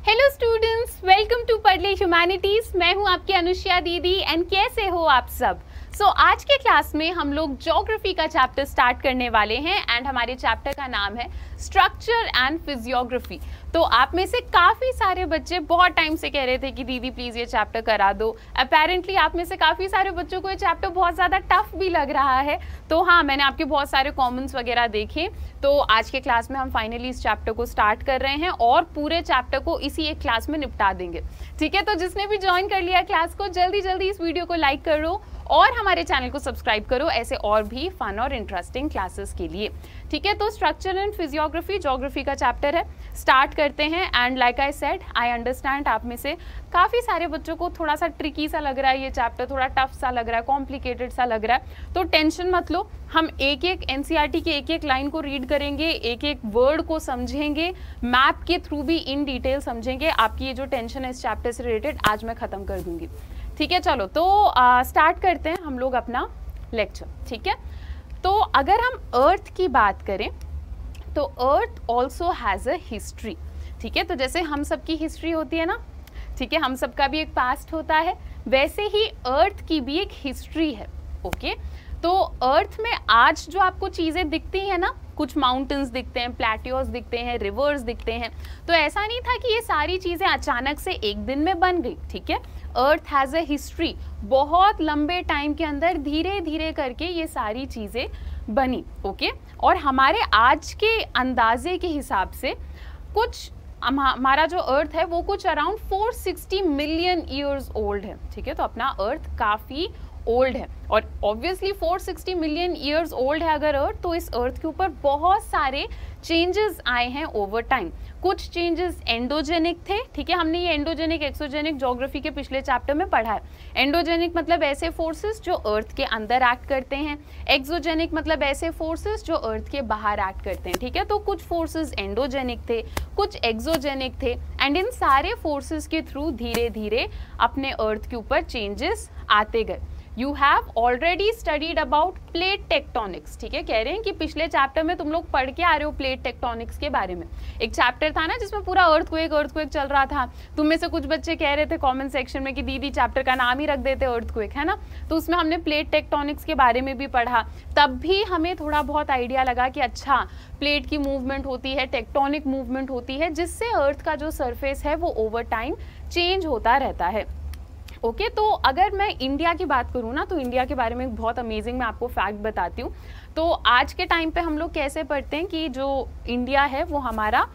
Hello students, welcome to Padhle humanities. मैं हूं आपकी अनुष्या दीदी एंड कैसे हो आप सब। आज के क्लास में हम लोग ज्योग्राफी का चैप्टर स्टार्ट करने वाले हैं एंड हमारे चैप्टर का नाम है स्ट्रक्चर एंड फिजियोग्राफी। तो आप में से काफ़ी सारे बच्चे बहुत टाइम से कह रहे थे कि दीदी प्लीज़ ये चैप्टर करा दो। अपेरेंटली आप में से काफ़ी सारे बच्चों को ये चैप्टर बहुत ज़्यादा टफ भी लग रहा है। तो हाँ, मैंने आपके बहुत सारे कमेंट्स वगैरह देखे। तो आज के क्लास में हम फाइनली इस चैप्टर को स्टार्ट कर रहे हैं और पूरे चैप्टर को इसी एक क्लास में निपटा देंगे। ठीक है, तो जिसने भी ज्वाइन कर लिया क्लास को, जल्दी जल्दी इस वीडियो को लाइक करो और हमारे चैनल को सब्सक्राइब करो ऐसे और भी फन और इंटरेस्टिंग क्लासेस के लिए। ठीक है, तो स्ट्रक्चर एंड फिजियोग्राफी ज्योग्राफी का चैप्टर है, स्टार्ट करते हैं। And like I said, I understand आप में से काफ़ी सारे बच्चों को थोड़ा सा ट्रिकी सा लग रहा है, ये चैप्टर थोड़ा टफ सा लग रहा है, कॉम्प्लिकेटेड सा लग रहा है। तो टेंशन मत लो, हम एक एक एनसीईआरटी के एक एक लाइन को रीड करेंगे, एक एक वर्ड को समझेंगे, मैप के थ्रू भी इन डिटेल समझेंगे। आपकी ये जो टेंशन है इस चैप्टर से रिलेटेड आज मैं ख़त्म कर दूंगी। ठीक है, चलो तो स्टार्ट करते हैं हम लोग अपना लेक्चर। ठीक है, तो अगर हम अर्थ की बात करें तो earth also has a history. ठीक है, तो जैसे हम सबकी हिस्ट्री होती है ना, ठीक है, हम सबका भी एक पास्ट होता है, वैसे ही अर्थ की भी एक हिस्ट्री है। ओके, तो अर्थ में आज जो आपको चीज़ें दिखती हैं ना, कुछ माउंटेन्स दिखते हैं, प्लेट्यूज दिखते हैं, रिवर्स दिखते हैं, तो ऐसा नहीं था कि ये सारी चीज़ें अचानक से एक दिन में बन गई। ठीक है, अर्थ हैज़ अ हिस्ट्री, बहुत लंबे टाइम के अंदर धीरे धीरे करके ये सारी चीज़ें बनी। ओके, और हमारे आज के अंदाजे के हिसाब से कुछ हमारा जो अर्थ है वो कुछ अराउंड 460 मिलियन ईयर्स ओल्ड है। ठीक है, तो अपना अर्थ काफ़ी ओल्ड है और ऑब्वियसली 460 मिलियन ईयर्स ओल्ड है अगर अर्थ, तो इस अर्थ के ऊपर बहुत सारे चेंजेस आए हैं ओवर टाइम। कुछ चेंजेस एंडोजेनिक थे। ठीक है, हमने ये एंडोजेनिक एक्सोजेनिक ज्योग्राफी के पिछले चैप्टर में पढ़ा है। एंडोजेनिक मतलब ऐसे फोर्सेस जो अर्थ के अंदर एक्ट करते हैं, एक्सोजेनिक मतलब ऐसे फोर्सेस जो अर्थ के बाहर एक्ट करते हैं। ठीक है, तो कुछ फोर्सेस एंडोजेनिक थे, कुछ एक्सोजेनिक थे एंड इन सारे फोर्सेस के थ्रू धीरे धीरे अपने अर्थ के ऊपर चेंजेस आते गए। You have already studied about plate tectonics। ठीक है, कह रहे हैं कि पिछले चैप्टर में तुम लोग पढ़ के आ रहे हो प्लेट टेक्टोनिक्स के बारे में। एक चैप्टर था ना जिसमें पूरा अर्थक्वेक चल रहा था। तुम में से कुछ बच्चे कह रहे थे कमेंट सेक्शन में कि दीदी चैप्टर का नाम ही रख देते अर्थक्वेक, है ना। तो उसमें हमने प्लेट टेक्टोनिक्स के बारे में भी पढ़ा, तब भी हमें थोड़ा बहुत आइडिया लगा कि अच्छा प्लेट की मूवमेंट होती है, टेक्टोनिक मूवमेंट होती है, जिससे अर्थ का जो सरफेस है वो ओवर टाइम चेंज होता रहता है। ओके, तो अगर मैं इंडिया की बात करूँ ना, तो इंडिया के बारे में बहुत अमेजिंग मैं आपको फैक्ट बताती हूँ। तो आज के टाइम पे हम लोग कैसे पढ़ते हैं कि जो इंडिया है वो हमारा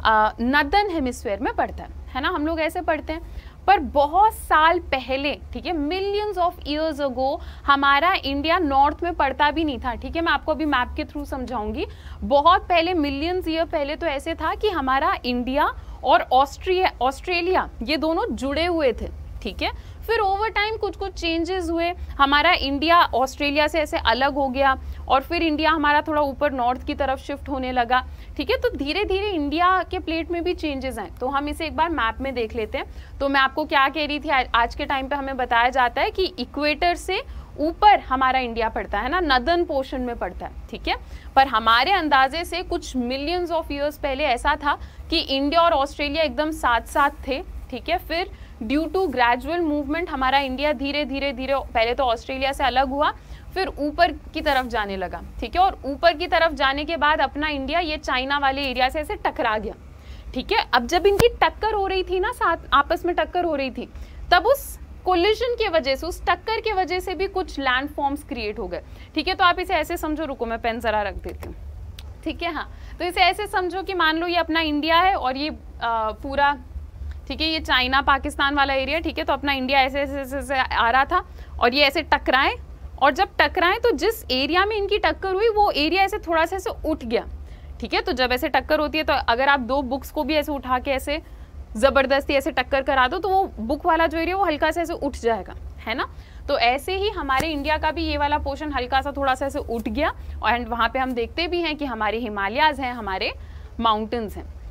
नदर्न हेमिस्फीयर में पड़ता है ना, हम लोग ऐसे पढ़ते हैं। पर बहुत साल पहले, ठीक है, मिलियंस ऑफ ईयर्स अगो हमारा इंडिया नॉर्थ में पड़ता भी नहीं था। ठीक है, मैं आपको अभी मैप के थ्रू समझाऊंगी। बहुत पहले, मिलियंस ईयर पहले तो ऐसे था कि हमारा इंडिया और ऑस्ट्रेलिया ये दोनों जुड़े हुए थे। ठीक है, फिर ओवर टाइम कुछ कुछ चेंजेस हुए, हमारा इंडिया ऑस्ट्रेलिया से ऐसे अलग हो गया और फिर इंडिया हमारा थोड़ा ऊपर नॉर्थ की तरफ शिफ्ट होने लगा। ठीक है, तो धीरे धीरे इंडिया के प्लेट में भी चेंजेस आए। तो हम इसे एक बार मैप में देख लेते हैं। तो मैं आपको क्या कह रही थी, आज के टाइम पे हमें बताया जाता है कि इक्वेटर से ऊपर हमारा इंडिया पड़ता है ना, नदर्न पोर्शन में पड़ता है। ठीक है, पर हमारे अंदाजे से कुछ मिलियंस ऑफ ईयर्स पहले ऐसा था कि इंडिया और ऑस्ट्रेलिया एकदम साथ साथ थे। ठीक है, फिर ड्यू टू ग्रेजुअल मूवमेंट हमारा इंडिया धीरे धीरे पहले तो ऑस्ट्रेलिया से अलग हुआ, फिर ऊपर की तरफ जाने लगा। ठीक है, और ऊपर की तरफ जाने के बाद अपना इंडिया ये चाइना वाले एरिया से ऐसे टकरा गया। ठीक है, अब जब इनकी टक्कर हो रही थी ना, साथ आपस में टक्कर हो रही थी, तब उस कोलिजन की वजह से, उस टक्कर की वजह से भी कुछ लैंड फॉर्म्स क्रिएट हो गए। ठीक है, तो आप इसे ऐसे समझो, रुको मैं पेन जरा रख देती हूँ। ठीक है, हाँ, तो इसे ऐसे समझो कि मान लो ये अपना इंडिया है और ये पूरा, ठीक है, ये चाइना पाकिस्तान वाला एरिया। ठीक है, तो अपना इंडिया ऐसे ऐसे ऐसे आ रहा था और ये ऐसे टकराए, और जब टकराए तो जिस एरिया में इनकी टक्कर हुई वो एरिया ऐसे थोड़ा सा ऐसे उठ गया। ठीक है, तो जब ऐसे टक्कर होती है तो अगर आप दो बुक्स को भी ऐसे उठा के ऐसे ज़बरदस्ती ऐसे टक्कर करा दो तो वो बुक वाला जो एरिया वो हल्का सा ऐसे उठ जाएगा, है ना। तो ऐसे ही हमारे इंडिया का भी ये वाला पोर्शन हल्का सा थोड़ा सा ऐसे उठ गया, एंड वहाँ पे हम देखते भी हैं कि हमारे हिमालयाज़ हैं, हमारे माउंटेन्स हैं।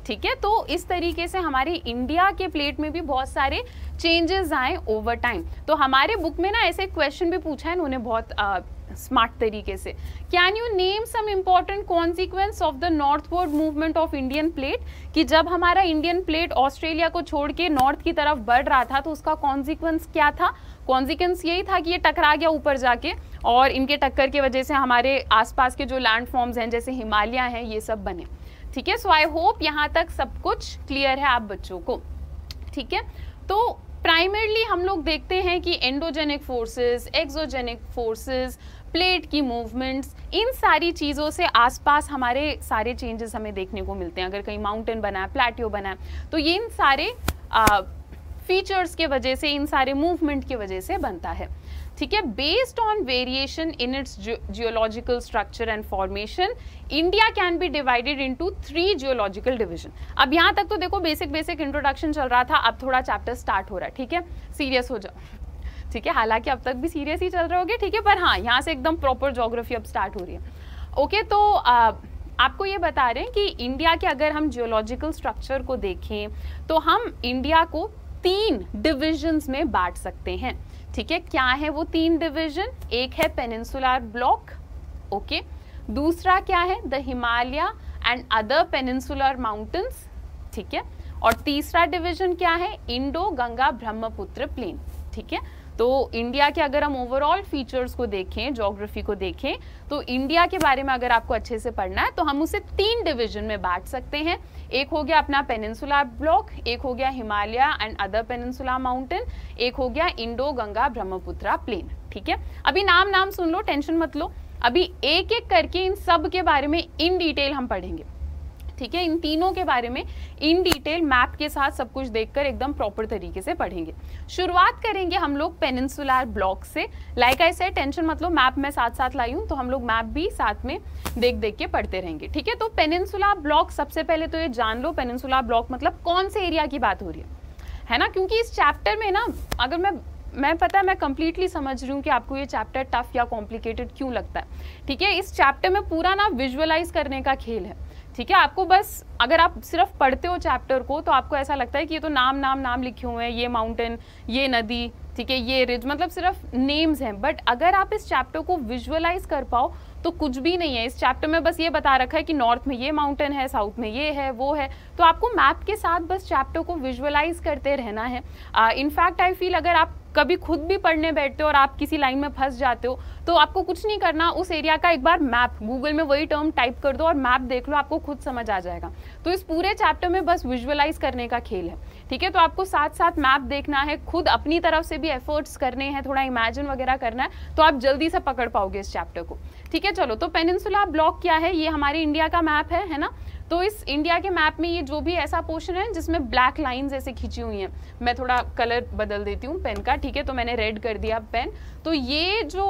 ठीक है। तो इस तरीके से हमारे इंडिया के प्लेट में भी बहुत सारे चेंजेस आए ओवर टाइम। तो हमारे बुक में ना ऐसे क्वेश्चन भी पूछा है उन्होंने बहुत स्मार्ट तरीके से, can you name some important consequence of the northward movement of Indian plate, कि जब हमारा इंडियन प्लेट ऑस्ट्रेलिया को छोड़ के नॉर्थ की तरफ बढ़ रहा था तो उसका कॉन्सिक्वेंस क्या था। कॉन्सिक्वेंस यही था कि ये टकरा गया ऊपर जाके, और इनके टक्कर की वजह से हमारे आसपास के जो लैंड फॉर्म्स हैं जैसे हिमालय हैं ये सब बने। ठीक है, सो आई होप यहाँ तक सब कुछ क्लियर है आप बच्चों को। ठीक है, तो प्राइमरली हम लोग देखते हैं कि endogenic forces, exogenic forces, plate की मूवमेंट्स, इन सारी चीज़ों से आसपास हमारे सारे चेंजेस हमें देखने को मिलते हैं। अगर कहीं माउंटेन बना है, प्लेट्यू बना है, तो ये इन सारे फीचर्स के वजह से, इन सारे मूवमेंट की वजह से बनता है। ठीक है, based on variation in its geological structure and formation, India can be divided into 3 geological division. अब यहाँ तक तो देखो बेसिक इंट्रोडक्शन चल रहा था, अब थोड़ा चैप्टर स्टार्ट हो रहा है। ठीक है, सीरियस हो जाओ। ठीक है, हालांकि अब तक भी सीरियस ही चल रहे होगे। ठीक है, पर हाँ यहाँ से एकदम प्रॉपर ज्योग्राफी अब स्टार्ट हो रही है। ओके, तो आपको ये बता रहे हैं कि इंडिया के अगर हम जियोलॉजिकल स्ट्रक्चर को देखें तो हम इंडिया को 3 डिविजन्स में बांट सकते हैं। ठीक है, क्या है वो 3 डिवीजन? एक है पेनिनसुलर ब्लॉक, ओके, दूसरा क्या है the Himalaya and other peninsular mountains, ठीक है, और तीसरा डिवीजन क्या है इंडो गंगा ब्रह्मपुत्र प्लेन। ठीक है, तो इंडिया के अगर हम ओवरऑल फीचर्स को देखें, ज्योग्राफी को देखें, तो इंडिया के बारे में अगर आपको अच्छे से पढ़ना है तो हम उसे 3 डिवीजन में बांट सकते हैं। एक हो गया अपना पेनिनसुलर ब्लॉक, एक हो गया Himalaya and other peninsular mountain, एक हो गया इंडो गंगा ब्रह्मपुत्र प्लेन। ठीक है, अभी नाम सुन लो, टेंशन मत लो, अभी एक एक करके इन सब के बारे में इन डिटेल हम पढ़ेंगे। ठीक है, इन तीनों के बारे में इन डिटेल मैप के साथ सब कुछ देखकर एकदम प्रॉपर तरीके से पढ़ेंगे। शुरुआत करेंगे हम लोग पेनिनसुलर ब्लॉक से। लाइक आई सेड, टेंशन मत लो, मैप मैं साथ साथ लाई हूँ तो हम लोग मैप भी साथ में देख के पढ़ते रहेंगे। ठीक है, तो पेनिनसुलर ब्लॉक, सबसे पहले तो ये जान लो पेनिनसुलर ब्लॉक मतलब कौन से एरिया की बात हो रही है ना, क्योंकि इस चैप्टर में ना अगर मैं पता है मैं कंप्लीटली समझ रही हूँ कि आपको ये चैप्टर टफ या कॉम्प्लिकेटेड क्यों लगता है। ठीक है, इस चैप्टर में पूरा ना विजुअलाइज करने का खेल है। ठीक है, आपको बस अगर आप सिर्फ पढ़ते हो चैप्टर को तो आपको ऐसा लगता है कि ये तो नाम लिखे हुए हैं, ये माउंटेन, ये नदी, ठीक है, ये रिज, मतलब सिर्फ नेम्स हैं। बट अगर आप इस चैप्टर को विजुअलाइज कर पाओ तो कुछ भी नहीं है। इस चैप्टर में बस ये बता रखा है कि नॉर्थ में ये माउंटेन है, साउथ में ये है, वो है, तो आपको मैप के साथ बस चैप्टर को विजुअलाइज करते रहना है। इनफैक्ट आई फील अगर आप कभी खुद भी पढ़ने बैठते हो और आप किसी लाइन में फंस जाते हो तो आपको कुछ नहीं करना, उस एरिया का एक बार मैप गूगल में वही टर्म टाइप कर दो और मैप देख लो, आपको खुद समझ आ जाएगा। तो इस पूरे चैप्टर में बस विजुअलाइज करने का खेल है। ठीक है, तो आपको साथ साथ मैप देखना है, खुद अपनी तरफ से भी एफर्ट्स करने हैं, थोड़ा इमेजिन वगैरह करना है, तो आप जल्दी से पकड़ पाओगे इस चैप्टर को। ठीक है, चलो, तो पेनिनसुलर ब्लॉक क्या है? ये हमारे इंडिया का मैप है ना। तो इस इंडिया के मैप में ये जो भी ऐसा पोर्शन है जिसमें ब्लैक लाइंस ऐसे खींची हुई हैं, मैं थोड़ा कलर बदल देती हूँ पेन का। ठीक है, तो मैंने रेड कर दिया पेन। तो ये जो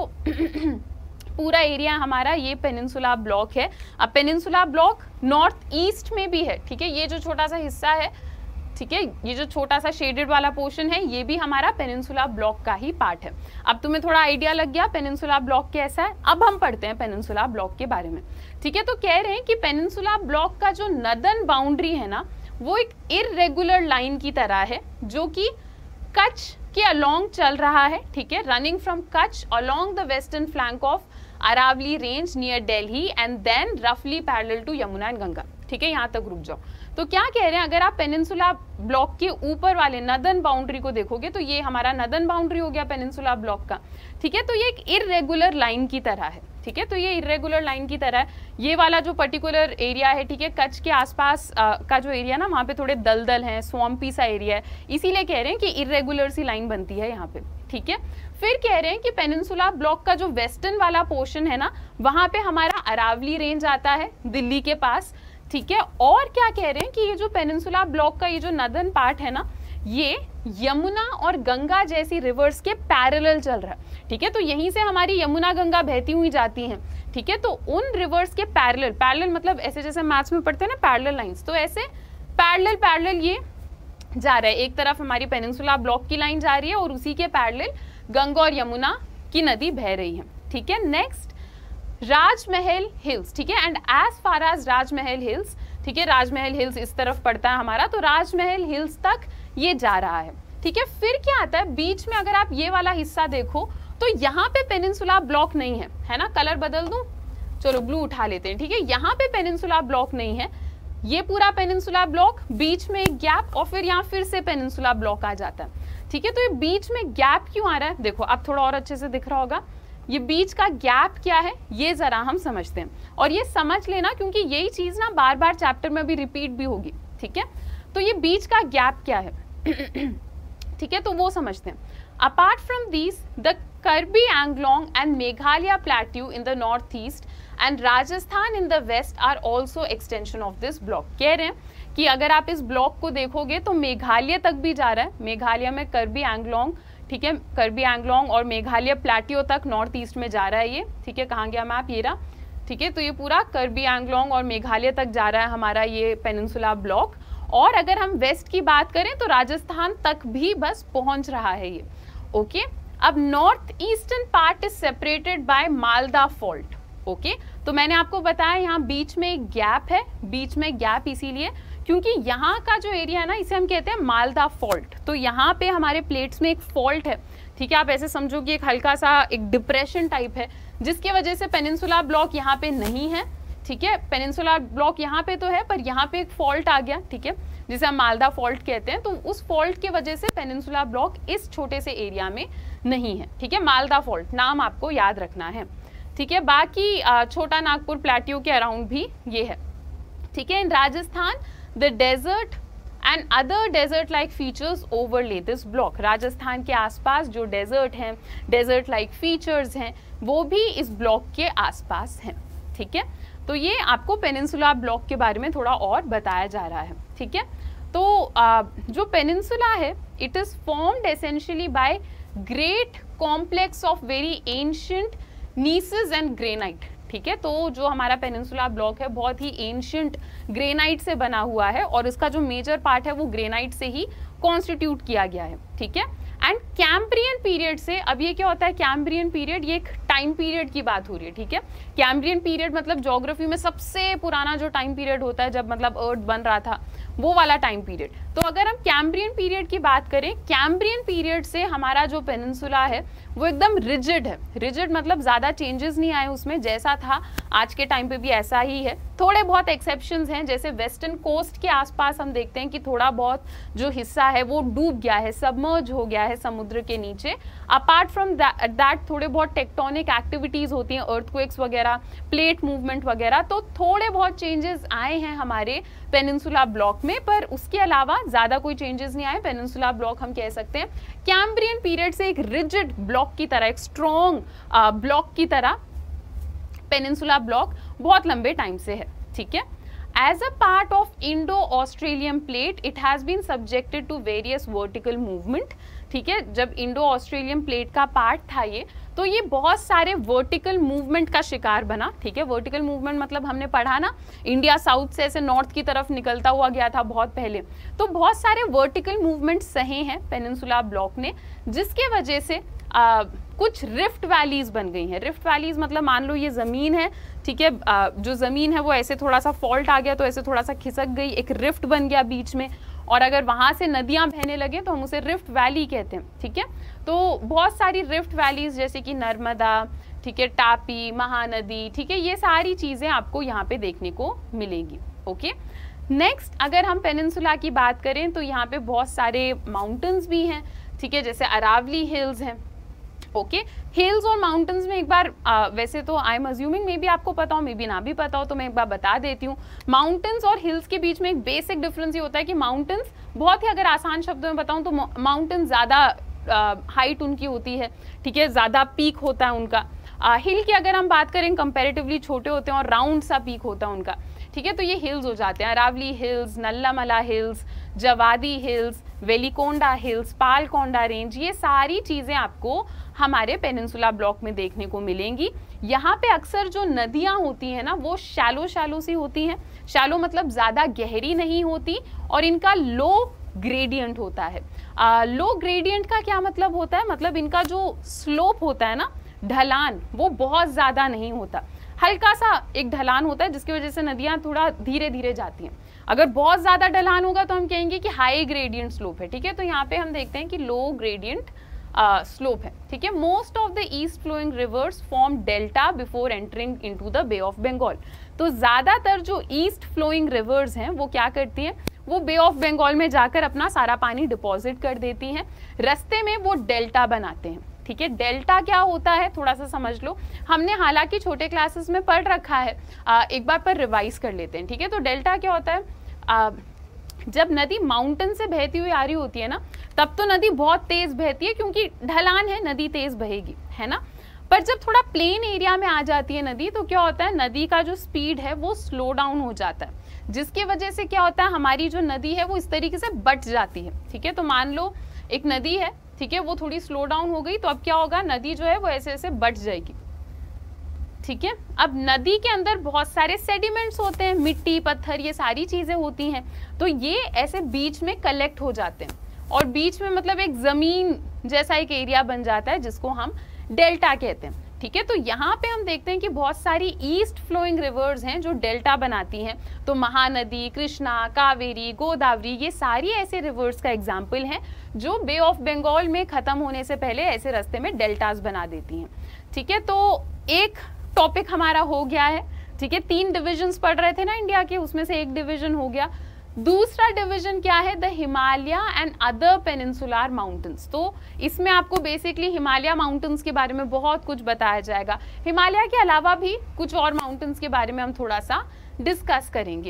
पूरा एरिया हमारा ये पेनिनसुलर ब्लॉक है। अब पेनिनसुलर ब्लॉक नॉर्थ ईस्ट में भी है। ठीक है, ये जो छोटा सा हिस्सा है, ठीक है, ये जो छोटा सा शेडेड वाला पोर्शन है ये भी हमारा पेनिनसुलर ब्लॉक का ही पार्ट है। अब तुम्हें थोड़ा आइडिया लग गया पेनिनसुलर ब्लॉक कैसा है। अब हम पढ़ते हैं पेनिनसुलर ब्लॉक के बारे में। ठीक है, तो कह रहे हैं कि पेनिनसुलर ब्लॉक का जो नदर्न बाउंड्री है ना, वो एक इररेगुलर लाइन की तरह है जो कि कच्छ के अलोंग चल रहा है। ठीक है, running from Kutch along the western flank of Aravalli range near Delhi and then रफली parallel to Yamuna and Ganga. ठीक है, यहाँ तक रुक जाओ। तो क्या कह रहे हैं, अगर आप पेनिनसुलर ब्लॉक के ऊपर वाले नदर्न बाउंड्री को देखोगे तो ये हमारा नदर्न बाउंड्री हो गया पेनिनसुलर ब्लॉक का। ठीक है, तो ये एक इररेगुलर लाइन की तरह है। ठीक है, तो ये इररेगुलर लाइन की तरह है। ये वाला जो पर्टिकुलर एरिया है, ठीक है, कच्छ के आसपास का जो एरिया ना, वहाँ पे थोड़े दलदल हैं, स्वम्पी सा एरिया है, इसीलिए कह रहे हैं कि इररेगुलर सी लाइन बनती है यहाँ पे। ठीक है, फिर कह रहे हैं कि पेनिनसुलर ब्लॉक का जो वेस्टर्न वाला पोर्शन है ना, वहाँ पे हमारा अरावली रेंज आता है दिल्ली के पास। ठीक है, और क्या कह रहे हैं कि ये जो पेनिनसुलर ब्लॉक का ये जो नदर्न पार्ट है ना, ये यमुना और गंगा जैसी रिवर्स के पैरेलल चल रहा है। ठीक है, तो यहीं से हमारी यमुना गंगा बहती हुई जाती हैं। ठीक है, तो उन रिवर्स के पैरेलल मतलब ऐसे जैसे मैथ्स में पढ़ते हैं ना पैरेलल लाइंस, तो ऐसे पैरेलल ये जा रहा है। एक तरफ हमारी पेनिनसुलर ब्लॉक की लाइन जा रही है और उसी के पैरेलल गंगा और यमुना की नदी बह रही है। ठीक है, नेक्स्ट राजमहल हिल्स। ठीक है, and as far as Rajmahal hills, ठीक है, राजमहल हिल्स इस तरफ पड़ता है हमारा, तो राजमहल हिल्स तक ये जा रहा है। ठीक है, फिर क्या आता है बीच में, अगर आप ये वाला हिस्सा देखो तो यहाँ पे पेनिनसुला ब्लॉक नहीं है ना, कलर बदल दूं, चलो ब्लू उठा लेते हैं। ठीक है, यहाँ पे पेनिनसुला ब्लॉक नहीं है, ये पूरा पेनिनसुला ब्लॉक, बीच में एक गैप, और फिर यहाँ फिर से पेनिनसुला ब्लॉक आ जाता है। ठीक है, तो ये बीच में गैप क्यों आ रहा है, देखो अब थोड़ा और अच्छे से दिख रहा होगा, ये बीच का गैप क्या है ये जरा हम समझते हैं, और ये समझ लेना क्योंकि यही चीज ना बार बार चैप्टर में भी रिपीट भी होगी। ठीक है, तो ये बीच का गैप क्या है ठीक है, तो वो समझते हैं। Apart from these the Karbi Anglong and Meghalaya plateau in the north east and Rajasthan in the west are also extension of this block. कह रहे हैं कि अगर आप इस ब्लॉक को देखोगे तो मेघालय तक भी जा रहा है, मेघालय में कर्बी एंगलोंग, ठीक है, कर्बी एंगलोंग और मेघालय प्लेट्यू तक नॉर्थ ईस्ट में जा रहा है ये। ठीक है, कहाँ गया मैप, ये रहा। ठीक है, तो ये पूरा कर्बी एंगलोंग और मेघालय तक जा रहा है हमारा ये पेनिनसुला ब्लॉक। और अगर हम वेस्ट की बात करें तो राजस्थान तक भी बस पहुंच रहा है ये। ओके, अब north eastern part is separated by Malda fault. Okay, तो मैंने आपको बताया यहाँ बीच में एक गैप है, बीच में गैप इसीलिए क्योंकि यहाँ का जो एरिया है ना इसे हम कहते हैं मालदा फॉल्ट। तो यहाँ पे हमारे प्लेट्स में एक फॉल्ट है। ठीक है, आप ऐसे समझो कि एक हल्का सा एक डिप्रेशन टाइप है जिसकी वजह से पेनिनसुला ब्लॉक यहाँ पे नहीं है। ठीक है, पेनिनसुला ब्लॉक यहाँ पे तो है पर यहाँ पे एक फॉल्ट आ गया। ठीक है, जिसे हम मालदा फॉल्ट कहते हैं, तो उस फॉल्ट की वजह से पेनिनसुला ब्लॉक इस छोटे से एरिया में नहीं है। ठीक है, मालदा फॉल्ट नाम आपको याद रखना है। ठीक है, बाकी छोटा नागपुर प्लेट्यू के अराउंड भी ये है। ठीक है, in Rajasthan the desert and other desert like features overlay this block. Rajasthan के आसपास जो डेजर्ट हैं, डेजर्ट लाइक फीचर्स हैं, वो भी इस ब्लॉक के आसपास हैं। ठीक है, तो ये आपको पेनिनसुला ब्लॉक के बारे में थोड़ा और बताया जा रहा है। ठीक है, तो जो पेनिनसुला है it is formed essentially by great complex of very ancient gneisses and granite. ठीक है, तो जो हमारा पेनिनसुला ब्लॉक है बहुत ही एंशिएंट ग्रेनाइट से बना हुआ है और इसका जो मेजर पार्ट है वो ग्रेनाइट से ही कॉन्स्टिट्यूट किया गया है। ठीक है, एंड कैम्ब्रियन पीरियड से, अब ये क्या होता है कैम्ब्रियन पीरियड, ये एक टाइम पीरियड की बात हो रही है। ठीक है, कैम्ब्रियन पीरियड मतलब ज्योग्राफी में सबसे पुराना जो टाइम पीरियड होता है जब मतलब अर्थ बन रहा था वो वाला टाइम पीरियड। तो अगर हम कैम्ब्रियन पीरियड की बात करें, कैम्ब्रियन पीरियड से हमारा जो पेनिनसुला है वो एकदम रिजिड है। रिजिड मतलब ज्यादा चेंजेस नहीं आए उसमें, जैसा था आज के टाइम पे भी ऐसा ही है। थोड़े बहुत एक्सेप्शंस हैं, जैसे वेस्टर्न कोस्ट के आसपास हम देखते हैं कि थोड़ा बहुत जो हिस्सा है वो डूब गया है, सबमर्ज हो गया है समुद्र के नीचे। अपार्ट फ्रॉम दैट थोड़े बहुत टेक्टोनिक एक्टिविटीज होती हैं, अर्थक्वेक्स वगैरह, प्लेट मूवमेंट वगैरह, तो थोड़े बहुत चेंजेस आए हैं हमारे पेनिनसुला ब्लॉक में, पर उसके अलावा ज्यादा कोई चेंजेस नहीं आए। पेनिनसुला ब्लॉक हम कह सकते हैं कैम्ब्रियन पीरियड से एक रिजिड ब्लॉक की तरह, एक स्ट्रॉन्ग ब्लॉक की तरह पेनिनसुला ब्लॉक बहुत लंबे टाइम से है। ठीक है, as a part of Indo Australian plate it has been subjected to various vertical movement. ठीक है, जब इंडो ऑस्ट्रेलियन प्लेट का पार्ट था ये, तो ये बहुत सारे वर्टिकल मूवमेंट का शिकार बना। ठीक है, वर्टिकल मूवमेंट मतलब हमने पढ़ा ना, इंडिया साउथ से ऐसे नॉर्थ की तरफ निकलता हुआ गया था बहुत पहले, तो बहुत सारे वर्टिकल मूवमेंट सहे हैं पेनिनसुला ब्लॉक ने, जिसके वजह से कुछ रिफ्ट वैलीज बन गई हैं। रिफ्ट वैलीज मतलब मान लो ये जमीन है, ठीक है, जो जमीन है वो ऐसे थोड़ा सा फॉल्ट आ गया तो ऐसे थोड़ा सा खिसक गई, एक रिफ्ट बन गया बीच में, और अगर वहां से नदियां बहने लगे तो हम उसे रिफ्ट वैली कहते हैं। ठीक है, तो बहुत सारी रिफ्ट वैलीज जैसे कि नर्मदा, ठीक है, टापी, महानदी, ठीक है, ये सारी चीजें आपको यहाँ पे देखने को मिलेगी। ओके, नेक्स्ट अगर हम पेनिनसुला की बात करें तो यहाँ पे बहुत सारे माउंटेन्स भी हैं। ठीक है, जैसे अरावली हिल्स हैं। ओके, हिल्स और माउंटेन्स में एक बार वैसे तो I am assuming maybe आपको पता हो, मे बी ना भी पता हो, तो मैं एक बार बता देती हूँ। माउंटेन्स और हिल्स के बीच में एक बेसिक डिफरेंस ये होता है कि माउंटेन्स बहुत ही, अगर आसान शब्दों में बताऊँ तो माउंटेन ज़्यादा हाइट उनकी होती है। ठीक है, ज़्यादा पीक होता है उनका। हिल की अगर हम बात करें कंपैरेटिवली छोटे होते हैं और राउंड सा पीक होता है उनका। ठीक है, तो ये हिल्स हो जाते हैं, Aravalli hills, Nallamala hills, Javadi hills, Velikonda hills, Palkonda range, ये सारी चीज़ें आपको हमारे पेनिनसुला ब्लॉक में देखने को मिलेंगी। यहाँ पे अक्सर जो नदियाँ होती हैं ना वो शैलो सी होती हैं। शैलो मतलब ज़्यादा गहरी नहीं होती और इनका लो ग्रेडियंट होता है। लो ग्रेडियंट का क्या मतलब होता है, मतलब इनका जो स्लोप होता है ना, ढलान, वो बहुत ज़्यादा नहीं होता। हल्का सा एक ढलान होता है जिसकी वजह से नदियां थोड़ा धीरे धीरे जाती हैं। अगर बहुत ज्यादा ढलान होगा तो हम कहेंगे कि हाई ग्रेडियंट स्लोप है, ठीक है। तो यहाँ पे हम देखते हैं कि लो ग्रेडियंट स्लोप है, ठीक है। Most of the east flowing rivers form delta before entering into the Bay of Bengal. तो ज्यादातर जो ईस्ट फ्लोइंग रिवर्स हैं वो क्या करती हैं, वो बे ऑफ बंगाल में जाकर अपना सारा पानी डिपॉजिट कर देती हैं, रास्ते में वो डेल्टा बनाते हैं, ठीक है। डेल्टा क्या होता है थोड़ा सा समझ लो, हमने हालांकि छोटे क्लासेस में पढ़ रखा है, एक बार पर रिवाइज कर लेते हैं, ठीक है। तो डेल्टा क्या होता है, जब नदी माउंटेन से बहती हुई आ रही होती है ना, तब तो नदी बहुत तेज बहती है क्योंकि ढलान है, नदी तेज बहेगी, है ना। पर जब थोड़ा प्लेन एरिया में आ जाती है नदी, तो क्या होता है, नदी का जो स्पीड है वो स्लो डाउन हो जाता है, जिसकी वजह से क्या होता है, हमारी जो नदी है वो इस तरीके से बट जाती है, ठीक है। तो मान लो एक नदी है, ठीक है, वो थोड़ी स्लो डाउन हो गई, तो अब क्या होगा, नदी जो है वो ऐसे ऐसे बट जाएगी, ठीक है। अब नदी के अंदर बहुत सारे सेडिमेंट्स होते हैं, मिट्टी पत्थर ये सारी चीजें होती हैं, तो ये ऐसे बीच में कलेक्ट हो जाते हैं और बीच में मतलब एक जमीन जैसा एक एरिया बन जाता है जिसको हम डेल्टा कहते हैं, ठीक है। तो यहाँ पे हम देखते हैं कि बहुत सारी ईस्ट फ्लोइंग रिवर्स हैं जो डेल्टा बनाती हैं। तो महानदी, कृष्णा, कावेरी, गोदावरी, ये सारी ऐसे रिवर्स का एग्जाम्पल हैं जो बे ऑफ बंगाल में खत्म होने से पहले ऐसे रास्ते में डेल्टास बना देती हैं, ठीक है। तो एक टॉपिक हमारा हो गया है, ठीक है। 3 डिविजन्स पढ़ रहे थे ना इंडिया के, उसमें से एक डिवीजन हो गया। दूसरा डिवीजन क्या है, the Himalaya and other peninsular mountains. तो इसमें आपको बेसिकली हिमालय माउंटेन्स के बारे में बहुत कुछ बताया जाएगा, हिमालय के अलावा भी कुछ और माउंटेन्स के बारे में हम थोड़ा सा डिस्कस करेंगे।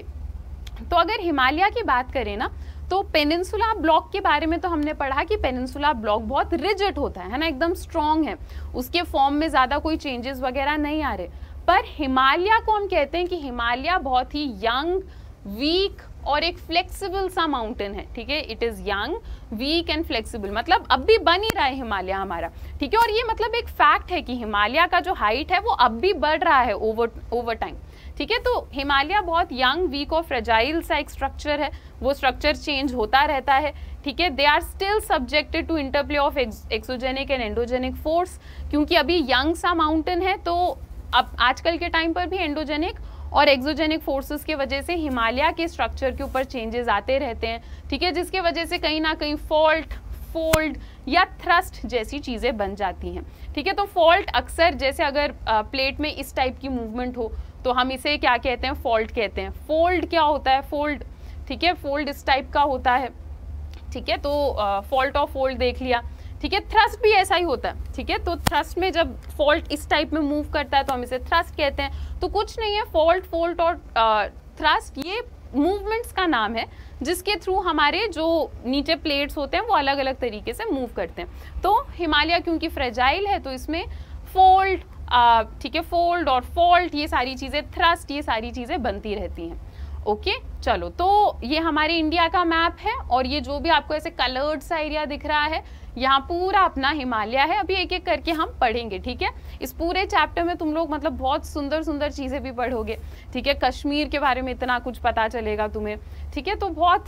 तो अगर हिमालय की बात करें ना, तो पेनिनसुला ब्लॉक के बारे में तो हमने पढ़ा कि पेनिनसुला ब्लॉक बहुत रिजिड होता है ना, एकदम स्ट्रॉन्ग है, उसके फॉर्म में ज्यादा कोई चेंजेस वगैरह नहीं आ रहे। पर हिमालय को हम कहते हैं कि हिमालय बहुत ही यंग, वीक और एक फ्लेक्सिबल सा माउंटेन है, ठीक है। It is young, weak and flexible, मतलब अब भी बन ही रहा है हिमालय हमारा, ठीक है। और ये मतलब एक फैक्ट है कि हिमालय का जो हाइट है वो अब भी बढ़ रहा है ओवर टाइम, ठीक है। तो हिमालय बहुत यंग, वीक और फ्रेजाइल सा एक स्ट्रक्चर है, वो स्ट्रक्चर चेंज होता रहता है, ठीक है। They are still subjected to interplay of exogenic and endogenic force, क्योंकि अभी यंग सा माउंटेन है, तो अब आजकल के टाइम पर भी एंडोजेनिक और एक्सोजेनिक फोर्सेस की वजह से हिमालय के स्ट्रक्चर के ऊपर चेंजेस आते रहते हैं, ठीक है, जिसके वजह से कहीं ना कहीं फॉल्ट, फोल्ड या थ्रस्ट जैसी चीजें बन जाती हैं, ठीक है। तो फॉल्ट अक्सर जैसे अगर प्लेट में इस टाइप की मूवमेंट हो तो हम इसे क्या कहते हैं, फॉल्ट कहते हैं। फोल्ड क्या होता है, फोल्ड, ठीक है, फोल्ड इस टाइप का होता है, ठीक है। तो फॉल्ट और फोल्ड देख लिया, ठीक है। थ्रस्ट भी ऐसा ही होता है, ठीक है। तो थ्रस्ट में जब फॉल्ट इस टाइप में मूव करता है तो हम इसे थ्रस्ट कहते हैं। तो कुछ नहीं है, फॉल्ट, फोल्ट और थ्रस्ट ये मूवमेंट्स का नाम है जिसके थ्रू हमारे जो नीचे प्लेट्स होते हैं वो अलग अलग तरीके से मूव करते हैं। तो हिमालय क्योंकि फ्रेजाइल है तो इसमें फोल्ड, ठीक है, फोल्ड और फॉल्ट ये सारी चीजें, थ्रस्ट ये सारी चीजें बनती रहती हैं। ओके चलो, तो ये हमारे इंडिया का मैप है और ये जो भी आपको ऐसे कलर्ड सा एरिया दिख रहा है यहाँ पूरा अपना हिमालय है। अभी एक एक करके हम पढ़ेंगे, ठीक है। इस पूरे चैप्टर में तुम लोग मतलब बहुत सुंदर सुंदर चीजें भी पढ़ोगे, ठीक है। कश्मीर के बारे में इतना कुछ पता चलेगा तुम्हें, ठीक है। तो बहुत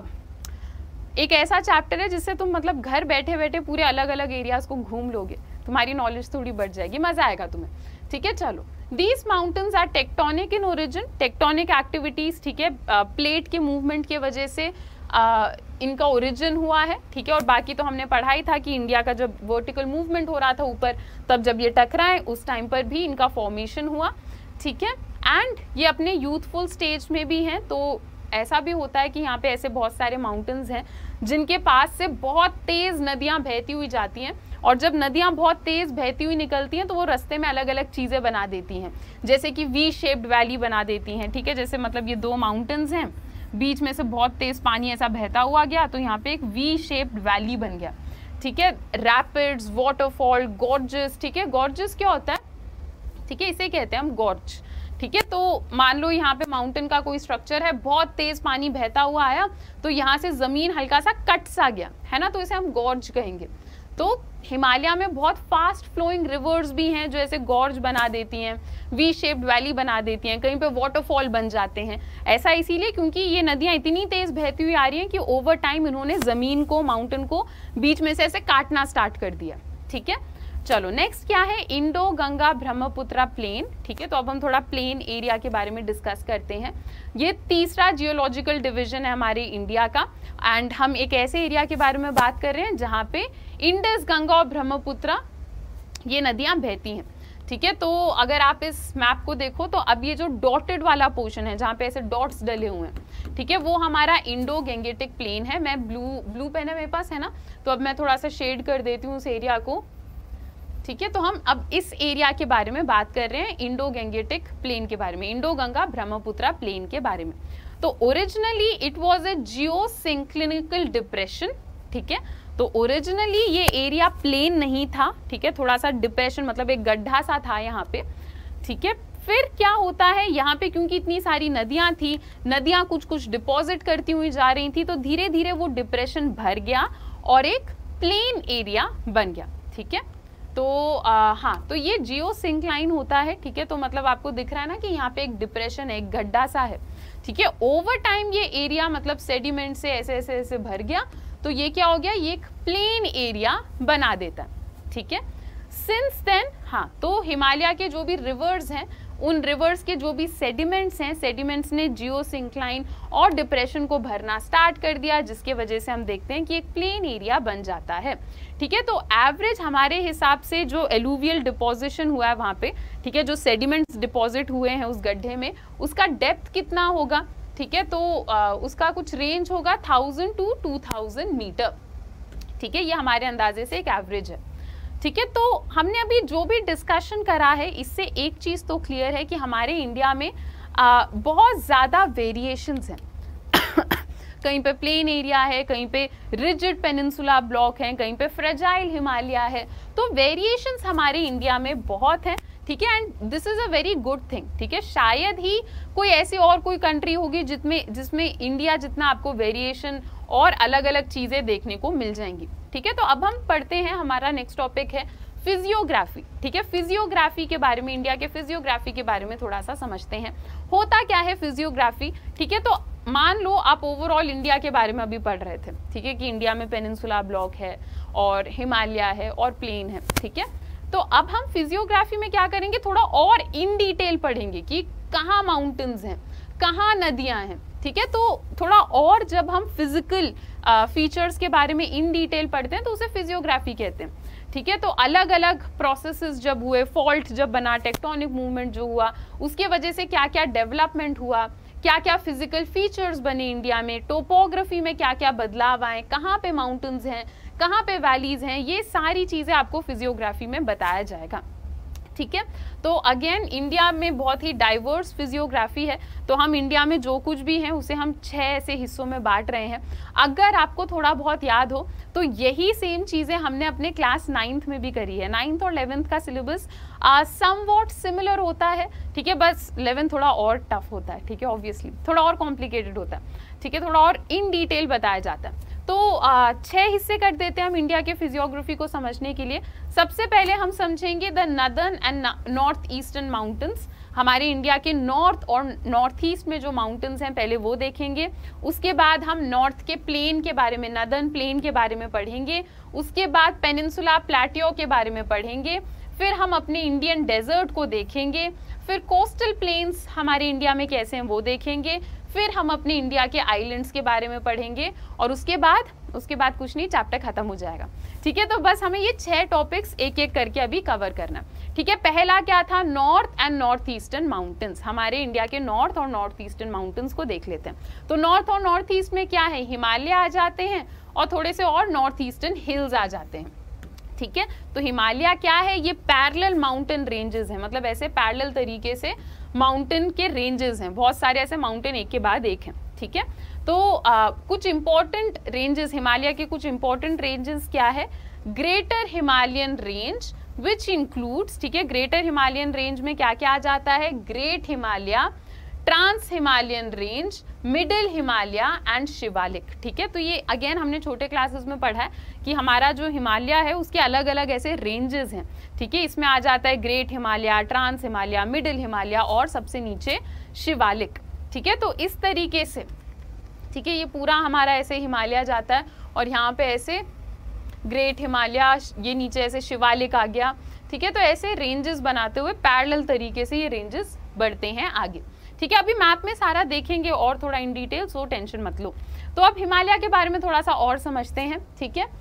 एक ऐसा चैप्टर है जिससे तुम मतलब घर बैठे बैठे पूरे अलग अलग एरियाज को घूम लोगे, तुम्हारी नॉलेज थोड़ी बढ़ जाएगी, मजा आएगा तुम्हें, ठीक है। चलो, These mountains are tectonic in origin, tectonic activities, ठीक है, प्लेट के मूवमेंट के वजह से इनका ओरिजिन हुआ है, ठीक है। और बाकी तो हमने पढ़ा ही था कि इंडिया का जब वर्टिकल मूवमेंट हो रहा था ऊपर, तब जब ये टकराए उस टाइम पर भी इनका फॉर्मेशन हुआ, ठीक है। एंड ये अपने यूथफुल स्टेज में भी हैं, तो ऐसा भी होता है कि यहाँ पे ऐसे बहुत सारे माउंटेन्स हैं जिनके पास से बहुत तेज नदियाँ बहती हुई जाती हैं, और जब नदियाँ बहुत तेज बहती हुई निकलती हैं तो वो रास्ते में अलग अलग चीज़ें बना देती हैं, जैसे कि वी शेप्ड वैली बना देती हैं, ठीक है। जैसे मतलब ये 2 माउंटेन्स हैं, बीच में से बहुत तेज पानी ऐसा बहता हुआ गया तो यहाँ पे एक वी शेप्ड वैली बन गया, ठीक है। रैपिड्स, वाटरफॉल, गॉर्जेस, ठीक है। गॉर्जेस क्या होता है, ठीक है, इसे कहते हैं हम गॉर्ज, ठीक है। तो मान लो यहाँ पे माउंटेन का कोई स्ट्रक्चर है, बहुत तेज पानी बहता हुआ आया तो यहाँ से जमीन हल्का सा कट सा गया है ना, तो इसे हम गॉर्ज कहेंगे। तो हिमालय में बहुत फास्ट फ्लोइंग रिवर्स भी हैं जो ऐसे गॉर्ज बना देती हैं, वी शेप्ड वैली बना देती हैं, कहीं पे वाटरफॉल बन जाते हैं। ऐसा इसीलिए क्योंकि ये नदियाँ इतनी तेज बहती हुई आ रही हैं कि ओवर टाइम इन्होंने जमीन को, माउंटेन को बीच में से ऐसे काटना स्टार्ट कर दिया, ठीक है। चलो नेक्स्ट क्या है, इंडो गंगा ब्रह्मपुत्र प्लेन। ठीक है, तो अब हम थोड़ा प्लेन एरिया के बारे में डिस्कस करते हैं। ये तीसरा जियोलॉजिकल डिवीजन है हमारे इंडिया का, एंड हम एक ऐसे एरिया के बारे में बात कर रहे हैं जहाँ पे इंडस, गंगा और ब्रह्मपुत्र ये नदियाँ बहती हैं। ठीक है, तो अगर आप इस मैप को देखो तो अब ये जो डॉटेड वाला पोर्शन है जहाँ पे ऐसे डॉट्स डले हुए हैं, ठीक है, वो हमारा इंडो गैंगेटिक प्लेन है। मैं ब्लू पेन है मेरे पास, है ना, तो अब मैं थोड़ा सा शेड कर देती हूँ उस एरिया को। ठीक है, तो हम अब इस एरिया के बारे में बात कर रहे हैं, इंडो गैंगेटिक प्लेन के बारे में, इंडो गंगा ब्रह्मपुत्र प्लेन के बारे में। तो originally it was a geosynclinal depression. ठीक है, तो ओरिजिनली ये एरिया प्लेन नहीं था। ठीक है, थोड़ा सा डिप्रेशन मतलब एक गड्ढा सा था यहाँ पे। ठीक है, फिर क्या होता है यहाँ पे, क्योंकि इतनी सारी नदियाँ थी, नदियाँ कुछ कुछ डिपॉजिट करती हुई जा रही थी, तो धीरे धीरे वो डिप्रेशन भर गया और एक प्लेन एरिया बन गया। ठीक है, तो हाँ, तो ये जियोसिंक्लाइन होता है। ठीक है, तो मतलब आपको दिख रहा है ना कि यहाँ पे एक डिप्रेशन है, एक गड्ढा सा है। ठीक है, ओवर टाइम ये एरिया मतलब सेडिमेंट से ऐसे ऐसे ऐसे भर गया, तो ये क्या हो गया, ये एक प्लेन एरिया बना देता है। ठीक है, सिंस देन हाँ, तो हिमालय के जो भी रिवर्स हैं, उन रिवर्स के जो भी सेडिमेंट्स हैं, सेडिमेंट्स ने जियोसिंक्लाइन और डिप्रेशन को भरना स्टार्ट कर दिया, जिसके वजह से हम देखते हैं कि एक प्लेन एरिया बन जाता है। ठीक है, तो एवरेज हमारे हिसाब से जो एलुवियल डिपोजिशन हुआ है वहाँ पे, ठीक है, जो सेडिमेंट्स डिपॉजिट हुए हैं उस गड्ढे में, उसका डेप्थ कितना होगा। ठीक है, तो उसका कुछ रेंज होगा 1000 to 2000 मीटर। ठीक है, ये हमारे अंदाजे से एक एवरेज है। ठीक है, तो हमने अभी जो भी डिस्कशन करा है, इससे एक चीज़ तो क्लियर है कि हमारे इंडिया में बहुत ज़्यादा वेरिएशंस हैं। कहीं पे प्लेन एरिया है, कहीं पे रिजिड पेनिनसुला ब्लॉक है, कहीं पे फ्रेजाइल हिमालय है, तो वेरिएशंस हमारे इंडिया में बहुत हैं। ठीक है, and this is a very good thing. ठीक है, शायद ही कोई ऐसी और कोई कंट्री होगी जिसमें इंडिया जितना आपको वेरिएशन और अलग अलग चीज़ें देखने को मिल जाएंगी। ठीक है, तो अब हम पढ़ते हैं, हमारा नेक्स्ट टॉपिक है फिजियोग्राफी। ठीक है, फिजियोग्राफी के बारे में, इंडिया के फिजियोग्राफी के बारे में थोड़ा सा समझते हैं। होता क्या है फिजियोग्राफी। ठीक है, तो मान लो आप ओवरऑल इंडिया के बारे में अभी पढ़ रहे थे। ठीक है, कि इंडिया में पेनिनसुला ब्लॉक है और हिमालय है और प्लेन है। ठीक है, तो अब हम फिजियोग्राफी में क्या करेंगे, थोड़ा और इन डिटेल पढ़ेंगे कि कहाँ माउंटेन्स हैं, कहाँ नदियाँ हैं। ठीक है, तो थोड़ा और जब हम फिजिकल फीचर्स के बारे में इन डिटेल पढ़ते हैं तो उसे फिजियोग्राफी कहते हैं। ठीक है, तो अलग अलग प्रोसेसेस जब हुए, फॉल्ट जब बना, टेक्टोनिक मूवमेंट जो हुआ, उसके वजह से क्या क्या डेवलपमेंट हुआ, क्या क्या फिजिकल फीचर्स बने इंडिया में, टोपोग्राफी में क्या क्या बदलाव आए, कहाँ पे माउंटेन्स हैं, कहाँ पे वैलीज हैं, ये सारी चीज़ें आपको फिजियोग्राफी में बताया जाएगा। ठीक है, तो अगेन इंडिया में बहुत ही डाइवर्स फिजियोग्राफी है, तो हम इंडिया में जो कुछ भी है उसे हम 6 ऐसे हिस्सों में बांट रहे हैं। अगर आपको थोड़ा बहुत याद हो तो यही सेम चीज़ें हमने अपने क्लास 9th में भी करी है। 9th और 11th का सिलेबस समवॉट सिमिलर होता है। ठीक है, बस 11th थोड़ा और टफ होता है। ठीक है, ऑब्वियसली थोड़ा और कॉम्प्लिकेटेड होता है। ठीक है, थोड़ा और इन डिटेल बताया जाता है। तो 6 हिस्से कर देते हैं हम इंडिया के फिजियोग्राफी को समझने के लिए। सबसे पहले हम समझेंगे the northern and north eastern mountains. हमारे इंडिया के नॉर्थ और नॉर्थ ईस्ट में जो माउंटेन्स हैं पहले वो देखेंगे। उसके बाद हम नॉर्थ के प्लेन के बारे में, नदर्न प्लेन के बारे में पढ़ेंगे। उसके बाद पेनिनसुला प्लेटियो के बारे में पढ़ेंगे। फिर हम अपने इंडियन डेजर्ट को देखेंगे। फिर कोस्टल प्लेन्स हमारे इंडिया में कैसे हैं वो देखेंगे। फिर हम अपने इंडिया के आइलैंड्स के बारे में पढ़ेंगे और उसके बाद कुछ नहीं, चैप्टर खत्म हो जाएगा। ठीक है, तो बस हमें ये 6 टॉपिक्स एक एक करके अभी कवर करना। ठीक है, पहला क्या था, north and north eastern mountains. हमारे इंडिया के नॉर्थ और नॉर्थ ईस्टर्न माउंटेन्स को देख लेते हैं। तो नॉर्थ और नॉर्थ ईस्ट में क्या है, हिमालय आ जाते हैं और थोड़े से और नॉर्थ ईस्टर्न हिल्स आ जाते हैं। ठीक है, तो हिमालय क्या है, ये पैरेलल माउंटेन रेंजेस हैं, मतलब ऐसे पैरेलल तरीके से माउंटेन के रेंजेस हैं, बहुत सारे ऐसे माउंटेन एक के बाद एक हैं। ठीक है, तो कुछ इंपॉर्टेंट रेंजेस, हिमालय के कुछ इंपॉर्टेंट रेंजेस क्या है, greater Himalayan range which includes, ठीक है, ग्रेटर हिमालयन रेंज में क्या क्या आ जाता है, great Himalaya, trans Himalayan range, middle Himalaya and Shivalik. ठीक है, तो ये अगेन हमने छोटे क्लासेस में पढ़ा है कि हमारा जो हिमालय है उसके अलग अलग ऐसे रेंजेस हैं। ठीक है, इसमें आ जाता है great Himalaya, trans Himalaya, middle Himalaya और सबसे नीचे शिवालिक। ठीक है, तो इस तरीके से, ठीक है, ये पूरा हमारा ऐसे हिमालय जाता है और यहाँ पे ऐसे ग्रेट हिमालय, ये नीचे ऐसे शिवालिक आ गया, ठीक है। तो ऐसे रेंजेस बनाते हुए पैरेलल तरीके से ये रेंजेस बढ़ते हैं आगे, ठीक है। अभी मैप में सारा देखेंगे और थोड़ा इन डिटेल, सो टेंशन मत लो। तो अब हिमालय के बारे में थोड़ा सा और समझते हैं, ठीक है।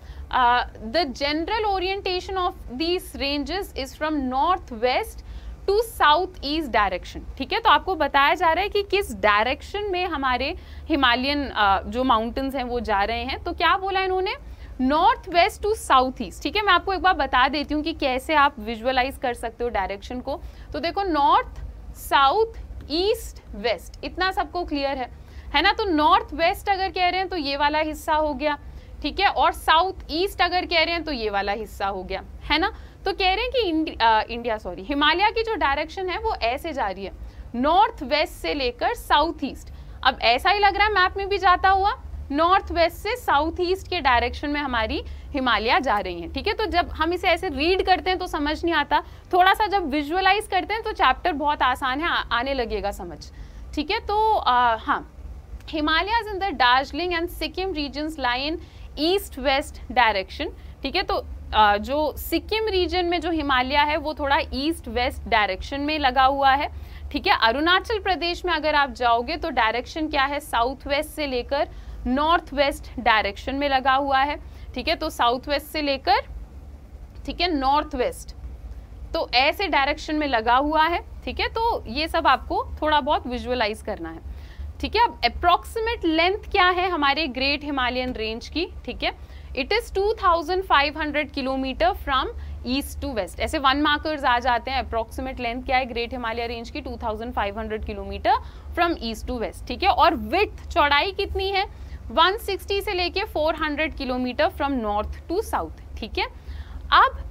The general orientation of these ranges is from north west to south east direction, ठीक है। तो आपको बताया जा रहा है कि किस डायरेक्शन में हमारे हिमालयन जो माउंटेन्स हैं वो जा रहे हैं। तो क्या बोला इन्होंने, north west to south east, ठीक है। मैं आपको एक बार बता देती हूँ कि कैसे आप विजुअलाइज कर सकते हो डायरेक्शन को। तो देखो नॉर्थ, साउथ, ईस्ट, वेस्ट, इतना सबको क्लियर है ना। तो नॉर्थ वेस्ट अगर कह रहे हैं तो ये वाला हिस्सा हो गया, ठीक है। और साउथ ईस्ट अगर कह रहे हैं तो ये वाला हिस्सा हो गया, है ना। तो कह रहे हैं कि हिमालय की जो डायरेक्शन है वो ऐसे जा रही है, नॉर्थ वेस्ट से लेकर साउथ ईस्ट। अब ऐसा ही लग रहा है मैप में भी जाता हुआ, नॉर्थ वेस्ट से साउथ ईस्ट के डायरेक्शन में हमारी हिमालय जा रही हैं, ठीक है। तो जब हम इसे ऐसे रीड करते हैं तो समझ नहीं आता, थोड़ा सा जब विजुअलाइज करते हैं तो चैप्टर बहुत आसान है, आने लगेगा समझ, ठीक है। तो हाँ, Himalayas in the Darjeeling and Sikkim regions lie in east west direction, ठीक है। तो जो सिक्किम रीजन में जो हिमालय है वो थोड़ा ईस्ट वेस्ट डायरेक्शन में लगा हुआ है, ठीक है। अरुणाचल प्रदेश में अगर आप जाओगे तो डायरेक्शन क्या है, साउथ वेस्ट से लेकर नॉर्थ वेस्ट डायरेक्शन में लगा हुआ है, ठीक है। तो साउथ वेस्ट से लेकर, ठीक है, नॉर्थ वेस्ट, तो ऐसे डायरेक्शन में लगा हुआ है, ठीक है। तो ये सब आपको थोड़ा बहुत विजुअलाइज करना है, ठीक है। अब अप्रोक्सीमेट लेंथ क्या है हमारे ग्रेट हिमालयन रेंज की, ठीक है, it is 2500 kilometre from east to west. ऐसे 1 मार्कर्स आ जाते हैं। अप्रोक्सीमेट लेंथ क्या है ग्रेट हिमालय रेंज की, 2500 kilometre from east to west, ठीक है। और विड्थ, चौड़ाई कितनी है, 160 से लेके 400 kilometre from north to south, ठीक है। अब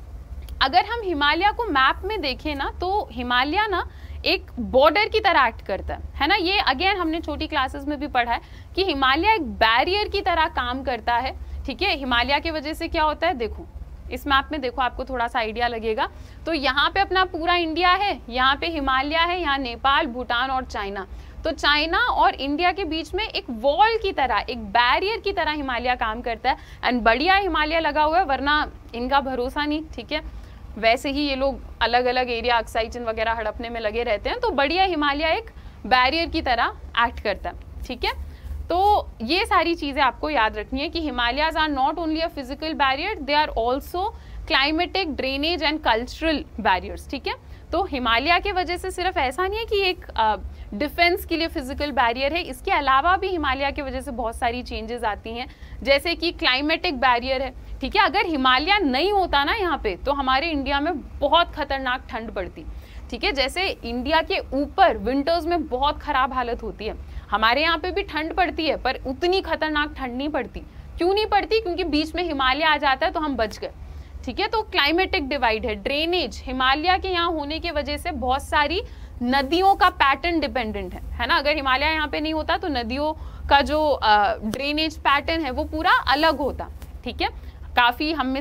अगर हम हिमालय को मैप में देखें ना, तो हिमालय ना एक बॉर्डर की तरह एक्ट करता है ना। ये अगेन हमने छोटी क्लासेस में भी पढ़ा है कि हिमालय एक बैरियर की तरह काम करता है, ठीक है। हिमालय की वजह से क्या होता है, देखो इस मैप में देखो, आपको थोड़ा सा आइडिया लगेगा। तो यहाँ पे अपना पूरा इंडिया है, यहाँ पे हिमालय है, यहाँ नेपाल, भूटान और चाइना। तो चाइना और इंडिया के बीच में एक वॉल की तरह, एक बैरियर की तरह हिमालय काम करता है। एंड बढ़िया हिमालय लगा हुआ है, वरना इनका भरोसा नहीं, ठीक है। वैसे ही ये लोग अलग अलग एरिया ऑक्साइजन वगैरह हड़पने में लगे रहते हैं। तो बढ़िया हिमालय एक बैरियर की तरह एक्ट करता है, ठीक है। तो ये सारी चीज़ें आपको याद रखनी है कि Himalayas are not only a physical barrier, they are also climatic, drainage and cultural barriers, ठीक है। तो हिमालय के वजह से सिर्फ ऐसा नहीं है कि एक डिफेंस के लिए फिजिकल बैरियर है, इसके अलावा भी हिमालय की वजह से बहुत सारी चेंजेस आती हैं, जैसे कि क्लाइमेटिक बैरियर है, ठीक है। अगर हिमालय नहीं होता ना यहाँ पे, तो हमारे इंडिया में बहुत खतरनाक ठंड पड़ती, ठीक है। जैसे इंडिया के ऊपर विंटर्स में बहुत खराब हालत होती है, हमारे यहाँ पे भी ठंड पड़ती है, पर उतनी खतरनाक ठंड नहीं पड़ती। क्यों नहीं पड़ती, क्योंकि बीच में हिमालय आ जाता है तो हम बच गए, ठीक है। तो क्लाइमेटिक डिवाइड है, ड्रेनेज, हिमालय के यहाँ होने की वजह से बहुत सारी नदियों का पैटर्न डिपेंडेंट है ना। अगर हिमालय यहाँ पे नहीं होता तो नदियों का जो ड्रेनेज पैटर्न है वो पूरा अलग होता, ठीक है। हम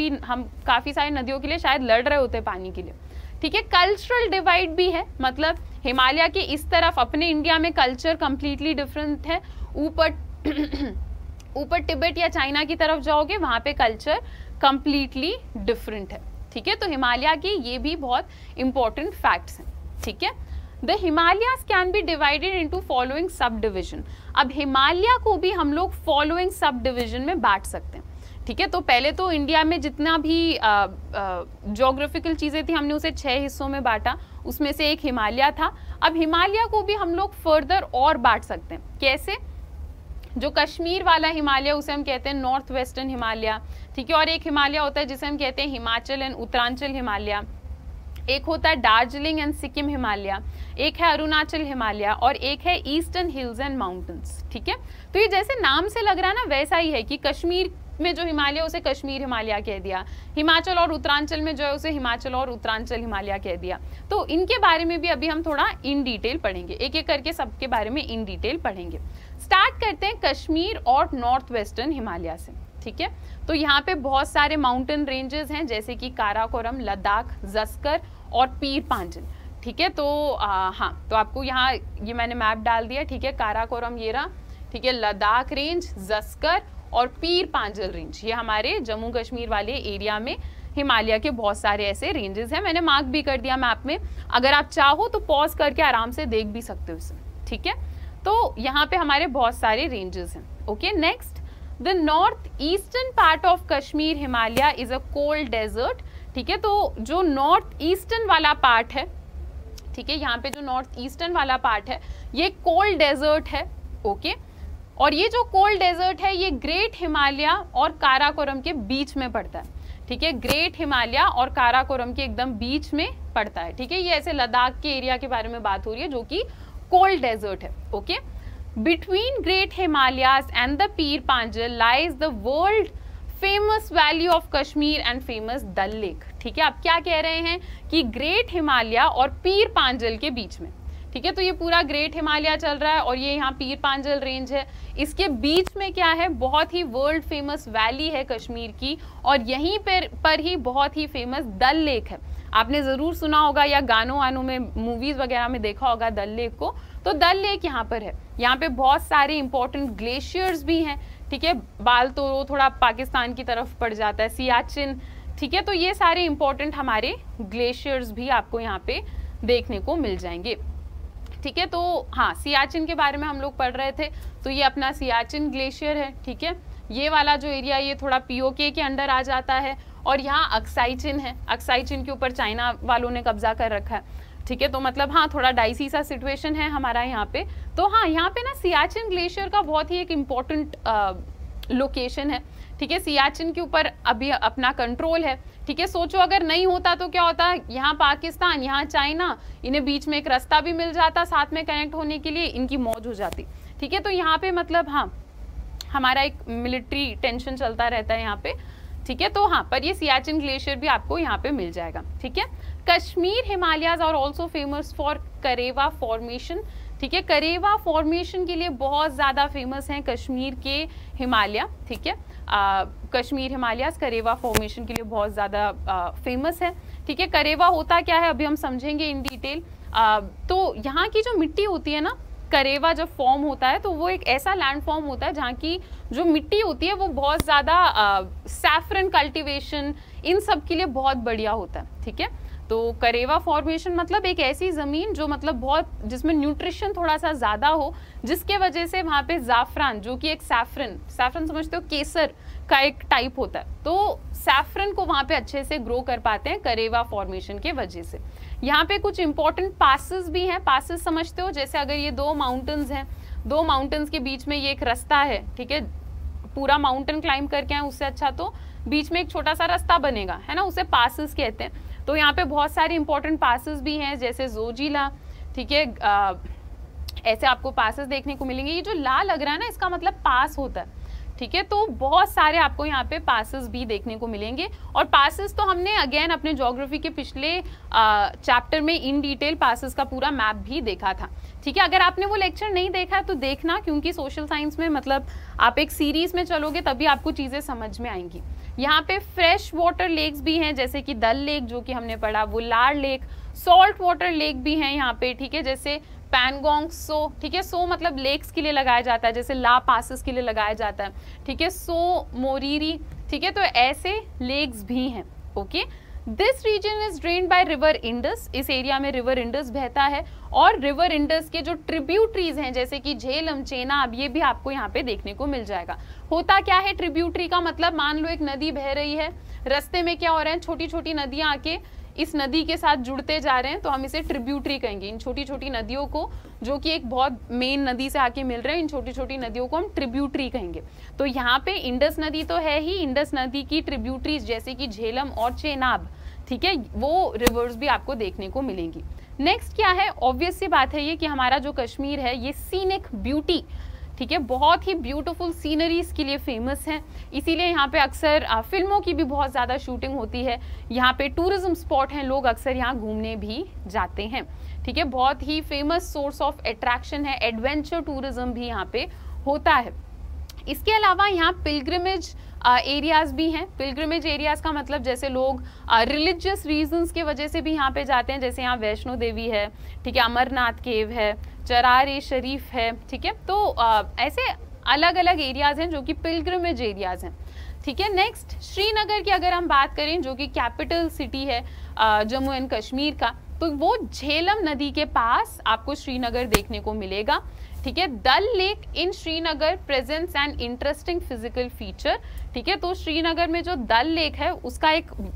काफी सारी नदियों के लिए शायद लड़ रहे होते पानी के लिए, ठीक है। कल्चरल डिवाइड भी है, मतलब हिमालय के इस तरफ अपने इंडिया में कल्चर कंप्लीटली डिफरेंट है, ऊपर तिब्बत या चाइना की तरफ जाओगे वहां पे कल्चर कंप्लीटली डिफरेंट है, ठीक है। तो हिमालय की ये भी बहुत इंपॉर्टेंट फैक्ट्स हैं, ठीक है। The Himalayas can be divided into following sub division. अब हिमालय को भी हम लोग फॉलोइंग सब डिविजन में बांट सकते हैं, ठीक है। तो पहले तो इंडिया में जितना भी ज्योग्राफिकल चीज़ें थी हमने उसे 6 हिस्सों में बांटा, उसमें से एक हिमालय था। अब हिमालय को भी हम लोग फर्दर और बांट सकते हैं, कैसे, जो कश्मीर वाला हिमालय उसे हम कहते हैं नॉर्थ वेस्टर्न हिमालय, ठीक है। और एक हिमालय होता है जिसे हम कहते हैं हिमाचल एंड उत्तरांचल हिमालय, एक होता है दार्जिलिंग एंड सिक्किम हिमालय, एक है अरुणाचल हिमालय और एक है ईस्टर्न हिल्स एंड माउंटेन्स, ठीक है। तो ये जैसे नाम से लग रहा है ना, वैसा ही है कि कश्मीर में जो हिमालय उसे कश्मीर हिमालय कह दिया, हिमाचल और उत्तरांचल में जो है उसे हिमाचल और उत्तरांचल हिमालय कह दिया। तो इनके बारे में भी अभी हम थोड़ा इन डिटेल पढ़ेंगे, एक एक करके सबके बारे में इन डिटेल पढ़ेंगे। स्टार्ट करते हैं कश्मीर और नॉर्थ वेस्टर्न हिमालय से, ठीक है। तो यहाँ पे बहुत सारे माउंटेन रेंजेस हैं, जैसे कि काराकोरम, लद्दाख, जस्कर और पीर पांजल, ठीक है। तो हाँ, तो आपको यहाँ ये मैंने मैप डाल दिया, ठीक है। काराकोरम ये रहा, ठीक है, लद्दाख रेंज, जस्कर और पीर पांजल रेंज, ये हमारे जम्मू कश्मीर वाले एरिया में हिमालय के बहुत सारे ऐसे रेंजेस हैं। मैंने मार्क भी कर दिया मैप में, अगर आप चाहो तो पॉज करके आराम से देख भी सकते हो इसे, ठीक है। तो यहाँ पे हमारे बहुत सारे रेंजेस हैं। Okay, next, the north eastern part of Kashmir Himalaya is a cold desert, ठीक है। तो जो नॉर्थ ईस्टर्न वाला पार्ट है, ठीक है, यहाँ पे जो नॉर्थ ईस्टर्न वाला पार्ट है ये कोल्ड डेजर्ट है। ओके, और ये जो कोल्ड डेजर्ट है ये ग्रेट हिमालय और काराकोरम के बीच में पड़ता है, ठीक है। ग्रेट हिमालय और काराकोरम के एकदम बीच में पड़ता है, ठीक है। ये ऐसे लद्दाख के एरिया के बारे में बात हो रही है जो कि कोल्ड डेजर्ट है। Okay, between great Himalayas and the Pir Panjal lies the world famous valley of Kashmir and famous Dal lake, ठीक है। आप क्या कह रहे हैं कि ग्रेट हिमालय और पीर पांजल के बीच में, ठीक है। तो ये पूरा ग्रेट हिमालय चल रहा है और ये यहाँ पीर पांजल रेंज है, इसके बीच में क्या है, बहुत ही वर्ल्ड फेमस वैली है कश्मीर की, और यहीं पर ही बहुत ही फेमस डल लेक है। आपने जरूर सुना होगा या गानों वानों में, मूवीज वगैरह में देखा होगा डल लेक को। तो डल लेक यहाँ पर है, यहाँ पे बहुत सारे इंपॉर्टेंट ग्लेशियर्स भी हैं, ठीक है। बालतोरो थोड़ा पाकिस्तान की तरफ पड़ जाता है, सियाचिन, ठीक है। तो ये सारे इंपॉर्टेंट हमारे ग्लेशियर्स भी आपको यहाँ पे देखने को मिल जाएंगे, ठीक है। तो हाँ, सियाचिन के बारे में हम लोग पढ़ रहे थे, तो ये अपना सियाचिन ग्लेशियर है, ठीक है। ये वाला जो एरिया ये थोड़ा पीओके के अंडर आ जाता है, और यहाँ अक्साई चिन है, अक्साई चिन के ऊपर चाइना वालों ने कब्जा कर रखा है, ठीक है। तो मतलब हाँ, थोड़ा डाइसी सा सिचुएशन है हमारा यहाँ पे। तो हाँ, यहाँ पे ना सियाचिन ग्लेशियर का बहुत ही एक इम्पोर्टेंट लोकेशन है, ठीक है। सियाचिन के ऊपर अभी अपना कंट्रोल है, ठीक है। सोचो अगर नहीं होता तो क्या होता, यहाँ पाकिस्तान, यहाँ चाइना, इन्हें बीच में एक रास्ता भी मिल जाता साथ में कनेक्ट होने के लिए, इनकी मौज हो जाती, ठीक है। तो यहाँ पे मतलब हाँ, हमारा एक मिलिट्री टेंशन चलता रहता है यहाँ पे, ठीक है। तो हाँ, पर ये सियाचिन ग्लेशियर भी आपको यहाँ पे मिल जाएगा, ठीक है। Kashmir Himalayas are also famous for Karewa formation, ठीक है। करेवा फॉर्मेशन के लिए बहुत ज्यादा फेमस हैं कश्मीर के हिमालय, ठीक है। कश्मीर हिमालयाज करेवा फॉर्मेशन के लिए बहुत ज्यादा फेमस है, ठीक है। करेवा होता क्या है अभी हम समझेंगे इन डिटेल। तो यहाँ की जो मिट्टी होती है ना, करेवा जब फॉर्म होता है तो वो एक ऐसा लैंड फॉर्म होता है जहाँ की जो मिट्टी होती है वो बहुत ज़्यादा सैफरन कल्टीवेशन इन सब के लिए बहुत बढ़िया होता है, ठीक है। तो करेवा फॉर्मेशन मतलब एक ऐसी ज़मीन जो मतलब बहुत, जिसमें न्यूट्रिशन थोड़ा सा ज़्यादा हो, जिसके वजह से वहाँ पे जाफरान, जो कि एक सैफरन समझते हो, केसर का एक टाइप होता है, तो सैफरन को वहाँ पे अच्छे से ग्रो कर पाते हैं करेवा फॉर्मेशन के वजह से। यहाँ पे कुछ इंपॉर्टेंट पासेस भी हैं, पासेस समझते हो, जैसे अगर ये दो माउंटेन्स हैं, दो माउंटेन्स के बीच में ये एक रास्ता है, ठीक है। पूरा माउंटेन क्लाइंब करके आए उससे अच्छा तो बीच में एक छोटा सा रास्ता बनेगा, है ना, उसे पासेस कहते हैं। तो यहाँ पे बहुत सारे इंपॉर्टेंट पासेस भी हैं, जैसे जोजिला, ठीक है। ऐसे आपको पासेस देखने को मिलेंगे। ये जो लाल लग रहा है ना, इसका मतलब पास होता है, ठीक है। तो बहुत सारे आपको यहाँ पे पासेस भी देखने को मिलेंगे, और पासेस तो हमने अगेन अपने ज्योग्राफी के पिछले चैप्टर में इन डिटेल पासेस का पूरा मैप भी देखा था, ठीक है। अगर आपने वो लेक्चर नहीं देखा है तो देखना, क्योंकि सोशल साइंस में मतलब आप एक सीरीज में चलोगे तभी आपको चीज़ें समझ में आएंगी। यहाँ पे फ्रेश वाटर लेक्स भी हैं, जैसे कि डल लेक जो कि हमने पढ़ा, Wular lake, salt water lake भी हैं यहाँ पे, ठीक है, जैसे पैनगोंग सो, ठीक है। सो मतलब लेक्स के लिए लगाया जाता है, जैसे ला पासेस के लिए लगाया जाता है, ठीक है। सो मोरीरी, ठीक है। तो ऐसे लेक्स भी हैं, okay. This region is drained by river Indus, इस एरिया में रिवर इंडस बहता है, और रिवर इंडस के जो ट्रिब्यूटरीज हैं जैसे कि झेलम, चेनाब, ये भी आपको यहाँ पे देखने को मिल जाएगा। होता क्या है ट्रिब्यूटरी का मतलब, मान लो एक नदी बह रही है, रास्ते में क्या हो रहा है, छोटी छोटी नदियाँ आके इस नदी के साथ जुड़ते जा रहे हैं, तो हम इसे ट्रिब्यूटरी कहेंगे। इन छोटी छोटी नदियों को, जो कि एक बहुत मेन नदी से आके मिल रहे हैं, इन छोटी छोटी नदियों को हम ट्रिब्यूटरी कहेंगे। तो यहाँ पे इंडस नदी तो है ही, इंडस नदी की ट्रिब्यूटरीज जैसे कि झेलम और चेनाब, ठीक है, वो रिवर्स भी आपको देखने को मिलेंगी। नेक्स्ट क्या है, ऑब्वियस सी बात है ये कि हमारा जो कश्मीर है ये सीनिक ब्यूटी, ठीक है, बहुत ही ब्यूटीफुल सीनरीज के लिए फेमस है, इसीलिए यहाँ पे अक्सर फिल्मों की भी बहुत ज़्यादा शूटिंग होती है। यहाँ पे टूरिज्म स्पॉट हैं, लोग अक्सर यहाँ घूमने भी जाते हैं, ठीक है। बहुत ही फेमस सोर्स ऑफ अट्रैक्शन है, एडवेंचर टूरिज्म भी यहाँ पे होता है। इसके अलावा यहाँ पिलग्रिमेज एरियाज भी हैं। पिलग्रिमेज एरियाज का मतलब जैसे लोग रिलीजियस रीजंस के वजह से भी यहाँ पे जाते हैं, जैसे यहाँ वैष्णो देवी है, ठीक है, अमरनाथ केव है, चरार-ए-शरीफ है, ठीक है। तो ऐसे अलग अलग एरियाज हैं जो कि पिलग्रिमेज एरियाज हैं, ठीक है। नेक्स्ट श्रीनगर की अगर हम बात करें जो कि कैपिटल सिटी है जम्मू एंड कश्मीर का, तो वो झेलम नदी के पास आपको श्रीनगर देखने को मिलेगा, ठीक है। Dal lake in Srinagar presents an interesting physical feature, ठीक है। तो श्रीनगर में जो डल लेक है उसका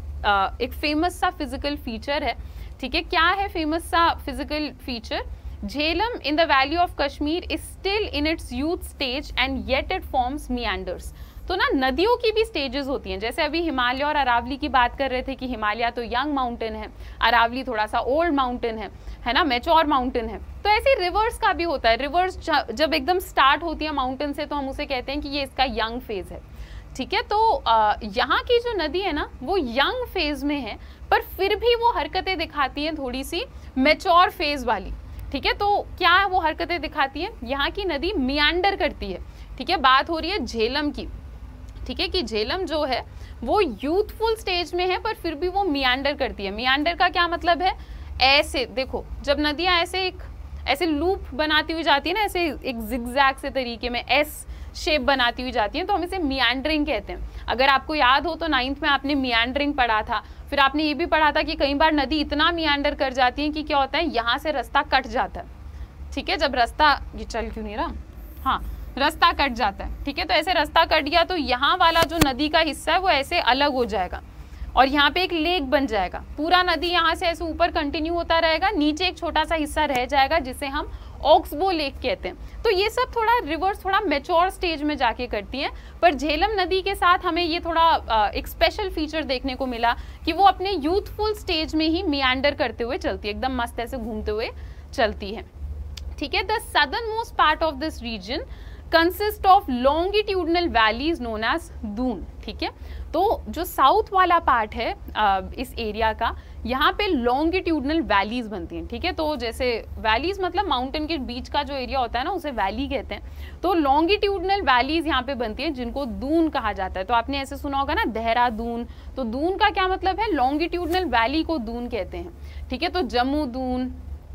एक फेमस सा फिजिकल फीचर है, ठीक है। क्या है फेमस सा physical feature? Jhelum in the valley of Kashmir is still in its youth stage and yet it forms meanders. तो ना नदियों की भी स्टेजेस होती हैं, जैसे अभी हिमालय और अरावली की बात कर रहे थे कि हिमालय तो यंग माउंटेन है, अरावली थोड़ा सा ओल्ड माउंटेन है ना, मैच्योर माउंटेन है। तो ऐसे रिवर्स का भी होता है, रिवर्स जब एकदम स्टार्ट होती है माउंटेन से तो हम उसे कहते हैं कि ये इसका यंग फेज है, ठीक है। तो यहाँ की जो नदी है ना वो यंग फेज में है, पर फिर भी वो हरकतें दिखाती हैं थोड़ी सी मैच्योर फेज वाली, ठीक है। तो क्या वो हरकतें दिखाती है? यहाँ की नदी मियांडर करती है, ठीक है। बात हो रही है झेलम की, ठीक है, कि झेलम जो है वो यूथफुल स्टेज में है पर फिर भी वो मियांडर करती है। मियांडर का क्या मतलब है? ऐसे देखो, जब नदियाँ ऐसे लूप बनाती हुई जाती है ना, ऐसे एक जिगजैग से तरीके में एस शेप बनाती हुई जाती है, तो हम इसे मियांडरिंग कहते हैं। अगर आपको याद हो तो 9th में आपने मियांडरिंग पढ़ा था, फिर आपने ये भी पढ़ा था कि कई बार नदी इतना मियांडर कर जाती है कि क्या होता है, यहाँ से रास्ता कट जाता है, ठीक है। जब रास्ता, ये चल क्यों नहीं रहा, हाँ, रास्ता कट जाता है, ठीक है। तो ऐसे रास्ता कट गया तो यहाँ वाला जो नदी का हिस्सा है वो ऐसे अलग हो जाएगा और यहाँ पे एक लेक बन जाएगा। पूरा नदी यहाँ से ऐसे ऊपर कंटिन्यू होता रहेगा, नीचे एक छोटा सा हिस्सा रह जाएगा जिसे हम ऑक्सबो लेक कहते हैं। तो ये सब थोड़ा रिवर्स, थोड़ा मैच्योर स्टेज में जाके करती हैं। पर झेलम नदी के साथ हमें ये थोड़ा एक स्पेशल फीचर देखने को मिला कि वो अपने यूथफुल स्टेज में ही मियांडर करते हुए चलती है, एकदम मस्त ऐसे घूमते हुए चलती है, ठीक है। The southernmost part of this region consist of longitudinal valleys known as Doon, ठीक है। तो जो साउथ वाला पार्ट है इस एरिया का, यहाँ पे लॉन्गिट्यूडनल वैलीज बनती हैं, ठीक है। तो जैसे वैलीज मतलब माउंटेन के बीच का जो एरिया होता है ना उसे वैली कहते हैं। तो लॉन्गिट्यूडनल वैलीज यहाँ पे बनती हैं जिनको दून कहा जाता है। तो आपने ऐसे सुना होगा ना देहरादून, तो दून का क्या मतलब है? लॉन्गिट्यूडनल वैली को दून कहते हैं, ठीक है। तो जम्मू दून,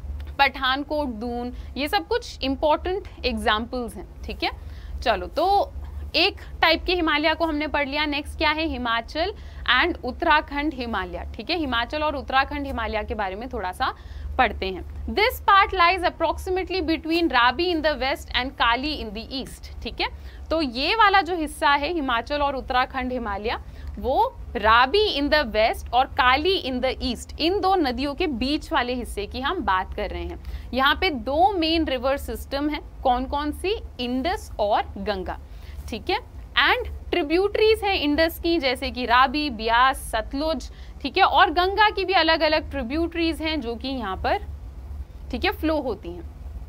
पठानकोट दून, ये सब कुछ इंपॉर्टेंट एग्जाम्पल्स हैं, ठीक है। चलो, तो एक टाइप के हिमालय को हमने पढ़ लिया। नेक्स्ट क्या है? हिमाचल एंड उत्तराखंड हिमालय, ठीक है। हिमाचल और उत्तराखंड हिमालय के बारे में थोड़ा सा पढ़ते हैं। This part lies approximately between Ravi in the west and Kali in the east, ठीक है। तो ये वाला जो हिस्सा है हिमाचल और उत्तराखंड हिमालय, वो राबी इन द वेस्ट और काली इन द ईस्ट, इन दो नदियों के बीच वाले हिस्से की हम बात कर रहे हैं। यहाँ पे दो मेन रिवर सिस्टम है, कौन कौन सी? इंडस और गंगा, ठीक है। एंड ट्रिब्यूटरीज हैं इंडस की, जैसे कि राबी, ब्यास, सतलुज, ठीक है। और गंगा की भी अलग अलग ट्रिब्यूटरीज हैं जो कि यहाँ पर, ठीक है, फ्लो होती हैं।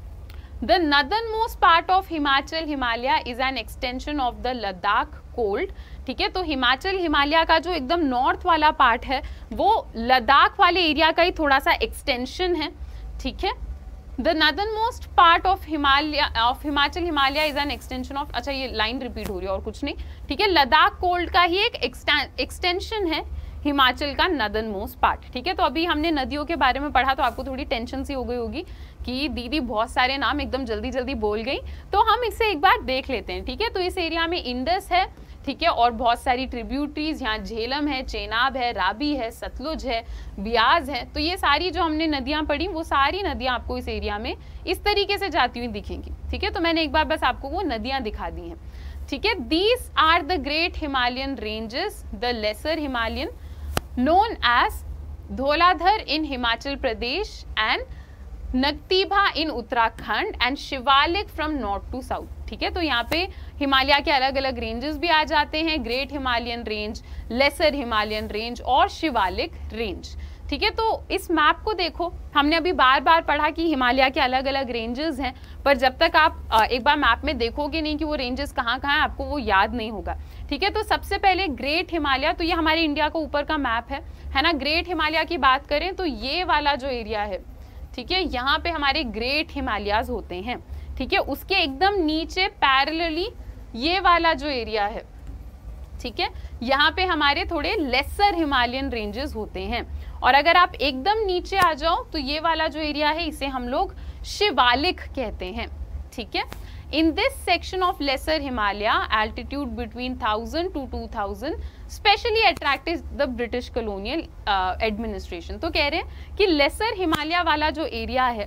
The northern most part of Himachal Himalaya is an extension of the Ladakh cold, ठीक है। तो हिमाचल हिमालय का जो एकदम नॉर्थ वाला पार्ट है वो लद्दाख वाले एरिया का ही थोड़ा सा एक्सटेंशन है, ठीक है। The northern most part of Himachal Himalaya is an extension of, अच्छा ये लाइन रिपीट हो रही है और कुछ नहीं, ठीक है। लद्दाख कोल्ड का ही एक एक्सटेंशन है हिमाचल का नदर्न मोस्ट पार्ट, ठीक है। तो अभी हमने नदियों के बारे में पढ़ा तो आपको थोड़ी टेंशन सी हो गई होगी कि दीदी बहुत सारे नाम एकदम जल्दी जल्दी बोल गई, तो हम इसे एक बार देख लेते हैं, ठीक है। तो इस एरिया में इंडस है, ठीक है, और बहुत सारी ट्रिब्यूटरीज, यहाँ झेलम है, चेनाब है, राबी है, सतलुज है, ब्यास है। तो ये सारी जो हमने नदियाँ पढ़ी वो सारी नदियाँ आपको इस एरिया में इस तरीके से जाती हुई दिखेंगी, ठीक है। तो मैंने एक बार बस आपको वो नदियाँ दिखा दी हैं, ठीक है। These are the great Himalayan ranges, the lesser Himalayan known as Dhauladhar in Himachal Pradesh and Nagtibba in Uttarakhand and Shivalik from north to south, ठीक है। तो यहाँ पे हिमालय के अलग अलग रेंजेस भी आ जाते हैं, great Himalayan range, lesser Himalayan range और शिवालिक रेंज, ठीक है। तो इस मैप को देखो, हमने अभी बार बार पढ़ा कि हिमालय के अलग अलग रेंजेस हैं, पर जब तक आप एक बार मैप में देखोगे नहीं कि वो रेंजेस कहाँ कहाँ हैं, आपको वो याद नहीं होगा, ठीक है। तो सबसे पहले ग्रेट हिमालय, तो ये हमारे इंडिया का ऊपर का मैप है ना। ग्रेट हिमालय की बात करें तो ये वाला जो एरिया है, ठीक है, यहाँ पे हमारे ग्रेट हिमालयाज होते हैं, ठीक है। उसके एकदम नीचे पैरेलली ये वाला जो एरिया है, ठीक है, यहाँ पे हमारे थोड़े लेसर हिमालयन रेंजेस होते हैं। और अगर आप एकदम नीचे आ जाओ तो ये वाला जो एरिया है इसे हम लोग शिवालिक कहते हैं, ठीक है। In this section of lesser Himalaya, altitude between 1000 to 2000 specially attracted the British colonial administration. तो कह रहे हैं कि lesser Himalaya वाला जो एरिया है,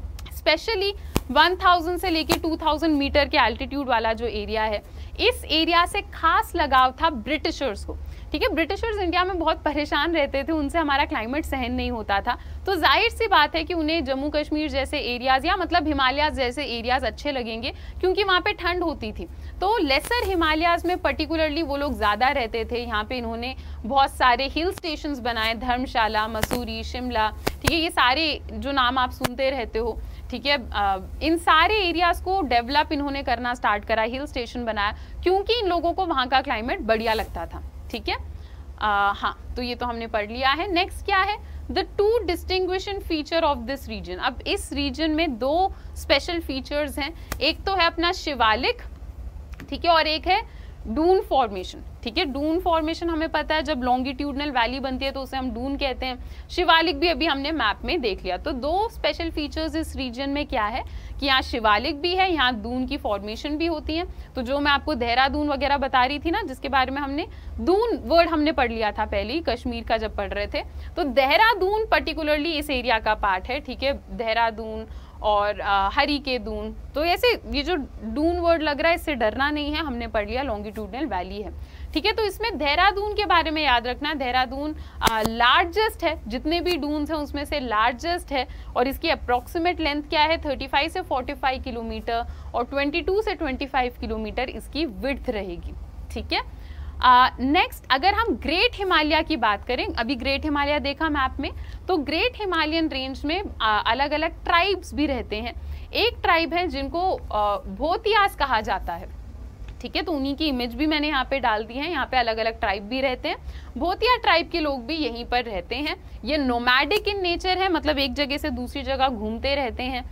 स्पेशली 1000 से लेके 2000 मीटर के एल्टीट्यूड वाला जो एरिया है, इस एरिया से खास लगाव था ब्रिटिशर्स को। ठीक है, ब्रिटिशर्स इंडिया में बहुत परेशान रहते थे, उनसे हमारा क्लाइमेट सहन नहीं होता था, तो जाहिर सी बात है कि उन्हें जम्मू कश्मीर जैसे एरियाज या मतलब हिमालयाज जैसे एरियाज अच्छे लगेंगे, क्योंकि वहाँ पे ठंड होती थी। तो लेसर हिमालयाज में पर्टिकुलरली वो लोग ज़्यादा रहते थे। यहाँ पे इन्होंने बहुत सारे हिल स्टेशंस बनाए, धर्मशाला, मसूरी, शिमला, ठीक है, ये सारे जो नाम आप सुनते रहते हो, ठीक है, इन सारे एरियाज को डेवलप इन्होंने करना स्टार्ट करा, हिल स्टेशन बनाया, क्योंकि इन लोगों को वहाँ का क्लाइमेट बढ़िया लगता था। ठीक है, हाँ, तो ये तो हमने पढ़ लिया है। नेक्स्ट क्या है, the two distinguishing feature of this region. अब इस रीजन में दो स्पेशल फीचर्स हैं, एक तो है अपना शिवालिक, ठीक है, और एक है डून फॉर्मेशन। ठीक है, डून फॉर्मेशन हमें पता है, जब लॉन्गिट्यूडनल वैली बनती है तो उसे हम डून कहते हैं। शिवालिक भी अभी हमने मैप में देख लिया। तो दो स्पेशल फीचर्स इस रीजन में क्या है कि यहाँ शिवालिक भी है, यहाँ दून की फॉर्मेशन भी होती है। तो जो मैं आपको देहरादून वगैरह बता रही थी ना, जिसके बारे में हमने दून वर्ड हमने पढ़ लिया था पहले ही कश्मीर का जब पढ़ रहे थे, तो देहरादून पर्टिकुलरली इस एरिया का पार्ट है। ठीक है, देहरादून और हरी के दून, तो ऐसे ये जो डून वर्ड लग रहा है इससे डरना नहीं है, हमने पढ़ लिया लॉन्गिट्यूडनल वैली है। ठीक है, तो इसमें देहरादून के बारे में याद रखना, देहरादून लार्जेस्ट है, जितने भी डून्स हैं उसमें से लार्जेस्ट है, और इसकी अप्रोक्सीमेट लेंथ क्या है, 35 से 45 किलोमीटर और 22 से 25 किलोमीटर इसकी विड्थ रहेगी। ठीक है, नेक्स्ट अगर हम ग्रेट हिमालय की बात करें, अभी ग्रेट हिमालय देखा मैप में, तो ग्रेट हिमालयन रेंज में अलग अलग ट्राइब्स भी रहते हैं। एक ट्राइब है जिनको भोतियास कहा जाता है। ठीक है, तो उन्हीं की इमेज भी मैंने यहाँ पे डाल दी है। यहाँ पे अलग अलग ट्राइब भी रहते हैं, भोतिया ट्राइब के लोग भी यहीं पर रहते हैं। ये नोमैडिक इन नेचर है, मतलब एक जगह से दूसरी जगह घूमते रहते हैं।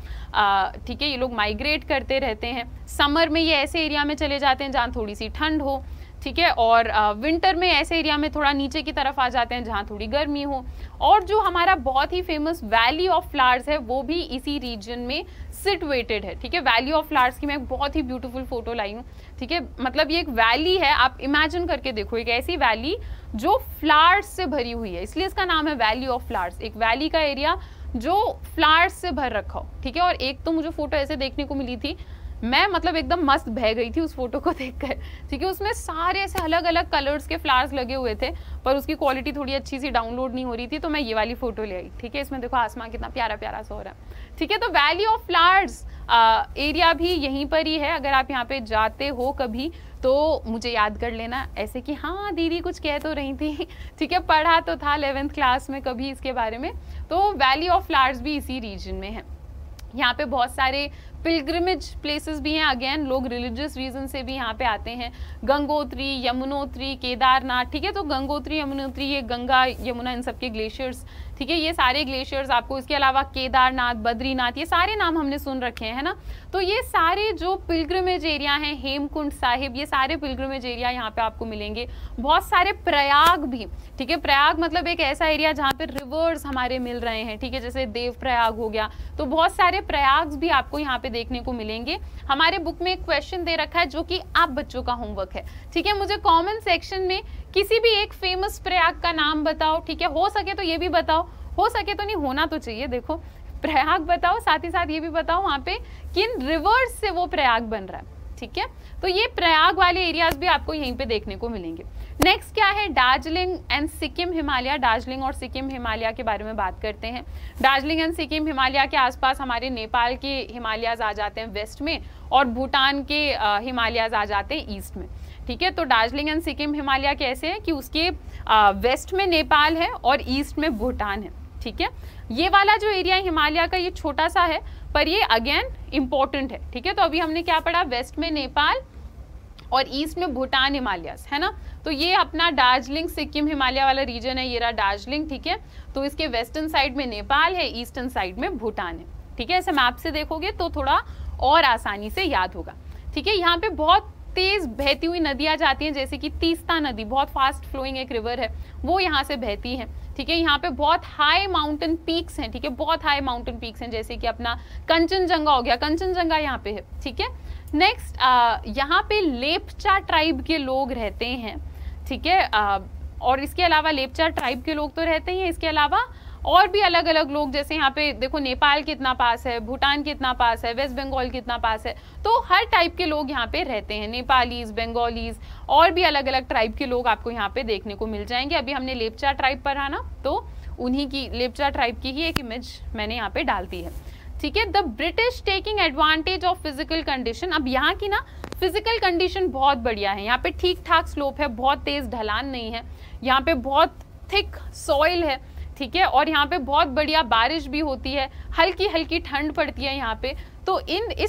ठीक है, ये लोग माइग्रेट करते रहते हैं। समर में ये ऐसे एरिया में चले जाते हैं जहाँ थोड़ी सी ठंड हो, ठीक है, और विंटर में ऐसे एरिया में थोड़ा नीचे की तरफ आ जाते हैं जहाँ थोड़ी गर्मी हो। और जो हमारा बहुत ही फेमस वैली ऑफ फ्लावर्स है वो भी इसी रीजन में सिटुएटेड है। ठीक है, वैली ऑफ फ्लावर्स की मैं एक बहुत ही ब्यूटीफुल फोटो लाई हूँ। ठीक है, मतलब ये एक वैली है, आप इमेजिन करके देखो, एक ऐसी वैली जो फ्लावर्स से भरी हुई है, इसलिए इसका नाम है वैली ऑफ फ्लावर्स। एक वैली का एरिया जो फ्लावर्स से भर रखा हो। ठीक है, और एक तो मुझे फोटो ऐसे देखने को मिली थी, मैं मतलब एकदम मस्त बह गई थी उस फोटो को देखकर। ठीक है, उसमें सारे ऐसे अलग अलग कलर्स के फ्लावर्स लगे हुए थे, पर उसकी क्वालिटी थोड़ी अच्छी सी डाउनलोड नहीं हो रही थी, तो मैं ये वाली फोटो ले आई। ठीक है, इसमें देखो आसमान कितना प्यारा प्यारा सा हो रहा है। ठीक है, तो वैली ऑफ फ्लावर्स एरिया भी यहीं पर ही है। अगर आप यहाँ पे जाते हो कभी तो मुझे याद कर लेना ऐसे कि हाँ दीदी कुछ कह तो रही थी। ठीक है, पढ़ा तो था 11th क्लास में कभी इसके बारे में। तो वैली ऑफ फ्लावर्स भी इसी रीजन में है। यहाँ पे बहुत सारे पिलग्रिमेज प्लेसेस भी हैं, अगेन लोग रिलीजियस रीजन से भी यहाँ पे आते हैं। गंगोत्री, यमुनोत्री, केदारनाथ। ठीक है, तो गंगोत्री, यमुनोत्री, ये गंगा यमुना इन सब के ग्लेशियर्स। ठीक है, ये सारे ग्लेशियर्स आपको, इसके अलावा केदारनाथ, बद्रीनाथ, ये सारे नाम हमने सुन रखे हैं, है ना। तो ये सारे जो पिलग्रिमेज एरिया हैं, हेमकुंड साहिब, ये सारे पिलग्रिमेज एरिया यहाँ पे आपको मिलेंगे। बहुत सारे प्रयाग भी। ठीक है, प्रयाग मतलब एक ऐसा एरिया जहाँ पे रिवर्स हमारे मिल रहे हैं। ठीक है, जैसे देव प्रयाग हो गया, तो बहुत सारे प्रयाग भी आपको यहाँ पे देखने को मिलेंगे। हमारे बुक में एक क्वेश्चन दे रखा है जो कि आप बच्चों का होमवर्क है। ठीक है, मुझे कमेंट सेक्शन में किसी भी एक फेमस प्रयाग का नाम बताओ। ठीक है, हो सके तो ये भी बताओ, हो सके तो नहीं, होना तो चाहिए, देखो प्रयाग बताओ, साथ ही साथ ये भी बताओ वहां पे किन रिवर्स से वो प्रयाग बन रहा है। ठीक है, तो ये प्रयाग वाले एरियाज भी आपको यहीं पे देखने को मिलेंगे। नेक्स्ट क्या है, दार्जिलिंग एंड सिक्किम हिमालय। दार्जिलिंग और सिक्किम हिमालय के बारे में बात करते हैं। दार्जिलिंग एंड सिक्किम हिमालय के आसपास हमारे नेपाल के हिमालयाज आ जाते हैं वेस्ट में, और भूटान के हिमालयाज आ जाते हैं ईस्ट में। ठीक है, तो दार्जिलिंग एंड सिक्किम हिमालय कैसे है कि उसके वेस्ट में नेपाल है और ईस्ट में भूटान है। ठीक है, ये वाला जो एरिया हिमालय का ये छोटा सा है, पर ये अगेन इंपॉर्टेंट है। ठीक है, तो अभी हमने क्या पढ़ा, वेस्ट में नेपाल और ईस्ट में भूटान हिमालयास, है ना। तो ये अपना दार्जिलिंग सिक्किम हिमालय वाला रीजन है, ये रहा दार्जिलिंग। ठीक है, तो इसके वेस्टर्न साइड में नेपाल है, ईस्टर्न साइड में भूटान है। ठीक है, ऐसे मैप से देखोगे तो थोड़ा और आसानी से याद होगा। ठीक है, यहाँ पे बहुत तेज बहती हुई नदियां जाती हैं, जैसे कि तीस्ता नदी, बहुत फास्ट फ्लोइंग एक रिवर है, वो यहाँ से बहती है। ठीक है, यहाँ पे बहुत हाई माउंटेन पीक्स हैं। ठीक है, बहुत हाई माउंटेन पीक्स हैं, जैसे कि अपना कंचनजंगा हो गया, कंचनजंगा यहाँ पे है। ठीक है, नेक्स्ट यहाँ पे लेपचा ट्राइब के लोग रहते हैं, ठीक है, और इसके अलावा लेपचा ट्राइब के लोग तो रहते ही हैं, इसके अलावा और भी अलग अलग लोग, जैसे यहाँ पे देखो नेपाल कितना पास है, भूटान कितना पास है, वेस्ट बंगाल कितना पास है, तो हर टाइप के लोग यहाँ पे रहते हैं, नेपालीज, बंगालीज और भी अलग अलग ट्राइब के लोग आपको यहाँ पे देखने को मिल जाएंगे। अभी हमने लेपचा ट्राइब पढ़ा ना, तो उन्हीं की लेपचा ट्राइब की ही एक इमेज मैंने यहाँ पे डाल दी है, ठीक है। The British taking advantage of physical condition, अब यहाँ की ना फिजिकल कंडीशन बहुत बढ़िया है, यहाँ पे ठीक ठाक स्लोप है, बहुत तेज ढलान नहीं है, यहाँ पे बहुत थिक सॉइल है, ठीक है, और यहाँ पे बहुत बढ़िया बारिश भी होती है, हल्की हल्की ठंड पड़ती है यहाँ पे। तो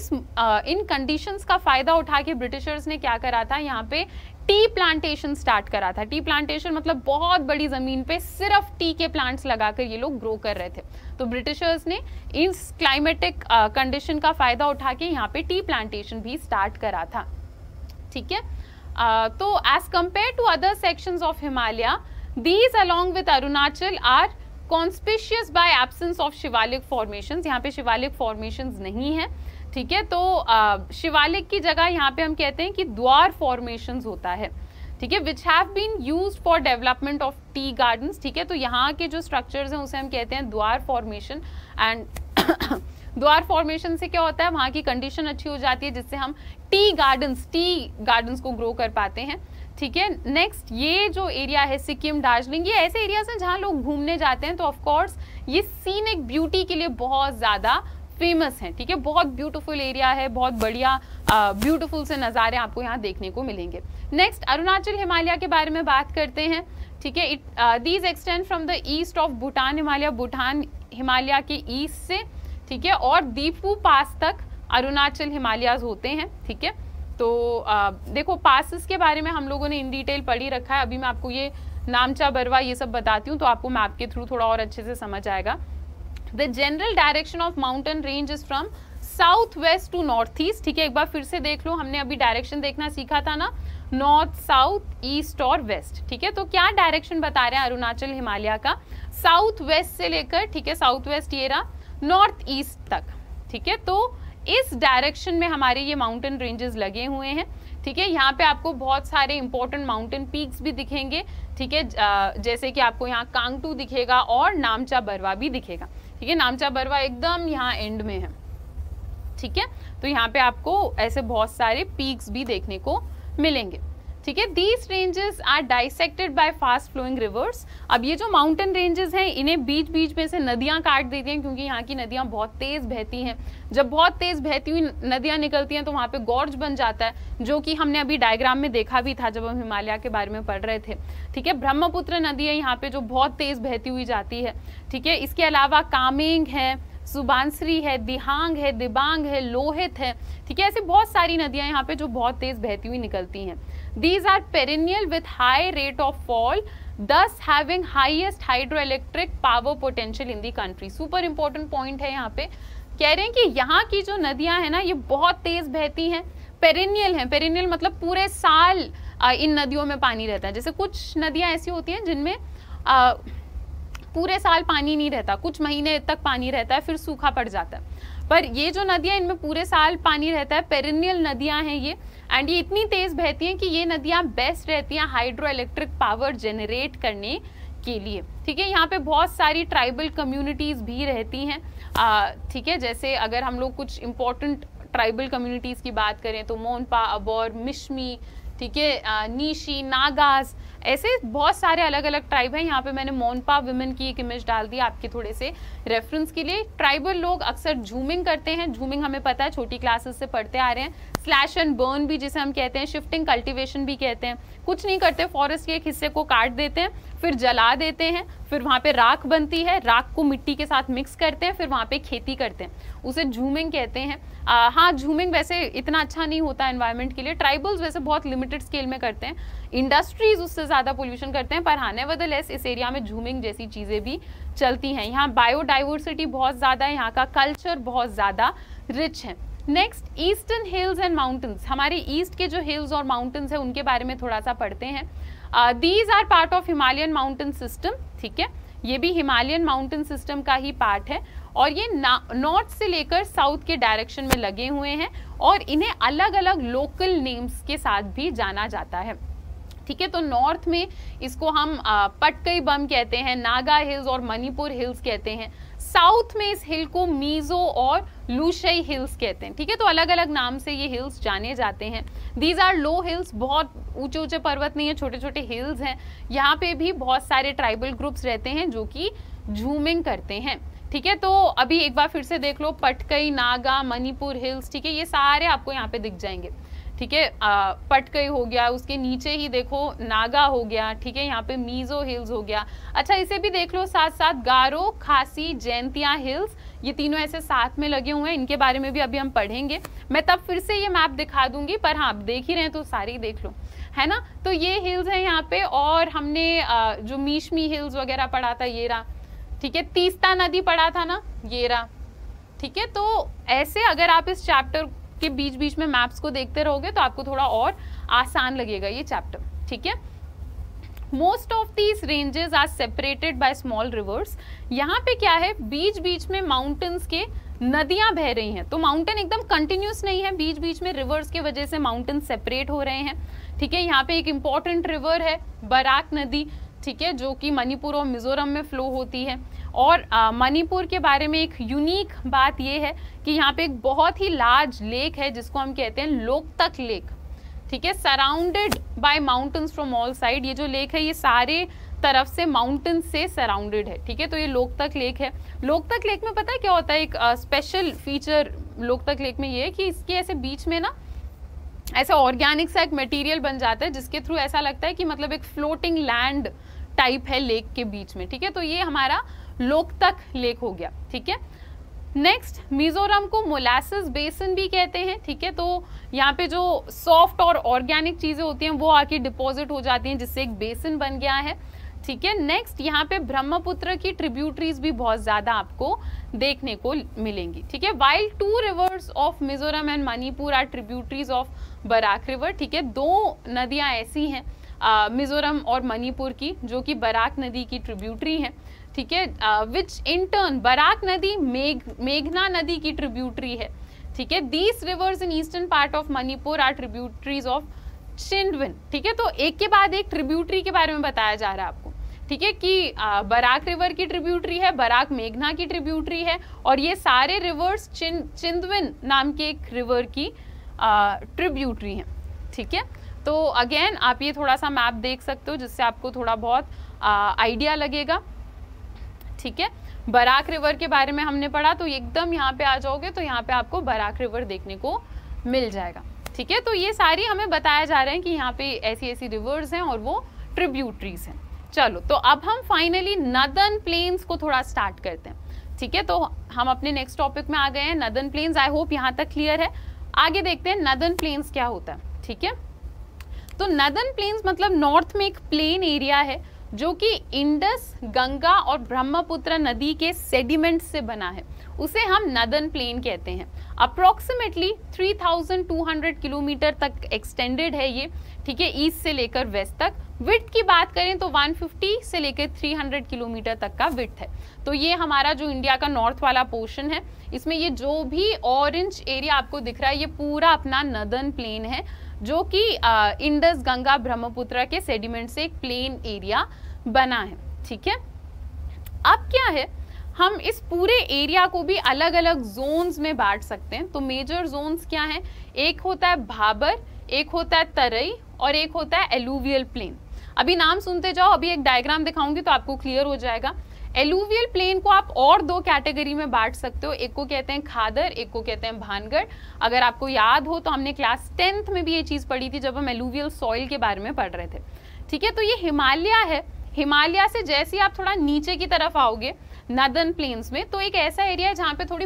इन कंडीशंस का फायदा उठा के ब्रिटिशर्स ने क्या करा था, यहाँ पे टी प्लांटेशन स्टार्ट करा था। टी प्लांटेशन मतलब बहुत बड़ी जमीन पे सिर्फ टी के प्लांट्स लगाकर ये लोग ग्रो कर रहे थे। तो ब्रिटिशर्स ने इस क्लाइमेटिक कंडीशन का फायदा उठा के यहाँ पे टी प्लांटेशन भी स्टार्ट करा था, ठीक है। तो as compare to other sections of Himalaya, these along with Arunachal are conspicuous by absence of Shivalik formations, यहाँ पे शिवालिक formations नहीं है, ठीक है। तो शिवालिक की जगह यहाँ पे हम कहते हैं कि द्वार formations होता है, ठीक है, which have been used for development of tea gardens, ठीक है। तो यहाँ के जो structures हैं उसे हम कहते हैं द्वार formation, and द्वार फॉर्मेशन से क्या होता है, वहाँ की कंडीशन अच्छी हो जाती है जिससे हम टी गार्डन्स को ग्रो कर पाते हैं, ठीक है। नेक्स्ट ये जो एरिया है सिक्किम, दार्जिलिंग, ये ऐसे एरियाज हैं जहाँ लोग घूमने जाते हैं, तो ऑफ कोर्स ये सीनिक ब्यूटी के लिए बहुत ज़्यादा फेमस है, ठीक है। बहुत ब्यूटीफुल एरिया है, बहुत बढ़िया ब्यूटीफुल से नज़ारे आपको यहाँ देखने को मिलेंगे। नेक्स्ट अरुणाचल हिमालय के बारे में बात करते हैं, ठीक है। These extend from the east of Bhutan Himalaya, Bhutan Himalaya के ईस्ट से, ठीक है, और दीपू पास तक अरुणाचल हिमालयाज होते हैं, ठीक है। तो देखो पासेस के बारे में हम लोगों ने इन डिटेल पढ़ ही रखा है, अभी मैं आपको ये नामचा बरवा ये सब बताती हूँ तो आपको मैप के थ्रू थोड़ा और अच्छे से समझ आएगा। The general direction of mountain range is from south west to north east, ठीक है। एक बार फिर से देख लो, हमने अभी डायरेक्शन देखना सीखा था ना, नॉर्थ, साउथ, ईस्ट और वेस्ट, ठीक है। तो क्या डायरेक्शन बता रहे हैं अरुणाचल हिमालय का, साउथ वेस्ट से लेकर, ठीक है, साउथ वेस्ट ये रहा, नॉर्थ ईस्ट तक, ठीक है। तो इस डायरेक्शन में हमारे ये माउंटेन रेंजेस लगे हुए हैं, ठीक है। यहाँ पे आपको बहुत सारे इंपॉर्टेंट माउंटेन पीक्स भी दिखेंगे, ठीक है, जैसे कि आपको यहाँ कांगटू दिखेगा और नामचा बरवा भी दिखेगा, ठीक है। नामचा बरवा एकदम यहाँ एंड में है, ठीक है। तो यहाँ पे आपको ऐसे बहुत सारे पीक्स भी देखने को मिलेंगे, ठीक है। These ranges are dissected by fast flowing rivers. अब ये जो माउंटेन रेंजेस हैं इन्हें बीच बीच में से नदियां काट देती हैं, क्योंकि यहाँ की नदियां बहुत तेज बहती हैं। जब बहुत तेज बहती हुई नदियां निकलती हैं तो वहाँ पे गॉर्ज बन जाता है, जो कि हमने अभी डायग्राम में देखा भी था जब हम हिमालय के बारे में पढ़ रहे थे, ठीक है। ब्रह्मपुत्र नदी है यहाँ पे जो बहुत तेज बहती हुई जाती है, ठीक है। इसके अलावा कामेंग है, सुबांसरी है, दिहांग है, दिबांग है, लोहित है, ठीक है। ऐसी बहुत सारी नदियां यहाँ पे जो बहुत तेज बहती हुई निकलती हैं। These are perennial with high rate of fall, thus having highest hydroelectric power potential in the country. Super important point है यहाँ पे, कह रहे हैं कि यहाँ की जो नदियां हैं ना ये बहुत तेज बहती हैं, पेरिनियल हैं। पेरिनियल मतलब पूरे साल इन नदियों में पानी रहता है। जैसे कुछ नदियां ऐसी होती हैं जिनमें पूरे साल पानी नहीं रहता, कुछ महीने तक पानी रहता है फिर सूखा पड़ जाता है, पर ये जो नदियां इनमें पूरे साल पानी रहता है, पेरिनियल नदियां हैं ये, एंड ये इतनी तेज बहती हैं कि ये नदियां बेस्ट रहती हैं हाइड्रो इलेक्ट्रिक पावर जनरेट करने के लिए, ठीक है। यहाँ पे बहुत सारी ट्राइबल कम्युनिटीज भी रहती हैं, ठीक है। जैसे अगर हम लोग कुछ इंपॉर्टेंट ट्राइबल कम्युनिटीज की बात करें तो मोनपा, अबोर, मिश्मी, ठीक है, नीशी, नागाज, ऐसे बहुत सारे अलग अलग ट्राइब हैं। यहाँ पे मैंने मोनपा विमेन की एक इमेज डाल दी आपके थोड़े से रेफरेंस के लिए। ट्राइबल लोग अक्सर झूमिंग करते हैं, झूमिंग हमें पता है छोटी क्लासेस से पढ़ते आ रहे हैं। स्लैश एंड बर्न भी जिसे हम कहते हैं, शिफ्टिंग कल्टीवेशन भी कहते हैं। कुछ नहीं करते, फॉरेस्ट के एक हिस्से को काट देते हैं, फिर जला देते हैं, फिर वहाँ पे राख बनती है, राख को मिट्टी के साथ मिक्स करते हैं, फिर वहाँ पे खेती करते हैं, उसे झूमिंग कहते हैं। हाँ, झूमिंग वैसे इतना अच्छा नहीं होता एनवायरनमेंट के लिए, ट्राइबल्स वैसे बहुत लिमिटेड स्केल में करते हैं, इंडस्ट्रीज उससे ज़्यादा पोल्यूशन करते हैं, पर हाँ नेवरदलेस इस एरिया में झूमिंग जैसी चीज़ें भी चलती हैं। यहाँ बायोडाइवर्सिटी बहुत ज़्यादा है, यहाँ का कल्चर बहुत ज़्यादा रिच है। Next, eastern hills and mountains. हमारे ईस्ट के जो हिल्स और माउंटेन्स हैं उनके बारे में थोड़ा सा पढ़ते हैं। These are part of Himalayan mountain system, ठीक है, ये भी हिमालयन माउंटेन सिस्टम का ही पार्ट है। और ये नॉर्थ से लेकर साउथ के डायरेक्शन में लगे हुए हैं और इन्हें अलग अलग लोकल नेम्स के साथ भी जाना जाता है। ठीक है, तो नॉर्थ में इसको हम पटकई बम कहते हैं, नागा हिल्स और मणिपुर हिल्स कहते हैं। साउथ में इस हिल को मीजो और लुशई हिल्स कहते हैं। ठीक है, तो अलग अलग नाम से ये हिल्स जाने जाते हैं। दीज आर लो हिल्स, बहुत ऊंचे ऊंचे पर्वत नहीं है, छोटे छोटे हिल्स हैं। यहाँ पे भी बहुत सारे ट्राइबल ग्रुप्स रहते हैं जो कि झूमिंग करते हैं। ठीक है, तो अभी एक बार फिर से देख लो, पटकई, नागा, मणिपुर हिल्स, ठीक है, ये सारे आपको यहाँ पे दिख जाएंगे। ठीक है, पटकई हो गया, उसके नीचे ही देखो नागा हो गया। ठीक है, यहाँ पे मीजो हिल्स हो गया। अच्छा, इसे भी देख लो साथ साथ, गारो, खासी, जैंतिया हिल्स, ये तीनों ऐसे साथ में लगे हुए हैं। इनके बारे में भी अभी हम पढ़ेंगे, मैं तब फिर से ये मैप दिखा दूंगी, पर हाँ, आप देख ही रहे हैं तो सारी देख लो, है ना। तो ये हिल्स है यहाँ पे, और हमने जो मीशमी हिल्स वगैरह पढ़ा था ये रहा। ठीक है, तीस्ता नदी पढ़ा था ना, ये रहा। ठीक है, तो ऐसे अगर आप इस चैप्टर के बीच बीच में मैप्स को देखते रहोगे तो आपको थोड़ा और आसान लगेगा ये चैप्टर। ठीक है, most of these ranges are separated by small rivers. यहाँ पे क्या है, बीच बीच में माउंटेन्स के नदियां बह रही हैं, तो माउंटेन एकदम कंटिन्यूस नहीं है, बीच बीच में रिवर्स के वजह से माउंटेन सेपरेट हो रहे हैं। ठीक है, यहाँ पे एक इंपॉर्टेंट रिवर है बराक नदी, ठीक है, जो कि मणिपुर और मिजोरम में फ्लो होती है। और मणिपुर के बारे में एक यूनिक बात यह है कि यहाँ पे एक बहुत ही लार्ज लेक है जिसको हम कहते हैं लोकतक लेक। ठीक है, surrounded by mountains from all side. ये जो लेक है ये सारे तरफ से माउंटेन से सराउंडेड है। ठीक है, तो ये लोकतक लेक है। लोकतक लेक में पता है क्या होता है, एक स्पेशल फीचर लोकतक लेक में ये है कि इसके ऐसे बीच में ना ऐसा ऑर्गेनिक सा एक मटेरियल बन जाता है जिसके थ्रू ऐसा लगता है कि मतलब एक फ्लोटिंग लैंड टाइप है लेक के बीच में। ठीक है, तो ये हमारा लोकतक लेक हो गया। ठीक है, नेक्स्ट, मिजोरम को मोलासेस बेसिन भी कहते हैं। ठीक है, तो यहाँ पे जो सॉफ्ट और ऑर्गेनिक चीजें होती हैं वो आके डिपॉजिट हो जाती हैं जिससे एक बेसिन बन गया है। ठीक है, नेक्स्ट, यहाँ पे ब्रह्मपुत्र की ट्रिब्यूटरीज भी बहुत ज्यादा आपको देखने को मिलेंगी। ठीक है, while 2 rivers of Mizoram and Manipur are tributaries of Barak river. ठीक है, 2 नदियां ऐसी हैं मिजोरम और मणिपुर की जो कि बराक नदी की ट्रिब्यूटरी है। ठीक है, विच इन टर्न, बराक नदी मेघना नदी की ट्रिब्यूटरी है। ठीक है, these rivers in eastern part of Manipur are tributaries of Chindwin. ठीक है, तो एक के बाद एक ट्रिब्यूटरी के बारे में बताया जा रहा है आपको। ठीक है, कि बराक रिवर की ट्रिब्यूटरी है, बराक मेघना की ट्रिब्यूटरी है, और ये सारे रिवर्स चिंदविन नाम के एक रिवर की ट्रिब्यूटरी है। ठीक है, तो अगेन आप ये थोड़ा सा मैप देख सकते हो जिससे आपको थोड़ा बहुत आइडिया लगेगा। ठीक है, बराक रिवर के बारे में हमने पढ़ा, तो एकदम यहाँ पे आ जाओगे तो यहाँ पे आपको बराक रिवर देखने को मिल जाएगा। ठीक है, तो ये सारी हमें बताया जा रहे हैं कि यहाँ पे ऐसी ऐसी रिवर्स हैं और वो ट्रिब्यूटरीज हैं। चलो, तो अब हम फाइनली नदर्न प्लेन्स को थोड़ा स्टार्ट करते हैं। ठीक है, तो हम अपने नेक्स्ट टॉपिक में आ गए हैं, नदर्न प्लेन्स। आई होप यहाँ तक क्लियर है। आगे देखते हैं नदर्न प्लेन्स क्या होता है। ठीक है, तो नदर्न प्लेन्स मतलब नॉर्थ में एक प्लेन एरिया है जो कि इंडस, गंगा और ब्रह्मपुत्र नदी के सेडिमेंट से बना है, उसे हम नदर्न प्लेन कहते हैं। अप्रोक्सीमेटली 3200 किलोमीटर तक एक्सटेंडेड है ये। ठीक है, ईस्ट से लेकर वेस्ट तक। विड्थ की बात करें तो 150 से लेकर 300 किलोमीटर तक का विड्थ है। तो ये हमारा जो इंडिया का नॉर्थ वाला पोर्शन है, इसमें ये जो भी ऑरेंज एरिया आपको दिख रहा है ये पूरा अपना नदर्न प्लेन है जो कि इंडस, गंगा, ब्रह्मपुत्र के सेडिमेंट से एक प्लेन एरिया बना है। ठीक है, अब क्या है, हम इस पूरे एरिया को भी अलग अलग जोन्स में बांट सकते हैं। तो मेजर जोन्स क्या हैं, एक होता है भाबर, एक होता है तराई और एक होता है एलुवियल प्लेन। अभी नाम सुनते जाओ, अभी एक डायग्राम दिखाऊंगी तो आपको क्लियर हो जाएगा। एलुवियल प्लेन को आप और 2 कैटेगरी में बांट सकते हो, एक को कहते हैं खादर, एक को कहते हैं भानगढ़। अगर आपको याद हो तो हमने क्लास 10th में भी ये चीज पढ़ी थी जब हम एलुवियल सॉइल के बारे में पढ़ रहे थे। ठीक है, तो ये हिमालय है। हिमालय से जैसे ही आप थोड़ा नीचे की तरफ आओगे नदर्न प्लेन्स में, तो एक ऐसा एरिया है जहाँ पे थोड़े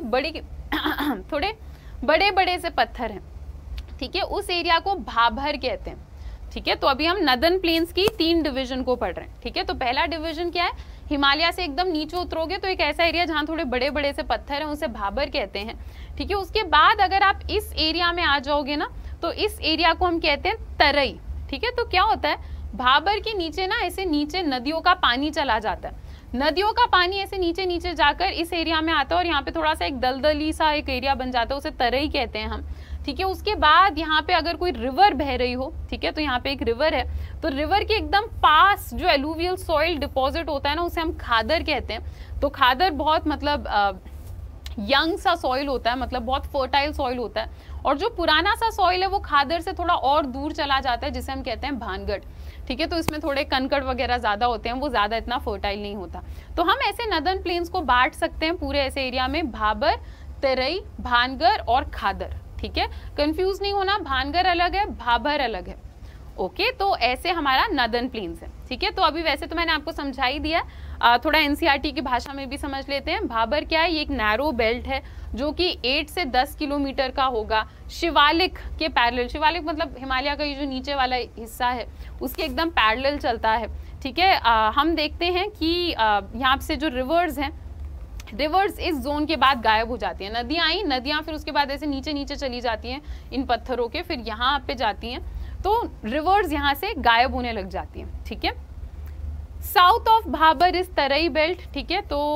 बड़े बड़े से पत्थर हैं। ठीक है, उस एरिया को भाबर कहते हैं। ठीक है, तो अभी हम नदर्न प्लेन्स की 3 डिवीजन को पढ़ रहे हैं। ठीक है, तो पहला डिवीजन क्या है, हिमालय से एकदम नीचे उतरोगे तो एक ऐसा एरिया जहाँ थोड़े बड़े बड़े से पत्थर हैं, उसे भाबर कहते हैं। ठीक है, उसके बाद अगर आप इस एरिया में आ जाओगे ना तो इस एरिया को हम कहते हैं तराई। ठीक है, तो क्या होता है, भाबर के नीचे ना ऐसे नीचे नदियों का पानी चला जाता है, नदियों का पानी ऐसे नीचे नीचे जाकर इस एरिया में आता है और यहाँ पे थोड़ा सा एक दलदली सा एक एरिया बन जाता है, उसे तराई कहते हैं हम, ठीक है। उसके बाद यहाँ पे अगर कोई रिवर बह रही हो, ठीक है, तो यहाँ पे एक रिवर है, तो रिवर के एकदम पास जो एलुवियल सॉइल डिपॉजिट होता है ना, उसे हम खादर कहते हैं। तो खादर बहुत मतलब यंग सा सॉइल होता है, मतलब बहुत फर्टाइल सॉइल होता है, और जो पुराना सा सॉइल है वो खादर से थोड़ा और दूर चला जाता है, जिसे हम कहते हैं भानगढ़, ठीक है। तो इसमें थोड़े कंकड़ वगैरह ज्यादा होते हैं, वो ज्यादा इतना फर्टाइल नहीं होता। तो हम ऐसे नदर्न प्लेन्स को बांट सकते हैं पूरे ऐसे एरिया में, भाबर, तराई, भानगढ़ और खादर, ठीक है। कंफ्यूज नहीं होना, भानगढ़ अलग है, भाबर अलग है, ओके। तो ऐसे हमारा नदर्न प्लेन्स है, ठीक है। तो अभी वैसे तो मैंने आपको समझा ही दिया, थोड़ा एनसीईआरटी की भाषा में भी समझ लेते हैं। भाबर क्या है, ये एक नैरो बेल्ट है जो कि 8 से 10 किलोमीटर का होगा, शिवालिक के पैरेलल, शिवालिक मतलब हिमालय का ये जो नीचे वाला हिस्सा है उसके एकदम पैरेलल चलता है, ठीक है। हम देखते हैं कि यहाँ से जो रिवर्स हैं, रिवर्स इस जोन के बाद गायब हो जाती हैं। नदियाँ आई, नदियाँ फिर उसके बाद ऐसे नीचे नीचे चली जाती हैं इन पत्थरों के, फिर यहाँ पे जाती हैं, तो रिवर्स यहाँ से गायब होने लग जाती हैं, ठीक है। South of Bhabar is Terai belt, ठीक है। तो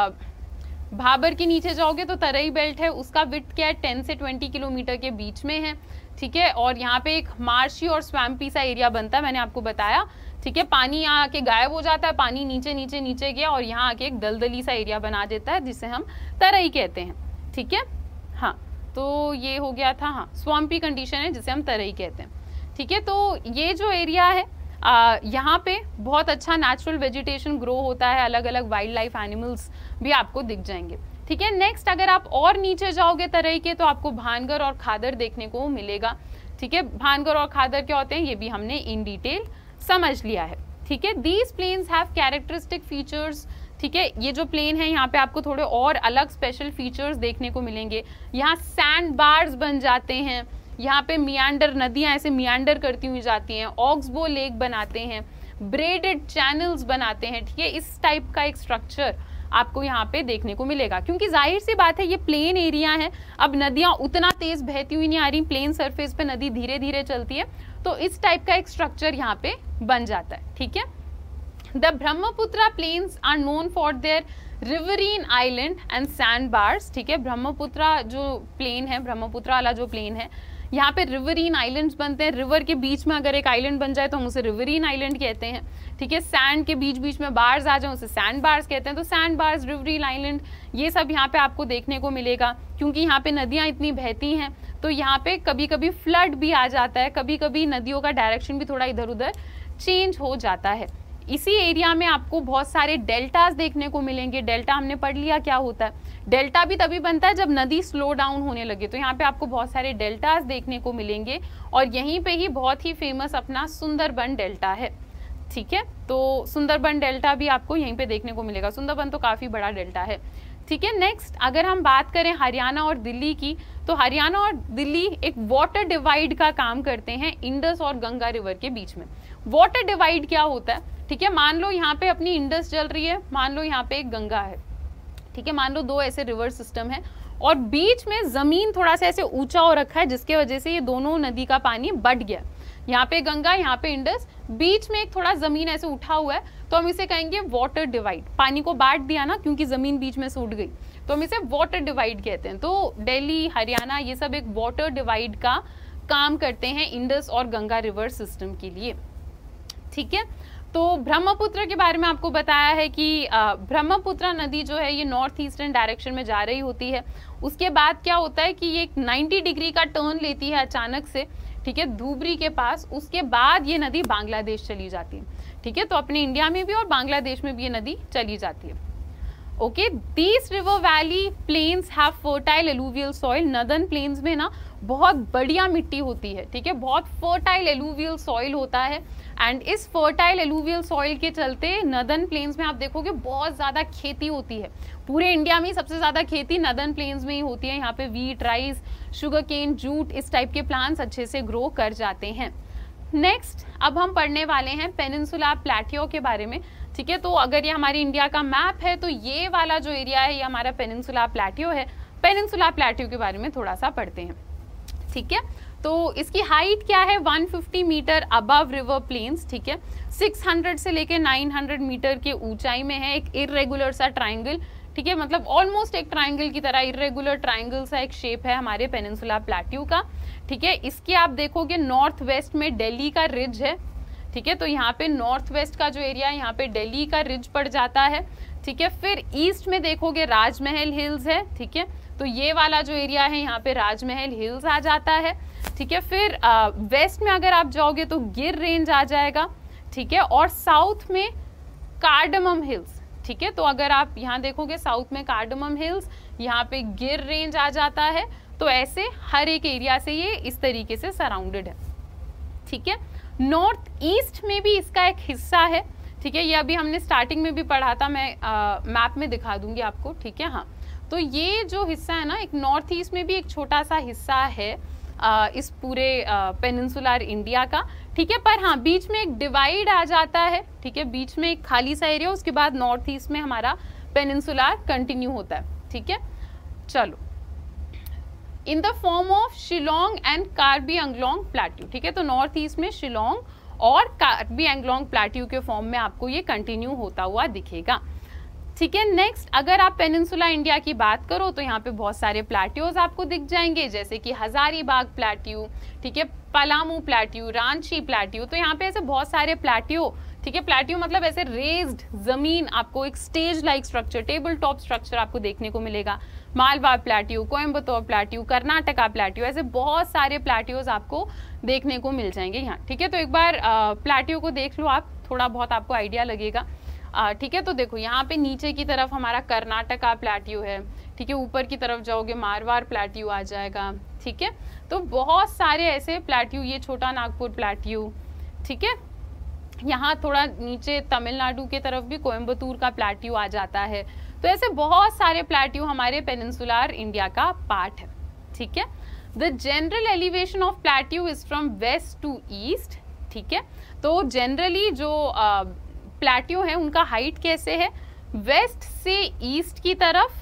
भाबर के नीचे जाओगे तो तराई बेल्ट है, उसका विड्थ क्या है, 10 से 20 किलोमीटर के बीच में है, ठीक है। और यहाँ पे एक मार्शी और स्वैम्पी सा एरिया बनता है, मैंने आपको बताया, ठीक है। पानी यहाँ आके गायब हो जाता है, पानी नीचे नीचे नीचे गया और यहाँ आके एक दलदली सा एरिया बना देता है जिसे हम तराई कहते हैं, ठीक है। हाँ, तो ये हो गया था, हाँ, स्वैम्पी कंडीशन है जिसे हम तराई कहते हैं, ठीक है। तो ये जो एरिया है यहाँ पे बहुत अच्छा नेचुरल वेजिटेशन ग्रो होता है, अलग अलग वाइल्ड लाइफ एनिमल्स भी आपको दिख जाएंगे, ठीक है। नेक्स्ट अगर आप और नीचे जाओगे तराई के तो आपको भानगढ़ और खादर देखने को मिलेगा, ठीक है। भानगढ़ और खादर क्या होते हैं ये भी हमने इन डिटेल समझ लिया है, ठीक है। These plains have characteristic features, ठीक है। ये जो प्लेन है यहाँ पे आपको थोड़े और अलग स्पेशल फीचर्स देखने को मिलेंगे। यहाँ सैंड बार्स बन जाते हैं, यहाँ पे मियांडर, नदियाँ ऐसे मियांडर करती हुई जाती हैं, ऑक्सबो लेक बनाते हैं, ब्रेडेड चैनल्स बनाते हैं, ठीक है। इस टाइप का एक स्ट्रक्चर आपको यहाँ पे देखने को मिलेगा, क्योंकि जाहिर सी बात है ये प्लेन एरिया है, अब नदियाँ उतना तेज बहती हुई नहीं आ रही, प्लेन सरफेस पे नदी धीरे धीरे चलती है, तो इस टाइप का एक स्ट्रक्चर यहाँ पे बन जाता है, ठीक है। The Brahmaputra plains are known for their riverine island and sand bars, ठीक है। ब्रह्मपुत्रा जो प्लेन है, ब्रह्मपुत्रा वाला जो प्लेन है, यहाँ पे रिवरीन आइलैंड्स बनते हैं, रिवर के बीच में अगर एक आइलैंड बन जाए तो हम उसे रिवरीन आइलैंड कहते हैं, ठीक है। सैंड के बीच बीच में बार्स आ जाए उसे सैंड बार्स कहते हैं। तो सैंड बार्स, रिवरीन आइलैंड, ये सब यहाँ पे आपको देखने को मिलेगा, क्योंकि यहाँ पे नदियाँ इतनी बहती हैं तो यहाँ पे कभी कभी फ्लड भी आ जाता है, कभी कभी नदियों का डायरेक्शन भी थोड़ा इधर उधर चेंज हो जाता है। इसी एरिया में आपको बहुत सारे डेल्टास देखने को मिलेंगे। डेल्टा हमने पढ़ लिया क्या होता है, डेल्टा भी तभी बनता है जब नदी स्लो डाउन होने लगे, तो यहाँ पे आपको बहुत सारे डेल्टास देखने को मिलेंगे, और यहीं पे ही बहुत ही फेमस अपना सुंदरबन डेल्टा है, ठीक है। तो सुंदरबन डेल्टा भी आपको यहीं पे देखने को मिलेगा, सुंदरबन तो काफी बड़ा डेल्टा है, ठीक है। नेक्स्ट अगर हम बात करें हरियाणा और दिल्ली की, तो हरियाणा और दिल्ली एक वाटर डिवाइड का काम करते हैं इंडस और गंगा रिवर के बीच में। वाटर डिवाइड क्या होता है, ठीक है, मान लो यहाँ पे अपनी इंडस चल रही है, मान लो यहाँ पे एक गंगा है, ठीक है, मान लो दो ऐसे रिवर सिस्टम है, और बीच में जमीन थोड़ा सा ऐसे ऊंचा हो रखा है, जिसके वजह से ये दोनों नदी का पानी बढ़ गया, यहाँ पे गंगा, यहाँ पे इंडस, बीच में एक थोड़ा जमीन ऐसे उठा हुआ है, तो हम इसे कहेंगे वाटर डिवाइड। पानी को बांट दिया ना, क्योंकि जमीन बीच में से उठ गई, तो हम इसे वाटर डिवाइड कहते हैं। तो दिल्ली, हरियाणा, ये सब एक वाटर डिवाइड का काम करते हैं इंडस और गंगा रिवर सिस्टम के लिए, ठीक है। तो ब्रह्मपुत्र के बारे में आपको बताया है कि ब्रह्मपुत्र नदी जो है ये नॉर्थ ईस्टर्न डायरेक्शन में जा रही होती है। उसके बाद क्या होता है कि ये 90 डिग्री का टर्न लेती है अचानक से, ठीक है, धुबरी के पास। उसके बाद ये नदी बांग्लादेश चली जाती है, ठीक है। तो अपने इंडिया में भी और बांग्लादेश में भी ये नदी चली जाती है, okay. These river valley plains have fertile alluvial soil. Northern plains में ना बहुत बढ़िया मिट्टी होती है, ठीक है, बहुत फर्टाइल एलुवियल सॉइल होता है, एंड इस फर्टाइल एलुवियल सॉइल के चलते नदर्न प्लेन्स में आप देखोगे बहुत ज़्यादा खेती होती है। पूरे इंडिया में सबसे ज़्यादा खेती नदर्न प्लेन्स में ही होती है। यहाँ पे wheat, rice, sugar cane, jute, इस टाइप के प्लांट्स अच्छे से ग्रो कर जाते हैं। नेक्स्ट अब हम पढ़ने वाले हैं पेनिनसुला प्लेटियो के बारे में, ठीक है। तो अगर ये हमारी इंडिया का मैप है तो ये वाला जो एरिया है ये हमारा पेनिनसुला प्लेटियो है। पेनिनसुला प्लेटियो के बारे में थोड़ा सा पढ़ते हैं, ठीक है। तो इसकी हाइट क्या है 150 मीटर अबव रिवर प्लेन्स, ठीक है। 600 से लेके 900 मीटर के ऊंचाई में है, एक इरेगुलर सा ट्राइंगल, ठीक है, मतलब ऑलमोस्ट एक ट्राइंगल की तरह इरेगुलर ट्राइंगल सा एक शेप है हमारे पेनिनसुला प्लेट्यू का, ठीक है। इसके आप देखोगे नॉर्थ वेस्ट में दिल्ली का रिज है, ठीक है, तो यहाँ पे नॉर्थ वेस्ट का जो एरिया है यहाँ पे दिल्ली का रिज पड़ जाता है, ठीक है। फिर ईस्ट में देखोगे राजमहल हिल्स है, ठीक है, तो ये वाला जो एरिया है यहाँ पे राजमहल हिल्स आ जाता है, ठीक है। फिर वेस्ट में अगर आप जाओगे तो गिर रेंज आ जाएगा, ठीक है, और साउथ में कार्डमम हिल्स, ठीक है। तो अगर आप यहाँ देखोगे साउथ में कार्डमम हिल्स, यहाँ पे गिर रेंज आ जाता है। तो ऐसे हर एक एरिया से ये इस तरीके से सराउंडेड है, ठीक है। नॉर्थ ईस्ट में भी इसका एक हिस्सा है, ठीक है, ये अभी हमने स्टार्टिंग में भी पढ़ा था, मैं मैप में दिखा दूंगी आपको, ठीक है। हाँ, तो ये जो हिस्सा है ना, एक नॉर्थ ईस्ट में भी एक छोटा सा हिस्सा है इस पूरे पेनिनसुलर इंडिया का, ठीक है। पर हाँ, बीच में एक डिवाइड आ जाता है, ठीक है, बीच में एक खाली सा एरिया, उसके बाद नॉर्थ ईस्ट में हमारा पेनिनसुलर कंटिन्यू होता है, ठीक है। चलो, in the form of Shillong and Karbi Anglong plateau, ठीक है, तो नॉर्थ ईस्ट में शिलोंग और कार्बी एंग्लोंग प्लेट्यू के फॉर्म में आपको ये कंटिन्यू होता हुआ दिखेगा, ठीक है। नेक्स्ट, अगर आप पेनिनसुला इंडिया की बात करो तो यहाँ पे बहुत सारे प्लेट्यूज आपको दिख जाएंगे, जैसे कि हजारीबाग प्लेट्यू, ठीक है, पलामू प्लेट्यू, रांची प्लेट्यू, तो यहाँ पे ऐसे बहुत सारे प्लेट्यू, ठीक है। प्लेट्यू मतलब ऐसे रेज्ड जमीन, आपको एक stage like structure, table top structure आपको देखने को मिलेगा। Malwa plateau, Coimbatore plateau, Karnataka plateau, ऐसे बहुत सारे प्लेट्यूज आपको देखने को मिल जाएंगे यहाँ, ठीक है। तो एक बार प्लेट्यू को देख लो आप, थोड़ा बहुत आपको आइडिया लगेगा, ठीक है। तो देखो यहाँ पे नीचे की तरफ हमारा कर्नाटका प्लेट्यू है, ठीक है, ऊपर की तरफ जाओगे मारवाड़ प्लेट्यू आ जाएगा, ठीक है। तो बहुत सारे ऐसे प्लेट्यू, ये छोटा नागपुर प्लेट्यू, ठीक है। यहाँ थोड़ा नीचे तमिलनाडु के तरफ भी कोयम्बतूर का प्लेट्यू आ जाता है। तो ऐसे बहुत सारे प्लेट्यू हमारे पेनिनसुलर इंडिया का पार्ट है, ठीक है। The general elevation of plateau is from west to east, ठीक है। तो जनरली जो प्लेट्यू है उनका हाइट कैसे है, वेस्ट से ईस्ट की तरफ,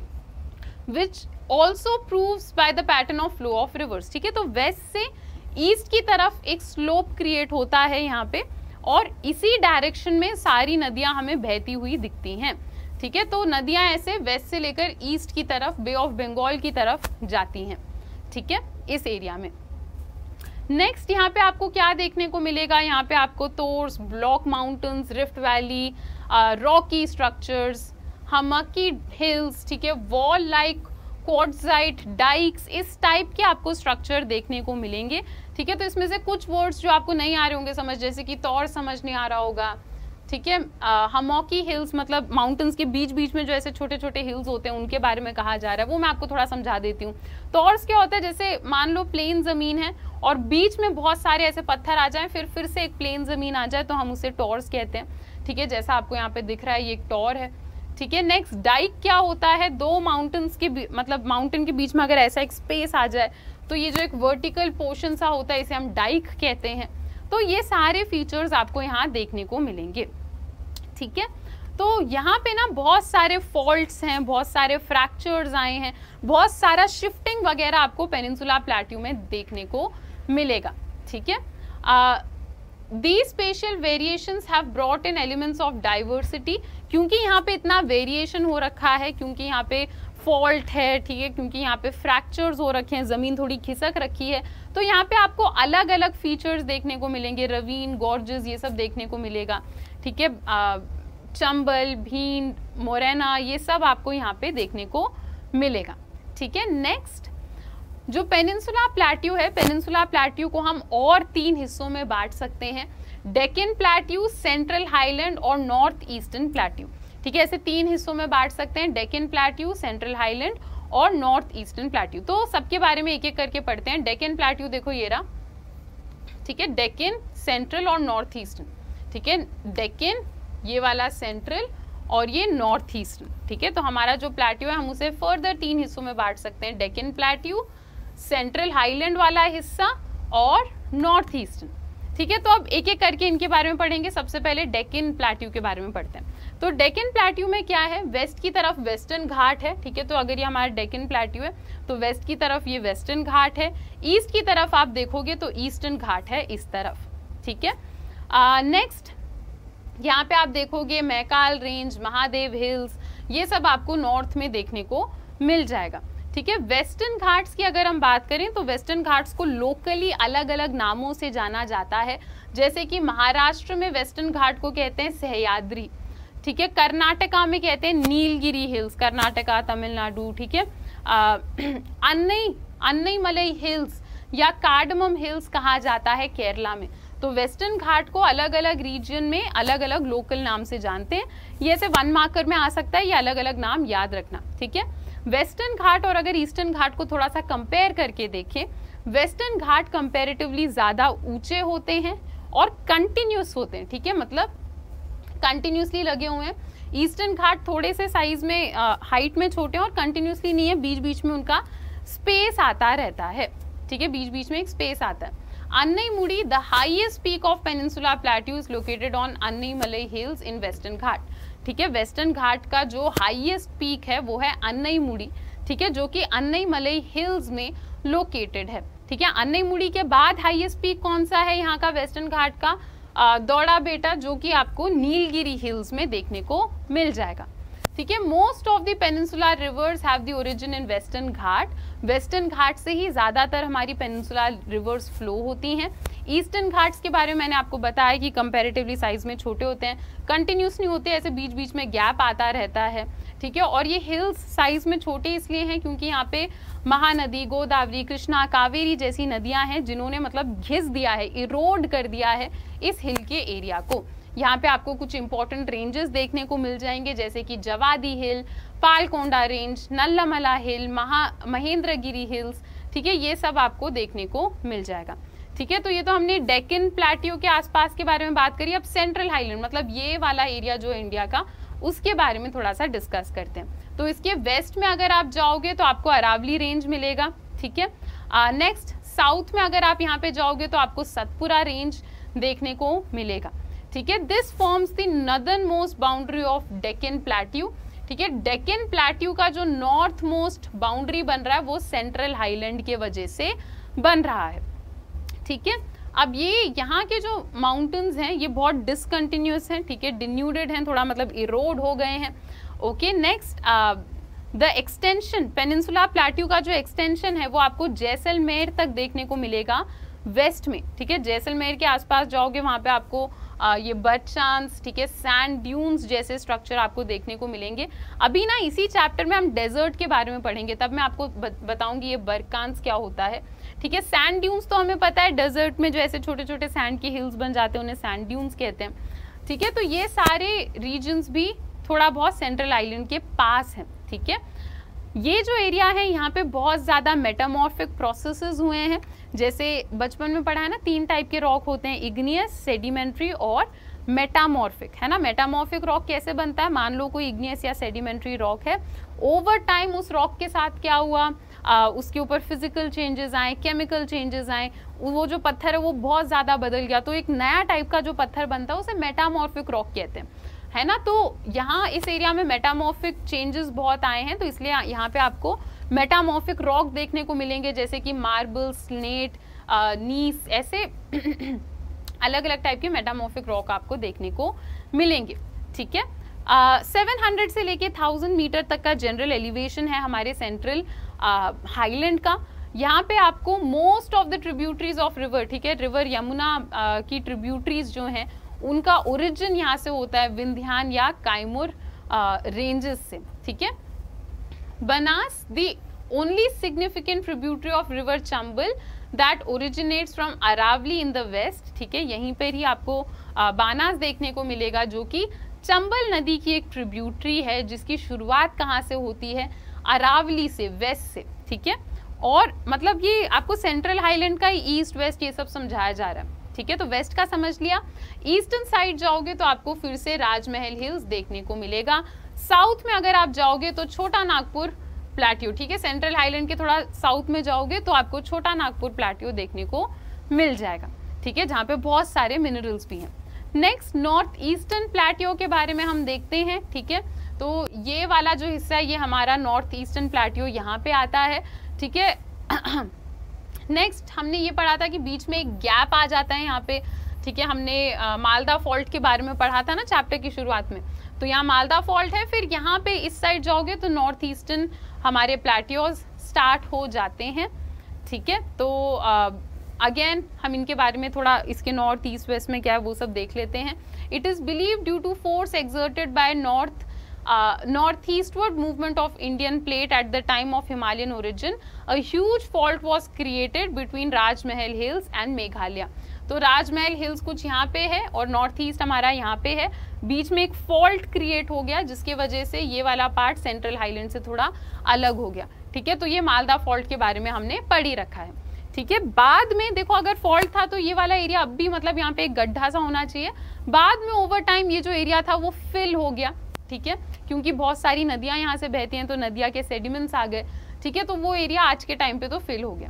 which also proves by the pattern of flow of rivers, ठीक है। तो वेस्ट से ईस्ट की तरफ एक स्लोप क्रिएट होता है यहाँ पे, और इसी डायरेक्शन में सारी नदियां हमें बहती हुई दिखती हैं, ठीक है। तो नदियां ऐसे वेस्ट से लेकर ईस्ट की तरफ, बे ऑफ बंगाल की तरफ जाती हैं, ठीक है, इस एरिया में। नेक्स्ट यहाँ पे आपको क्या देखने को मिलेगा, यहाँ पे आपको tors, block mountains, rift valley, rocky structures, hummocky hills, ठीक है, वॉल लाइक क्वार्ट्जाइट डाइक्स, इस टाइप के आपको स्ट्रक्चर देखने को मिलेंगे, ठीक है। तो इसमें से कुछ वर्ड्स जो आपको नहीं आ रहे होंगे समझ, जैसे कि तौर समझ नहीं आ रहा होगा, ठीक है। हमॉकी हिल्स मतलब माउंटेन्स के बीच बीच में जो ऐसे छोटे छोटे हिल्स होते हैं उनके बारे में कहा जा रहा है, वो मैं आपको थोड़ा समझा देती हूँ। तौर्स क्या होता है, जैसे मान लो प्लेन जमीन है और बीच में बहुत सारे ऐसे पत्थर आ जाएं, फिर से एक प्लेन जमीन आ जाए, तो हम उसे टॉर्स कहते हैं, ठीक है, जैसा आपको यहाँ पे दिख रहा है, ये एक टॉर है, ठीक है। नेक्स्ट, डाइक क्या होता है, दो माउंटेन्स के मतलब माउंटेन के बीच में अगर ऐसा एक स्पेस आ जाए तो ये जो एक वर्टिकल पोर्शन सा होता है इसे हम डाइक कहते हैं। तो ये सारे फीचर्स आपको यहाँ देखने को मिलेंगे, ठीक है। तो यहाँ पे ना बहुत सारे फॉल्ट्स हैं, बहुत सारे फ्रैक्चर्स आए हैं, बहुत सारा शिफ्टिंग वगैरह आपको पेनिनसुला प्लेट्यू में देखने को मिलेगा, ठीक है। These spatial variations have brought in elements of diversity, क्योंकि यहाँ पे इतना वेरिएशन हो रखा है, क्योंकि यहाँ पे फॉल्ट है, ठीक है, क्योंकि यहाँ पे फ्रैक्चर्स हो रखे हैं, जमीन थोड़ी खिसक रखी है, तो यहाँ पे आपको अलग अलग फीचर्स देखने को मिलेंगे, रवीन, गॉर्जेस, ये सब देखने को मिलेगा, ठीक है। चंबल, भींड, मोरेना, ये सब आपको यहाँ पे देखने को मिलेगा, ठीक है। नेक्स्ट, जो पेनिनसुला प्लेट्यू है, पेनिनसुला प्लेट्यू को हम और 3 हिस्सों में बांट सकते हैं, डेक्कन प्लेट्यू, सेंट्रल हाईलैंड और नॉर्थ ईस्टर्न प्लेट्यू, ठीक है। ऐसे 3 हिस्सों में बांट सकते हैं, डेक्कन प्लेट्यू, सेंट्रल हाईलैंड और नॉर्थ ईस्टर्न प्लेट्यू। तो सबके बारे में एक एक करके पढ़ते हैं। डेक्कन प्लेट्यू देखो ये रहा, ठीक है, डेक्कन, सेंट्रल और नॉर्थ ईस्टर्न, ठीक है। डेक्कन ये वाला सेंट्रल और ये नॉर्थ ईस्टर्न, ठीक है। तो हमारा जो प्लेट्यू है हम उसे फर्दर 3 हिस्सों में बांट सकते हैं, डेक्कन प्लेट्यू, सेंट्रल हाईलैंड वाला हिस्सा और नॉर्थ ईस्टर्न, ठीक है, तो अब एक एक करके इनके बारे में पढ़ेंगे। सबसे पहले डेक्कन प्लेट्यू के बारे में पढ़ते हैं। तो डेक्कन प्लेट्यू में क्या है, वेस्ट की तरफ वेस्टर्न घाट है, ठीक है, तो अगर ये हमारा डेक्कन प्लेट्यू है तो वेस्ट की तरफ ये वेस्टर्न घाट है, ईस्ट की तरफ आप देखोगे तो ईस्टर्न घाट है इस तरफ, ठीक है। नेक्स्ट यहाँ पे आप देखोगे मैकाल रेंज, महादेव हिल्स, ये सब आपको नॉर्थ में देखने को मिल जाएगा, ठीक है। वेस्टर्न घाट्स की अगर हम बात करें तो वेस्टर्न घाट्स को लोकली अलग अलग नामों से जाना जाता है, जैसे कि महाराष्ट्र में वेस्टर्न घाट को कहते हैं सह्याद्री, ठीक है, कर्नाटका में कहते हैं नीलगिरी हिल्स, कर्नाटका तमिलनाडु, ठीक है। अन्नईमलई हिल्स या कार्डमम हिल्स कहा जाता है केरला में। तो वेस्टर्न घाट को अलग अलग रीजन में अलग अलग लोकल नाम से जानते हैं, ये ऐसे 1 मार्कर में आ सकता है, ये अलग अलग नाम याद रखना, ठीक है। वेस्टर्न घाट और अगर ईस्टर्न घाट को थोड़ा सा कंपेयर करके देखें, वेस्टर्न घाट कंपैरेटिवली ज़्यादा ऊंचे होते हैं और कंटिन्यूस होते हैं, ठीक है, मतलब कंटिन्यूसली लगे हुए हैं। ईस्टर्न घाट थोड़े से साइज में हाइट में छोटे हैं और कंटिन्यूसली नहीं है, बीच बीच में उनका स्पेस आता रहता है, ठीक है, बीच बीच में एक स्पेस आता है। Anaimudi, the highest peak of peninsula plateau is located on Anaimalai hills in western ghat, ठीक है। वेस्टर्न घाट का जो हाईएस्ट पीक है वो है अन्नईमुड़ी, ठीक है, जो कि अन्नईमलई हिल्स में लोकेटेड है, ठीक है। अन्नईमुड़ी के बाद हाईएस्ट पीक कौन सा है यहाँ का वेस्टर्न घाट का, दौड़ा बेटा, जो कि आपको नीलगिरी हिल्स में देखने को मिल जाएगा, ठीक है। Most of the peninsular rivers have the origin in western ghat, western ghat से ही ज़्यादातर हमारी पेनिनसुलर रिवर्स फ्लो होती हैं। ईस्टर्न घाट्स के बारे में मैंने आपको बताया कि कंपैरेटिवली साइज में छोटे होते हैं, कंटिन्यूस नहीं होते, ऐसे बीच बीच में गैप आता रहता है, ठीक है। और ये हिल्स साइज में छोटे इसलिए हैं क्योंकि यहाँ पे महानदी, गोदावरी, कृष्णा, कावेरी जैसी नदियाँ हैं जिन्होंने मतलब घिस दिया है, इरोड कर दिया है इस हिल के एरिया को। यहाँ पे आपको कुछ इंपॉर्टेंट रेंजेस देखने को मिल जाएंगे, जैसे कि Javadi hill, Palkonda range, Nallamala hill, Mahendragiri hills, ठीक है, ये सब आपको देखने को मिल जाएगा, ठीक है। तो ये तो हमने डेक्कन प्लेट्यू के आसपास के बारे में बात करी। अब सेंट्रल हाईलैंड मतलब ये वाला एरिया जो है इंडिया का, उसके बारे में थोड़ा सा डिस्कस करते हैं। तो इसके वेस्ट में अगर आप जाओगे तो आपको अरावली रेंज मिलेगा, ठीक है। नेक्स्ट साउथ में अगर आप यहाँ पे जाओगे तो आपको सतपुरा रेंज देखने को मिलेगा, ठीक है। This forms the northern most boundary of Deccan plateau, ठीक है। डेक्कन प्लेट्यू का जो नॉर्थ मोस्ट बाउंड्री बन रहा है वो सेंट्रल हाईलैंड के वजह से बन रहा है, ठीक है। अब ये यहाँ के जो माउंटेन्स हैं ये बहुत डिसकंटिन्यूस हैं, ठीक है, डिन्यूडेड हैं, थोड़ा मतलब इरोड हो गए हैं, okay. Next the extension, peninsula plateau का जो एक्सटेंशन है वो आपको जैसलमेर तक देखने को मिलेगा वेस्ट में, ठीक है। जैसलमेर के आसपास जाओगे वहाँ पे आपको ये बर्चांस, ठीक है, सैंड ड्यून्स जैसे स्ट्रक्चर आपको देखने को मिलेंगे। अभी ना इसी चैप्टर में हम डेजर्ट के बारे में पढ़ेंगे, तब मैं आपको बताऊंगी ये बर्कांस क्या होता है, ठीक है। सैंड ड्यून्स तो हमें पता है, डेजर्ट में जो ऐसे छोटे छोटे सैंड के हिल्स बन जाते हैं उन्हें सैंड ड्यून्स कहते हैं, ठीक है। तो ये सारे रीजन्स भी थोड़ा बहुत सेंट्रल आइलैंड के पास हैं, ठीक है। ये जो एरिया है यहाँ पे बहुत ज़्यादा मेटामॉर्फिक प्रोसेसेस हुए हैं, जैसे बचपन में पढ़ा है ना, 3 टाइप के रॉक होते हैं, इग्नियस, सेडिमेंट्री और मेटामॉर्फिक, है ना। मेटामॉर्फिक रॉक कैसे बनता है, मान लो कोई इग्नियस या सेडिमेंट्री रॉक है, ओवर टाइम उस रॉक के साथ क्या हुआ, उसके ऊपर फिजिकल चेंजेस आए, केमिकल चेंजेस आए, वो जो पत्थर है वो बहुत ज़्यादा बदल गया, तो एक नया टाइप का जो पत्थर बनता है उसे मेटामॉर्फिक रॉक कहते हैं, है ना। तो यहाँ इस एरिया में मेटामॉर्फिक चेंजेस बहुत आए हैं, तो इसलिए यहाँ पे आपको मेटामॉर्फिक रॉक देखने को मिलेंगे, जैसे कि मार्बल, स्लेट, नीस, ऐसे अलग अलग टाइप के मेटामॉर्फिक रॉक आपको देखने को मिलेंगे, ठीक है। 700 से लेके 1000 मीटर तक का जनरल एलिवेशन है हमारे सेंट्रल हाईलैंड का। यहाँ पे आपको most of the tributaries of river, ठीक है, रिवर यमुना की ट्रिब्यूटरीज जो हैं उनका ओरिजिन यहाँ से होता है विंध्यान या कायमुर रेंजेस से, ठीक है। Banas the only significant tributary of river Chambal that originates from Aravalli in the west, ठीक है, यहीं पर ही आपको बानास देखने को मिलेगा, जो कि चंबल नदी की एक ट्रिब्यूटरी है जिसकी शुरुआत कहाँ से होती है, अरावली से, वेस्ट से, ठीक है। और मतलब ये आपको सेंट्रल हाईलैंड का ईस्ट वेस्ट ये सब समझाया जा रहा है, ठीक है। तो वेस्ट का समझ लिया। ईस्टर्न साइड जाओगे तो आपको फिर से राजमहल हिल्स देखने को मिलेगा। साउथ में अगर आप जाओगे तो छोटा नागपुर प्लेट्यू, ठीक है, सेंट्रल हाईलैंड के थोड़ा साउथ में जाओगे तो आपको छोटा नागपुर प्लेट्यू देखने को मिल जाएगा, ठीक है, जहाँ पे बहुत सारे मिनरल्स भी हैं। नेक्स्ट नॉर्थ ईस्टर्न प्लेटियो के बारे में हम देखते हैं। ठीक है, तो ये वाला जो हिस्सा है ये हमारा नॉर्थ ईस्टर्न प्लेटियो यहाँ पे आता है। ठीक है, नेक्स्ट हमने ये पढ़ा था कि बीच में एक गैप आ जाता है यहाँ पे। ठीक है, हमने मालदा फॉल्ट के बारे में पढ़ा था ना चैप्टर की शुरुआत में, तो यहाँ मालदा फॉल्ट है, फिर यहाँ पे इस साइड जाओगे तो नॉर्थ ईस्टर्न हमारे प्लेटियोज स्टार्ट हो जाते हैं। ठीक है, तो अगेन हम इनके बारे में थोड़ा इसके नॉर्थ ईस्ट वेस्ट में क्या है वो सब देख लेते हैं। It is believe due to force exerted by northeastward movement of Indian plate at the time of Himalayan origin, a huge fault was created between Rajmahal Hills and Meghalaya। तो राजमहल hills कुछ यहाँ पे है और नॉर्थ ईस्ट हमारा यहाँ पे है, बीच में एक फॉल्ट क्रिएट हो गया जिसके वजह से ये वाला पार्ट सेंट्रल हाईलैंड से थोड़ा अलग हो गया। ठीक है, तो ये मालदा फॉल्ट के बारे में हमने पढ़ ही रखा है। ठीक है, बाद में देखो अगर फॉल्ट था तो ये वाला एरिया अब भी मतलब यहाँ पे एक गड्ढा सा होना चाहिए, बाद में ओवर टाइम ये जो एरिया था वो फिल हो गया। ठीक है, क्योंकि बहुत सारी नदियां यहाँ से बहती हैं तो नदिया के सेडिमेंट्स आ गए। ठीक है, तो वो एरिया आज के टाइम पे तो फिल हो गया।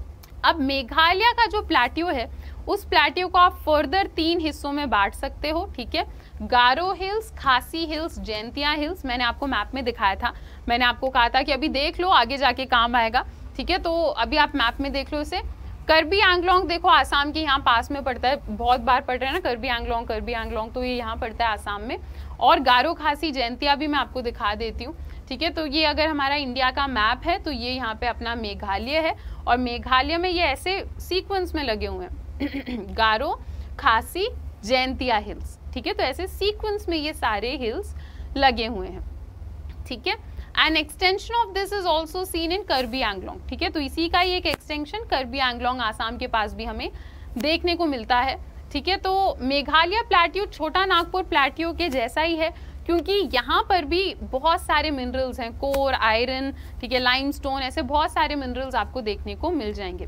अब मेघालय का जो प्लेटियो है उस प्लेटियो को आप फर्दर 3 हिस्सों में बांट सकते हो। ठीक है, Garo hills, Khasi hills, Jaintia hills, मैंने आपको मैप में दिखाया था, मैंने आपको कहा था कि अभी देख लो आगे जाके काम आएगा। ठीक है, तो अभी आप मैप में देख लो इसे। करबी आंगलोंग देखो आसाम के यहाँ पास में पड़ता है, बहुत बार पढ़ रहे हैं ना करबी आंगलोंग, तो ये यहाँ पड़ता है आसाम में। और गारो खासी जैंतिया भी मैं आपको दिखा देती हूँ। ठीक है, तो ये अगर हमारा इंडिया का मैप है तो ये यहाँ पे अपना मेघालय है, और मेघालय में ये ऐसे सीक्वेंस में लगे हुए हैं गारो, खासी, जैंतिया हिल्स। ठीक है, तो ऐसे सीक्वेंस में ये सारे हिल्स लगे हुए हैं। ठीक है, an extension of this is also seen in Karbi Anglong. ठीक है, तो इसी का ही एक एक्सटेंशन करबी आंगलोंग आसाम के पास भी हमें देखने को मिलता है। ठीक है, तो मेघालय प्लेटियो छोटा नागपुर प्लेटियो के जैसा ही है, क्योंकि यहाँ पर भी बहुत सारे मिनरल्स हैं, कोर, आयरन, ठीक है, लाइमस्टोन, ऐसे बहुत सारे मिनरल्स आपको देखने को मिल जाएंगे।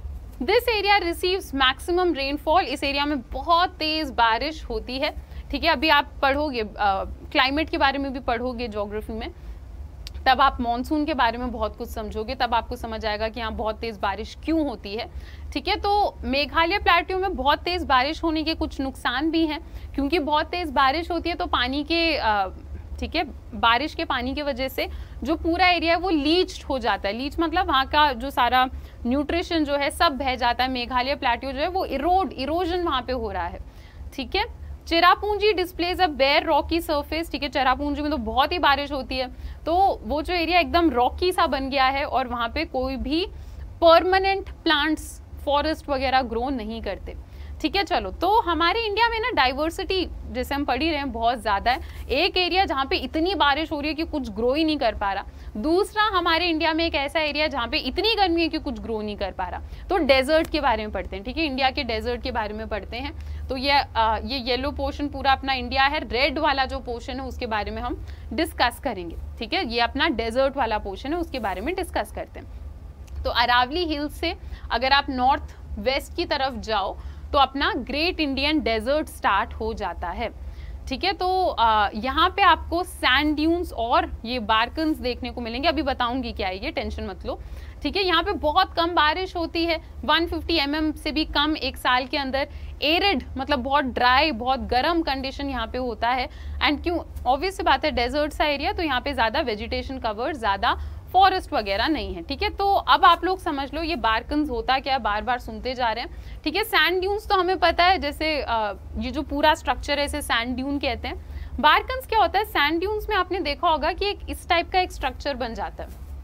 This area receives maximum rainfall, इस एरिया में बहुत तेज बारिश होती है। ठीक है, अभी आप पढ़ोगे क्लाइमेट के बारे में भी पढ़ोगे ज्योग्राफी में, तब आप मॉनसून के बारे में बहुत कुछ समझोगे, तब आपको समझ आएगा कि यहाँ बहुत तेज बारिश क्यों होती है। ठीक है, तो मेघालय प्लेटियो में बहुत तेज बारिश होने के कुछ नुकसान भी हैं, क्योंकि बहुत तेज बारिश होती है तो पानी के ठीक है, बारिश के पानी की वजह से जो पूरा एरिया है वो लीच्ड हो जाता है। लीच मतलब वहाँ का जो सारा न्यूट्रिशन जो है सब बह जाता है। मेघालय प्लेटियो जो है वो इरोजन वहाँ पे हो रहा है। ठीक है, Cherrapunji displays a bare rocky surface. ठीक है, चेरापूंजी में तो बहुत ही बारिश होती है, तो वो जो एरिया एकदम रॉकी सा बन गया है और वहाँ पे कोई भी परमानेंट प्लांट्स, फॉरेस्ट वगैरह ग्रो नहीं करते। ठीक है, चलो, तो हमारे इंडिया में ना डाइवर्सिटी जैसे हम पढ़ ही रहे हैं बहुत ज़्यादा है। एक एरिया जहाँ पे इतनी बारिश हो रही है कि कुछ ग्रो ही नहीं कर पा रहा, दूसरा हमारे इंडिया में एक ऐसा एरिया जहाँ पे इतनी गर्मी है कि कुछ ग्रो नहीं कर पा रहा। तो डेजर्ट के बारे में पढ़ते हैं। ठीक है, इंडिया के डेजर्ट के बारे में पढ़ते हैं। तो ये येलो पोर्शन पूरा अपना इंडिया है, रेड वाला जो पोर्शन है उसके बारे में हम डिस्कस करेंगे। ठीक है, ये अपना डेजर्ट वाला पोर्शन है, उसके बारे में डिस्कस करते हैं। तो अरावली हिल्स से अगर आप नॉर्थ वेस्ट की तरफ जाओ तो अपना ग्रेट इंडियन डेजर्ट स्टार्ट हो जाता है। ठीक है, तो यहाँ पे आपको सैंड ड्यून्स और ये बार्कन्स देखने को मिलेंगे, अभी बताऊंगी क्या है ये, टेंशन मत लो। ठीक है, यहाँ पे बहुत कम बारिश होती है, 150 mm से भी कम एक साल के अंदर। एरिड मतलब बहुत ड्राई, बहुत गर्म कंडीशन यहाँ पे होता है। एंड क्यों, ऑब्वियस सी बात है, डेजर्ट सा एरिया, तो यहाँ पे ज़्यादा वेजिटेशन कवर, ज़्यादा फॉरेस्ट वगैरह नहीं है। ठीक है, तो अब आप लोग समझ लो ये बार्कन्स होता क्या है, बार बार सुनते जा रहे हैं। ठीक है, सैंड ड्यून्स तो हमें पता है, जैसे ये जो पूरा स्ट्रक्चर है इसे सैंड ड्यून कहते हैं। बार्कन्स क्या होता है, सैंड ड्यून्स में आपने देखा होगा कि एक इस टाइप का एक स्ट्रक्चर बन जाता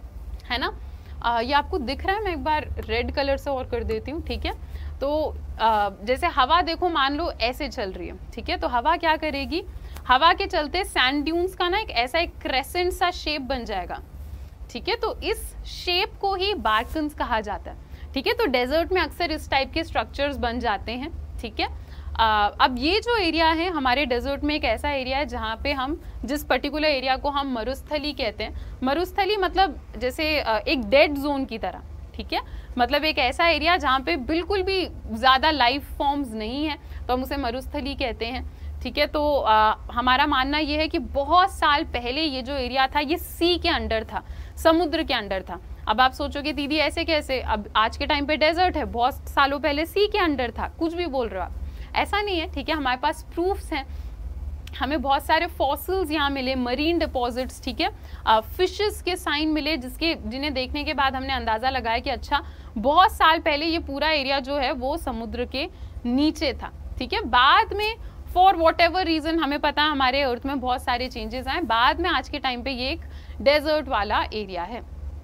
है ना। ये आपको दिख रहा है, मैं एक बार रेड कलर से और कर देती हूँ। ठीक है, तो जैसे हवा देखो, मान लो ऐसे चल रही है। ठीक है, तो हवा क्या करेगी, हवा के चलते सैंड ड्यून्स का ना एक ऐसा एक क्रेसेंट सा शेप बन जाएगा। ठीक है, तो इस शेप को ही बार्कन्स कहा जाता है। ठीक है, तो डेजर्ट में अक्सर इस टाइप के स्ट्रक्चर्स बन जाते हैं। ठीक है, अब ये जो एरिया है हमारे डेजर्ट में, एक ऐसा एरिया है जहाँ पे हम जिस पर्टिकुलर एरिया को हम मरुस्थली कहते हैं। मरुस्थली मतलब जैसे एक डेड जोन की तरह। ठीक है, मतलब एक ऐसा एरिया जहाँ पे बिल्कुल भी ज़्यादा लाइफ फॉर्म्स नहीं है, तो हम उसे मरुस्थली कहते हैं। ठीक है। तो हमारा मानना ये है कि बहुत साल पहले ये जो एरिया था ये सी के अंडर था, समुद्र के अंडर था। अब आप सोचोगे दीदी ऐसे कैसे, अब आज के टाइम पे डेजर्ट है, बहुत सालों पहले सी के अंडर था, कुछ भी बोल रहे हो आप, ऐसा नहीं है। ठीक है, हमारे पास प्रूफ्स हैं, हमें बहुत सारे फॉसिल्स यहाँ मिले, मरीन डिपॉजिट्स, ठीक है, फिशेस के साइन मिले, जिन्हें देखने के बाद हमने अंदाजा लगाया कि अच्छा बहुत साल पहले ये पूरा एरिया जो है वो समुद्र के नीचे था। ठीक है, बाद में फॉर वॉट एवर रीजन, हमें पता है हमारे अर्थ में बहुत सारे चेंजेस आए, बाद में आज के टाइम पे ये एक डेजर्ट वाला एरिया है।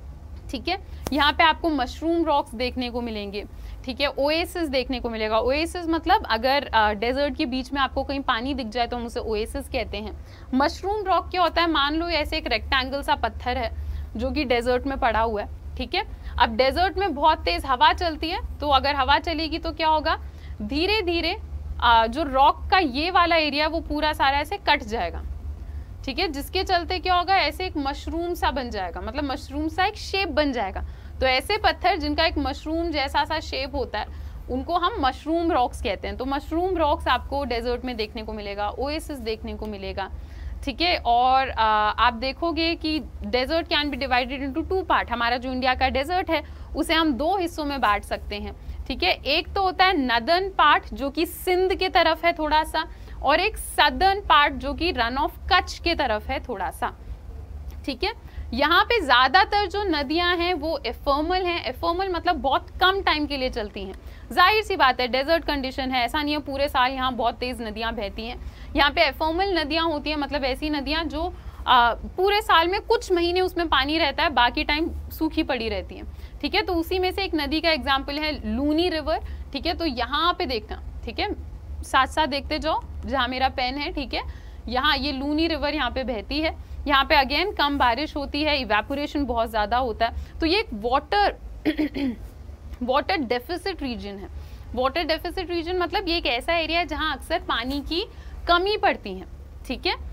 ठीक है, यहाँ पे आपको मशरूम रॉक्स देखने को मिलेंगे। ठीक है, ओएसिस देखने को मिलेगा। ओएसिस मतलब अगर डेजर्ट के बीच में आपको कहीं पानी दिख जाए तो हम उसे ओएसिस कहते हैं। मशरूम रॉक क्या होता है, मान लो ऐसे एक रेक्टेंगल सा पत्थर है जो कि डेजर्ट में पड़ा हुआ है। ठीक है, अब डेजर्ट में बहुत तेज हवा चलती है, तो अगर हवा चलेगी तो क्या होगा, धीरे धीरे जो रॉक का ये वाला एरिया वो पूरा सारा ऐसे कट जाएगा। ठीक है, जिसके चलते क्या होगा, ऐसे एक मशरूम सा बन जाएगा, मतलब मशरूम सा एक शेप बन जाएगा। तो ऐसे पत्थर जिनका एक मशरूम जैसा सा शेप होता है उनको हम मशरूम रॉक्स कहते हैं। तो मशरूम रॉक्स आपको डेजर्ट में देखने को मिलेगा, ओएसिस देखने को मिलेगा। ठीक है, और आप देखोगे कि desert can be divided into 2 part. हमारा जो इंडिया का डेजर्ट है उसे हम 2 हिस्सों में बांट सकते हैं। ठीक है, एक तो होता है नदर्न पार्ट जो कि सिंध के तरफ है थोड़ा सा, और एक सदर्न पार्ट जो कि रन ऑफ कच्छ के तरफ है थोड़ा सा। ठीक है, यहाँ पे ज्यादातर जो नदियां हैं वो एफर्मल हैं। एफर्मल मतलब बहुत कम टाइम के लिए चलती हैं। जाहिर सी बात है, डेजर्ट कंडीशन है, ऐसा नहीं है पूरे साल यहाँ बहुत तेज नदियां बहती हैं। यहाँ पे एफर्मल नदियां होती हैं, मतलब ऐसी नदियां जो पूरे साल में कुछ महीने उसमें पानी रहता है, बाकी टाइम सूखी पड़ी रहती हैं। ठीक है, तो उसी में से एक नदी का एग्जाम्पल है लूनी रिवर। ठीक है, तो यहाँ पे देखना, ठीक है, साथ साथ देखते जाओ जहाँ मेरा पेन है। ठीक है, यहाँ ये लूनी रिवर यहाँ पे बहती है। यहाँ पे अगेन कम बारिश होती है, इवेपोरेशन बहुत ज़्यादा होता है, तो ये एक वाटर डेफिसिट रीजन है। वाटर डेफिसिट रीजन मतलब ये एक ऐसा एरिया है जहाँ अक्सर पानी की कमी पड़ती है। ठीक है,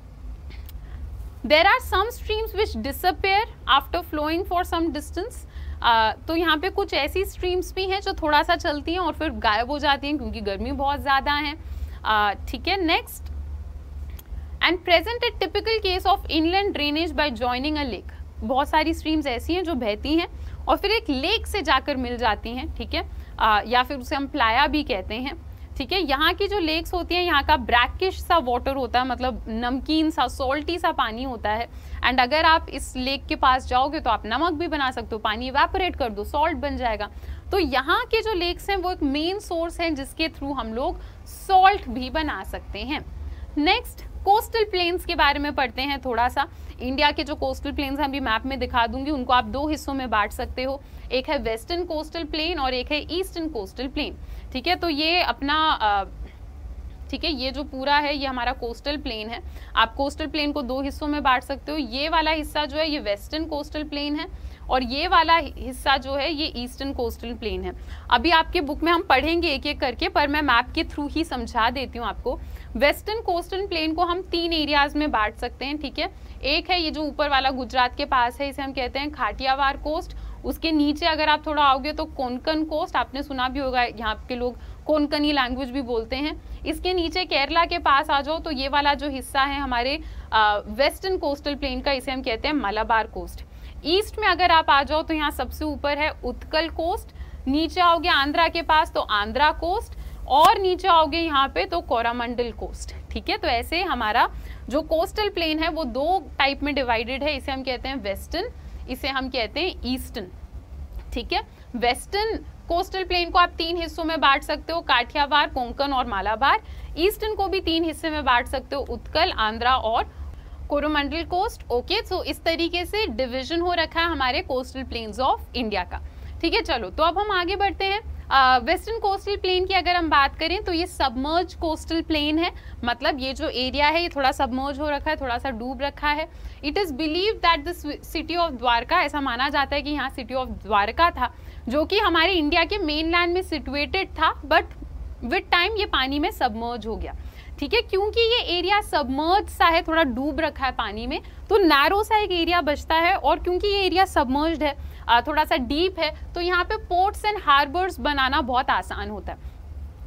there are some streams which disappear after flowing for some distance. तो यहाँ पे कुछ ऐसी स्ट्रीम्स भी हैं जो थोड़ा सा चलती हैं और फिर गायब हो जाती हैं क्योंकि गर्मी बहुत ज़्यादा है। ठीक है, next, and present a typical case of inland drainage by joining a lake. बहुत सारी स्ट्रीम्स ऐसी हैं जो बहती हैं और फिर एक लेक से जाकर मिल जाती हैं। ठीक है, या फिर उसे हम प्लाया भी कहते हैं। ठीक है, यहाँ की जो लेक्स होती हैं यहाँ का ब्रैकिश सा वाटर होता है, मतलब नमकीन सा सॉल्टी सा पानी होता है। एंड अगर आप इस लेक के पास जाओगे तो आप नमक भी बना सकते हो, पानी इवेपोरेट कर दो, सॉल्ट बन जाएगा। तो यहाँ के जो लेक्स हैं वो एक मेन सोर्स हैं जिसके थ्रू हम लोग सॉल्ट भी बना सकते हैं। नेक्स्ट, कोस्टल प्लेन्स के बारे में पढ़ते हैं थोड़ा सा। इंडिया के जो कोस्टल प्लेन्स हैं अभी मैप में दिखा दूंगी, उनको आप 2 हिस्सों में बांट सकते हो। एक है वेस्टर्न कोस्टल प्लेन और एक है ईस्टर्न कोस्टल प्लेन। ठीक है, तो ये अपना ठीक है, ये जो पूरा है ये हमारा कोस्टल प्लेन है। आप कोस्टल प्लेन को 2 हिस्सों में बांट सकते हो। ये वाला हिस्सा जो है ये वेस्टर्न कोस्टल प्लेन है और ये वाला हिस्सा जो है ये ईस्टर्न कोस्टल प्लेन है। अभी आपके बुक में हम पढ़ेंगे एक एक करके, पर मैं मैप के थ्रू ही समझा देती हूँ आपको। वेस्टर्न कोस्टल प्लेन को हम 3 एरियाज में बांट सकते हैं। ठीक है, एक है ये जो ऊपर वाला गुजरात के पास है, इसे हम कहते हैं खाटियावाड़ कोस्ट। उसके नीचे अगर आप थोड़ा आओगे तो कोंकण कोस्ट, आपने सुना भी होगा, यहाँ के लोग कोंकणी लैंग्वेज भी बोलते हैं। इसके नीचे केरला के पास आ जाओ तो ये वाला जो हिस्सा है हमारे वेस्टर्न कोस्टल प्लेन का, इसे हम कहते हैं मलाबार कोस्ट। ईस्ट में अगर आप आ जाओ तो यहाँ सबसे ऊपर है उत्कल कोस्ट, नीचे आओगे आंध्रा के पास तो आंध्रा कोस्ट, और नीचे आओगे यहाँ पे तो कोरामंडल कोस्ट। ठीक है, तो ऐसे हमारा जो कोस्टल प्लेन है वो 2 टाइप में डिवाइडेड है। इसे हम कहते हैं वेस्टर्न, इसे हम कहते हैं ईस्टर्न। ठीक है, वेस्टर्न कोस्टल प्लेन को आप 3 हिस्सों में बांट सकते हो, काठियावाड़, कोंकण और मालाबार। ईस्टर्न को भी 3 हिस्से में बांट सकते हो, उत्कल, आंध्रा और कोरोमंडल कोस्ट। ओके, सो इस तरीके से डिवीजन हो रखा है हमारे कोस्टल प्लेन्स ऑफ इंडिया का। ठीक है, चलो तो अब हम आगे बढ़ते हैं। वेस्टर्न कोस्टल प्लेन की अगर हम बात करें तो ये सबमर्ज कोस्टल प्लेन है, मतलब ये जो एरिया है ये थोड़ा सबमर्ज हो रखा है, थोड़ा सा डूब रखा है। It is believe that the city of Dwarka, ऐसा माना जाता है कि यहाँ सिटी ऑफ द्वारका था जो कि हमारे इंडिया के मेन लैंड में सिचुएटेड था, बट विद टाइम ये पानी में सबमर्ज हो गया। ठीक है, क्योंकि ये एरिया सबमर्ज सा है, थोड़ा डूब रखा है पानी में, तो नैरो सा एक एरिया बचता है। और क्योंकि ये एरिया सबमर्ज्ड है, थोड़ा सा डीप है, तो यहाँ पे पोर्ट्स एंड हार्बर्स बनाना बहुत आसान होता है।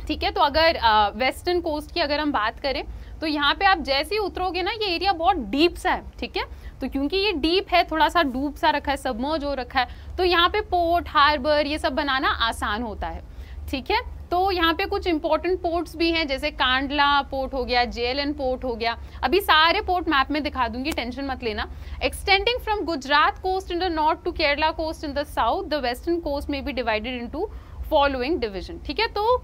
ठीक है। तो अगर वेस्टर्न कोस्ट की अगर हम बात करें तो यहाँ पे आप जैसे ही उतरोगे ना, ये एरिया बहुत डीप सा है, ठीक है। तो क्योंकि ये डीप है, थोड़ा सा डूब सा रखा है, सबमर्ज हो रखा है, तो यहाँ पे पोर्ट, हार्बर ये सब बनाना आसान होता है, ठीक है। तो यहाँ पे कुछ इंपॉर्टेंट पोर्ट्स भी हैं, जैसे कांडला पोर्ट हो गया, जेएलएन पोर्ट हो गया। अभी सारे पोर्ट मैप में दिखा दूंगी, टेंशन मत लेना। Extending from Gujarat coast in the north to Kerala coast in the south, the western coast में be divided into following division, ठीक है। तो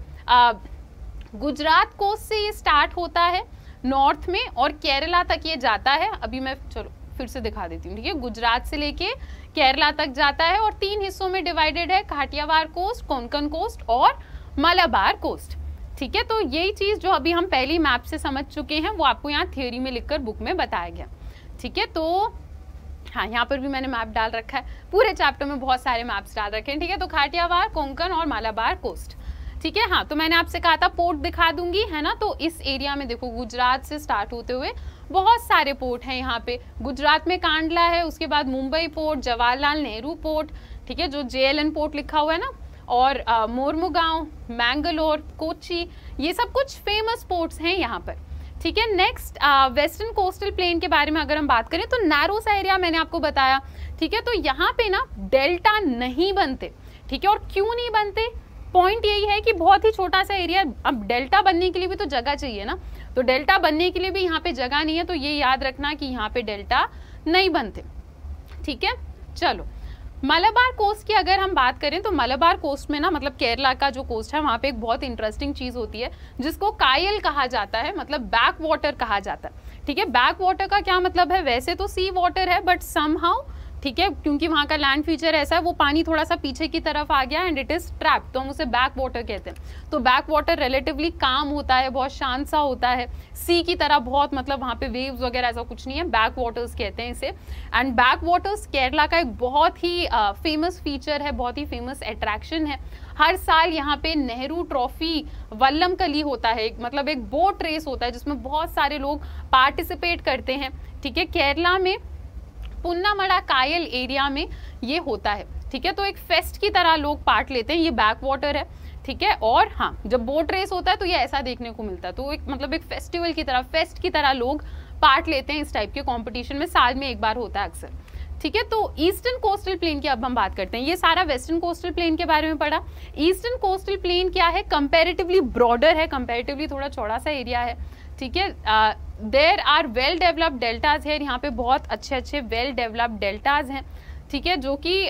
गुजरात कोस्ट से ये स्टार्ट होता है नॉर्थ में और केरला तक ये जाता है। अभी मैं चलो फिर से दिखा देती हूँ, ठीक है। गुजरात से लेके केरला तक जाता है और 3 हिस्सों में डिवाइडेड है, काठियावाड़ कोस्ट, कोंकण कोस्ट और मलाबार कोस्ट, ठीक है। तो यही चीज जो अभी हम पहली मैप से समझ चुके हैं वो आपको यहाँ थियोरी में लिखकर बुक में बताया गया, ठीक है। तो हाँ, यहाँ पर भी मैंने मैप डाल रखा है, पूरे चैप्टर में बहुत सारे मैप्स डाल रखे हैं, ठीक है। तो काठियावाड़, कोंकण और मलाबार कोस्ट, ठीक है। हाँ, तो मैंने आपसे कहा था पोर्ट दिखा दूंगी, है ना। तो इस एरिया में देखो गुजरात से स्टार्ट होते हुए बहुत सारे पोर्ट हैं यहाँ पे। गुजरात में कांडला है, उसके बाद मुंबई पोर्ट, जवाहरलाल नेहरू पोर्ट, ठीक है, जो जेएलएन पोर्ट लिखा हुआ है ना, और मोरमुगांव, मैंगलोर, कोची, ये सब कुछ फेमस पोर्ट्स हैं यहाँ पर, ठीक है। नेक्स्ट वेस्टर्न कोस्टल प्लेन के बारे में अगर हम बात करें तो नैरो सा एरिया मैंने आपको बताया, ठीक है। तो यहाँ पे ना डेल्टा नहीं बनते, ठीक है। और क्यों नहीं बनते, पॉइंट यही है कि बहुत ही छोटा सा एरिया, अब डेल्टा बनने के लिए भी तो जगह चाहिए ना, तो डेल्टा बनने के लिए भी यहाँ पे जगह नहीं है, तो ये याद रखना कि यहाँ पे डेल्टा नहीं बनते, ठीक है। चलो, मलाबार कोस्ट की अगर हम बात करें तो मलाबार कोस्ट में ना, मतलब केरला का जो कोस्ट है वहाँ पे एक बहुत इंटरेस्टिंग चीज होती है जिसको कायल कहा जाता है, मतलब बैक वाटर कहा जाता है, ठीक है। बैक वाटर का क्या मतलब है, वैसे तो सी वाटर है बट समहाउ, ठीक है, क्योंकि वहाँ का लैंड फीचर ऐसा है, वो पानी थोड़ा सा पीछे की तरफ आ गया एंड इट इज ट्रैप्ड, तो हम उसे बैक वाटर कहते हैं। तो बैक वाटर रिलेटिवली काम होता है, बहुत शांत सा होता है, सी की तरह बहुत, मतलब वहाँ पे वेव्स वगैरह ऐसा कुछ नहीं है, बैक वाटर्स कहते हैं इसे। एंड बैक वाटर्स केरला का एक बहुत ही फेमस फीचर है, बहुत ही फेमस अट्रैक्शन है। हर साल यहाँ पे नेहरू ट्रॉफी वल्लमकली होता है, मतलब एक बोट रेस होता है जिसमें बहुत सारे लोग पार्टिसिपेट करते हैं, ठीक है। केरला में पुन्नामड़ा कायल एरिया में ये होता है, ठीक है। तो एक फेस्ट की तरह लोग पार्ट लेते हैं, ये बैक वाटर है, ठीक है। और हाँ, जब बोट रेस होता है तो ये ऐसा देखने को मिलता है, तो एक मतलब एक फेस्टिवल की तरह, फेस्ट की तरह लोग पार्ट लेते हैं इस टाइप के कंपटीशन में, साल में एक बार होता है अक्सर, ठीक है। तो ईस्टर्न कोस्टल प्लेन की अब हम बात करते हैं। ये सारा वेस्टर्न कोस्टल प्लेन के बारे में पढ़ा। ईस्टर्न कोस्टल प्लेन क्या है, कंपैरेटिवली ब्रॉडर है, कंपैरेटिवली थोड़ा चौड़ा सा एरिया है, ठीक है। There are well developed deltas है, यहाँ पे बहुत अच्छे अच्छे वेल डेवलप्ड डेल्टाज हैं, ठीक है, जो कि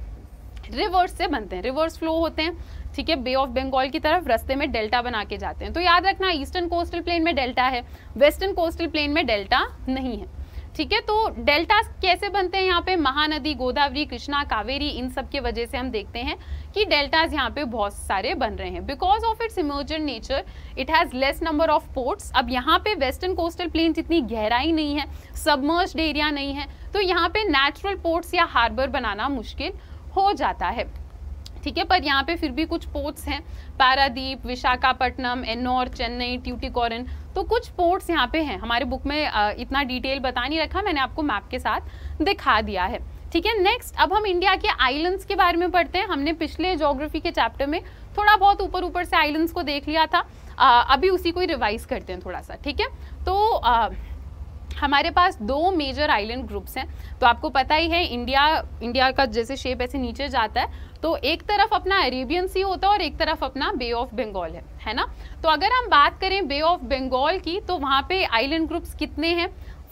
रिवर्स से बनते हैं, रिवर्स फ्लो होते हैं, ठीक है। बे ऑफ बंगाल की तरफ रास्ते में डेल्टा बना के जाते हैं। तो याद रखना, ईस्टर्न कोस्टल प्लेन में डेल्टा है, वेस्टर्न कोस्टल प्लेन में डेल्टा नहीं है, ठीक है। तो डेल्टा कैसे बनते हैं, यहाँ पे महानदी, गोदावरी, कृष्णा, कावेरी, इन सब की वजह से हम देखते हैं कि डेल्टाज यहाँ पे बहुत सारे बन रहे हैं। Because of its emergent nature it has less number of ports. अब यहाँ पे वेस्टर्न कोस्टल प्लेन इतनी गहराई नहीं है, सबमर्ज्ड एरिया नहीं है, तो यहाँ पे नेचुरल पोर्ट्स या हार्बर बनाना मुश्किल हो जाता है, ठीक है। पर यहाँ पे फिर भी कुछ पोर्ट्स हैं, पारादीप, विशाखापट्टनम, एन्नौर, चेन्नई, ट्यूटिकोरिन, तो कुछ पोर्ट्स यहाँ पे हैं। हमारे बुक में इतना डिटेल बता नहीं रखा, मैंने आपको मैप के साथ दिखा दिया है, ठीक है। नेक्स्ट अब हम इंडिया के आइलैंड्स के बारे में पढ़ते हैं। हमने पिछले ज्योग्राफी के चैप्टर में थोड़ा बहुत ऊपर ऊपर से आइलैंड्स को देख लिया था, अभी उसी को ही रिवाइज करते हैं थोड़ा सा, ठीक है। तो हमारे पास 2 मेजर आइलैंड ग्रुप्स हैं। तो आपको पता ही है इंडिया का जैसे शेप ऐसे नीचे जाता है, तो एक तरफ अपना अरेबियन सी होता है और एक तरफ अपना बे ऑफ बंगाल है ना। तो अगर हम बात करें बे ऑफ बंगाल की, तो वहाँ पे आइलैंड ग्रुप्स कितने हैं,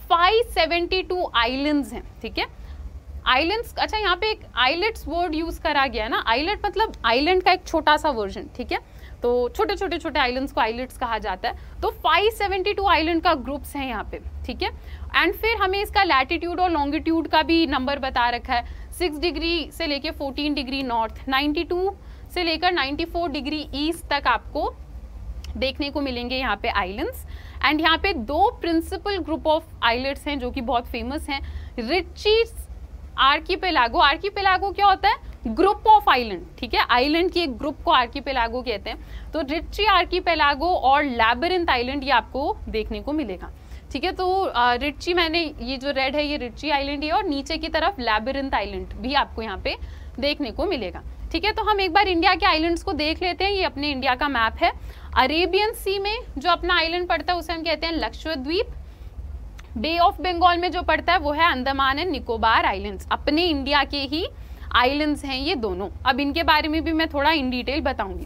572 आइलैंड्स हैं, ठीक है। आइलैंड्स, अच्छा यहाँ पे एक आइलेट्स वर्ड यूज करा गया है ना, आइलेट मतलब आइलैंड का एक छोटा सा वर्जन, ठीक है। तो छोटे छोटे आइलैंड्स को आइलेट्स कहा जाता है। तो 572 आइलैंड का ग्रुप्स हैं यहाँ पे, ठीक है। एंड फिर हमें इसका लैटिट्यूड और लॉन्गिट्यूड का भी नंबर बता रखा है, 6 डिग्री से लेके 14 डिग्री नॉर्थ, 92 से लेकर 94 डिग्री ईस्ट तक आपको देखने को मिलेंगे यहाँ पे आइलैंड्स। एंड यहाँ पे 2 प्रिंसिपल ग्रुप ऑफ आइलैंड्स हैं जो कि बहुत फेमस हैं, रिची आर्कीपेलागो। आर्कीपेलागो क्या होता है, ग्रुप ऑफ आइलैंड, ठीक है। आइलैंड की एक ग्रुप को आर्कीपेलागो कहते हैं। तो रिची आर्कीपेलागो और लैबिरिंथ आइलैंड ये आपको देखने को मिलेगा, ठीक है। तो रिची, मैंने ये जो रेड है ये रिची आइलैंड है, और नीचे की तरफ लैबिरिंथ आइलैंड भी आपको यहाँ पे देखने को मिलेगा। ठीक है, तो हम एक बार इंडिया के आइलैंड्स को देख लेते हैं। ये अपने इंडिया का मैप है। अरेबियन सी में जो अपना आइलैंड पड़ता है उसे हम कहते हैं लक्षद्वीप। बे ऑफ बंगाल में जो पड़ता है वो है अंडमान एंड निकोबार आइलैंड्स। अपने इंडिया के ही आइलैंड्स हैं ये दोनों। अब इनके बारे में भी मैं थोड़ा इन डिटेल बताऊंगी।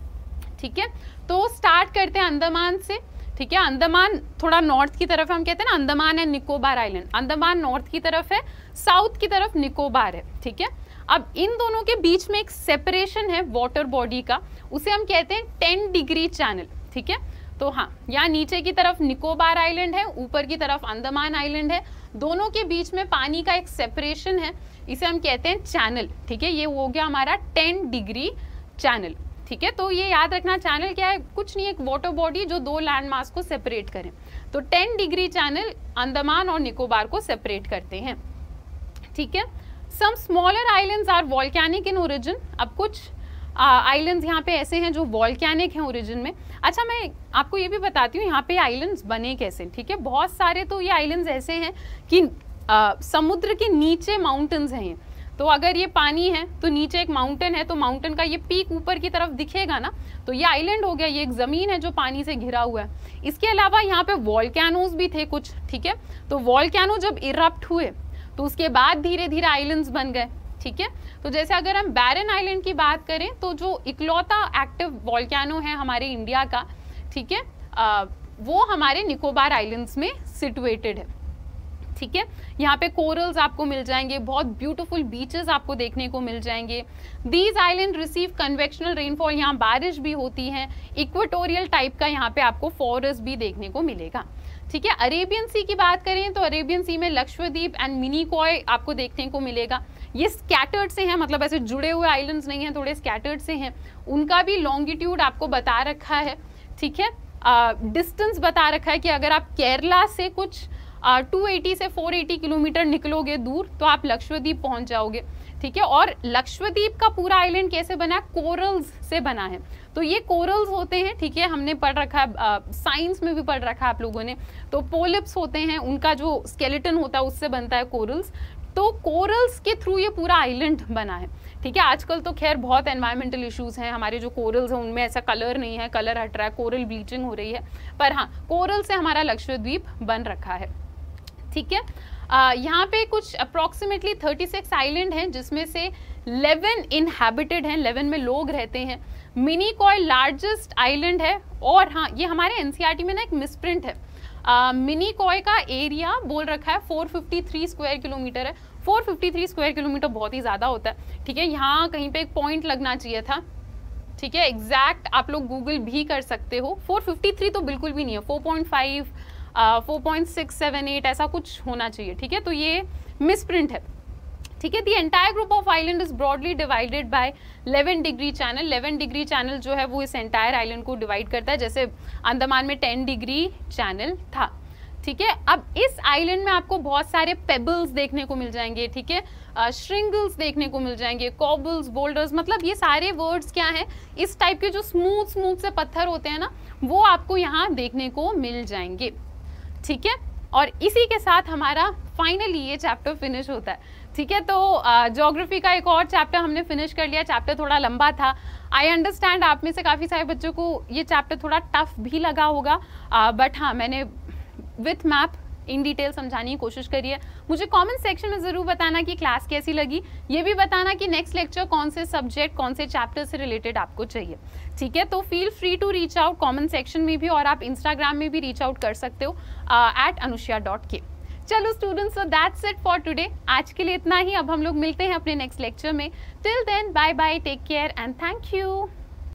ठीक है, तो स्टार्ट करते हैं अंडमान से। ठीक है, अंडमान थोड़ा नॉर्थ की तरफ है, हम कहते हैं ना Andaman and Nicobar island. Andaman north की तरफ है, साउथ की तरफ निकोबार है। ठीक है, अब इन दोनों के बीच में एक सेपरेशन है वाटर बॉडी का, उसे हम कहते हैं 10 डिग्री चैनल। ठीक है, तो हाँ, यहाँ नीचे की तरफ निकोबार आइलैंड है, ऊपर की तरफ अंडमान आइलैंड है, दोनों के बीच में पानी का एक सेपरेशन है, इसे हम कहते हैं चैनल। ठीक है, ये हो गया हमारा 10 डिग्री चैनल। ठीक है, तो ये याद रखना, चैनल क्या है, कुछ नहीं, एक वाटर बॉडी जो दो लैंड मास को सेपरेट करें। तो 10 डिग्री चैनल अंडमान और निकोबार को सेपरेट करते हैं। ठीक है, some smaller islands are volcanic in origin. अब कुछ आइलैंड्स यहाँ पे ऐसे हैं जो वॉल्केनिक हैं ओरिजिन में। अच्छा, मैं आपको ये भी बताती हूँ यहाँ पे आइलैंड्स बने कैसे। ठीक है, बहुत सारे तो ये आइलैंड्स ऐसे हैं कि समुद्र के नीचे माउंटेन्स हैं ये। तो अगर ये पानी है तो नीचे एक माउंटेन है, तो माउंटेन का ये पीक ऊपर की तरफ दिखेगा ना, तो ये आइलैंड हो गया, ये एक ज़मीन है जो पानी से घिरा हुआ है। इसके अलावा यहाँ पे वॉल्केनोज भी थे कुछ। ठीक है, तो वॉल्केनो जब इरप्ट हुए तो उसके बाद धीरे धीरे आइलैंड्स बन गए। ठीक है, तो जैसे अगर हम बैरन आइलैंड की बात करें तो जो इकलौता एक्टिव वॉल्केनो है हमारे इंडिया का, ठीक है, वो हमारे निकोबार आइलैंड्स में सिचुएटेड है। ठीक है, यहाँ पे कोरल्स आपको मिल जाएंगे, बहुत ब्यूटीफुल बीचेस आपको देखने को मिल जाएंगे। These island receive convectional rainfall, यहाँ बारिश भी होती है। इक्वेटोरियल टाइप का यहाँ पे आपको फॉरेस्ट भी देखने को मिलेगा। ठीक है, अरेबियन सी की बात करें तो अरेबियन सी में लक्षद्वीप एंड मिनिकॉय आपको देखने को मिलेगा। ये स्कैटर्ड से हैं, मतलब ऐसे जुड़े हुए आइलैंड्स नहीं हैं, थोड़े स्कैटर्ड से हैं। उनका भी लॉन्गिट्यूड आपको बता रखा है। ठीक है, डिस्टेंस बता रखा है कि अगर आप केरला से कुछ 280 से 480 किलोमीटर निकलोगे दूर तो आप लक्षद्वीप पहुंच जाओगे। ठीक है, और लक्षद्वीप का पूरा आइलैंड कैसे बना है, कोरल्स से बना है। तो ये कोरल्स होते हैं, ठीक है, हमने पढ़ रखा है, साइंस में भी पढ़ रखा है आप लोगों ने। तो पोलिप्स होते हैं, उनका जो स्केलेटन होता है उससे बनता है कोरल्स। तो कोरल्स के थ्रू ये पूरा आइलैंड बना है। ठीक है, आजकल तो खैर बहुत एनवायरमेंटल इश्यूज हैं, हमारे जो कोरल्स हैं उनमें ऐसा कलर नहीं है, कलर हट रहा है, कोरल ब्लीचिंग हो रही है, पर हाँ, कोरल से हमारा लक्षद्वीप बन रखा है। ठीक है, यहाँ पे कुछ अप्रॉक्सीमेटली 36 आइलैंड हैं जिसमें से 11 इनहैबिटेड हैं, 11 में लोग रहते हैं। मिनिकॉय लार्जेस्ट आइलैंड है, और हाँ, ये हमारे एनसीईआरटी में ना एक मिसप्रिंट है। मिनिकॉय का एरिया बोल रखा है 453 स्क्वायर किलोमीटर है। 453 स्क्वायर किलोमीटर बहुत ही ज़्यादा होता है। ठीक है, यहाँ कहीं पे एक पॉइंट लगना चाहिए था। ठीक है, एग्जैक्ट आप लोग गूगल भी कर सकते हो। 453 तो बिल्कुल भी नहीं है, 4.5 4.678 ऐसा कुछ होना चाहिए। ठीक है, तो ये मिसप्रिंट है। ठीक है, the entire group of island is broadly divided by 11 degree channel. 11 degree channel जो है वो इस एंटायर आइलैंड को डिवाइड करता है, जैसे अंडमान में 10 डिग्री चैनल था। ठीक है, अब इस आइलैंड में आपको बहुत सारे पेबल्स देखने को मिल जाएंगे। ठीक है, श्रिंगल्स देखने को मिल जाएंगे, कॉबल्स, बोल्डर्स, मतलब ये सारे वर्ड्स क्या हैं, इस टाइप के जो स्मूथ स्मूथ से पत्थर होते हैं ना, वो आपको यहाँ देखने को मिल जाएंगे। ठीक है, और इसी के साथ हमारा फाइनली ये चैप्टर फिनिश होता है। ठीक है, तो ज्योग्राफी का एक और चैप्टर हमने फिनिश कर लिया। चैप्टर थोड़ा लंबा था, आई अंडरस्टैंड आप में से काफ़ी सारे बच्चों को ये चैप्टर थोड़ा टफ भी लगा होगा, बट हाँ, मैंने विथ मैप इन डिटेल समझाने की कोशिश करी है। मुझे कमेंट सेक्शन में ज़रूर बताना कि क्लास कैसी लगी, ये भी बताना कि नेक्स्ट लेक्चर कौन से सब्जेक्ट, कौन से चैप्टर से रिलेटेड आपको चाहिए। ठीक है, तो feel free to reach out comment section में भी, और आप इंस्टाग्राम में भी रीच आउट कर सकते हो @anushya.k। चलो students, so that's it for today. आज के लिए इतना ही, अब हम लोग मिलते हैं अपने नेक्स्ट लेक्चर में। Till then, bye bye, take care and thank you.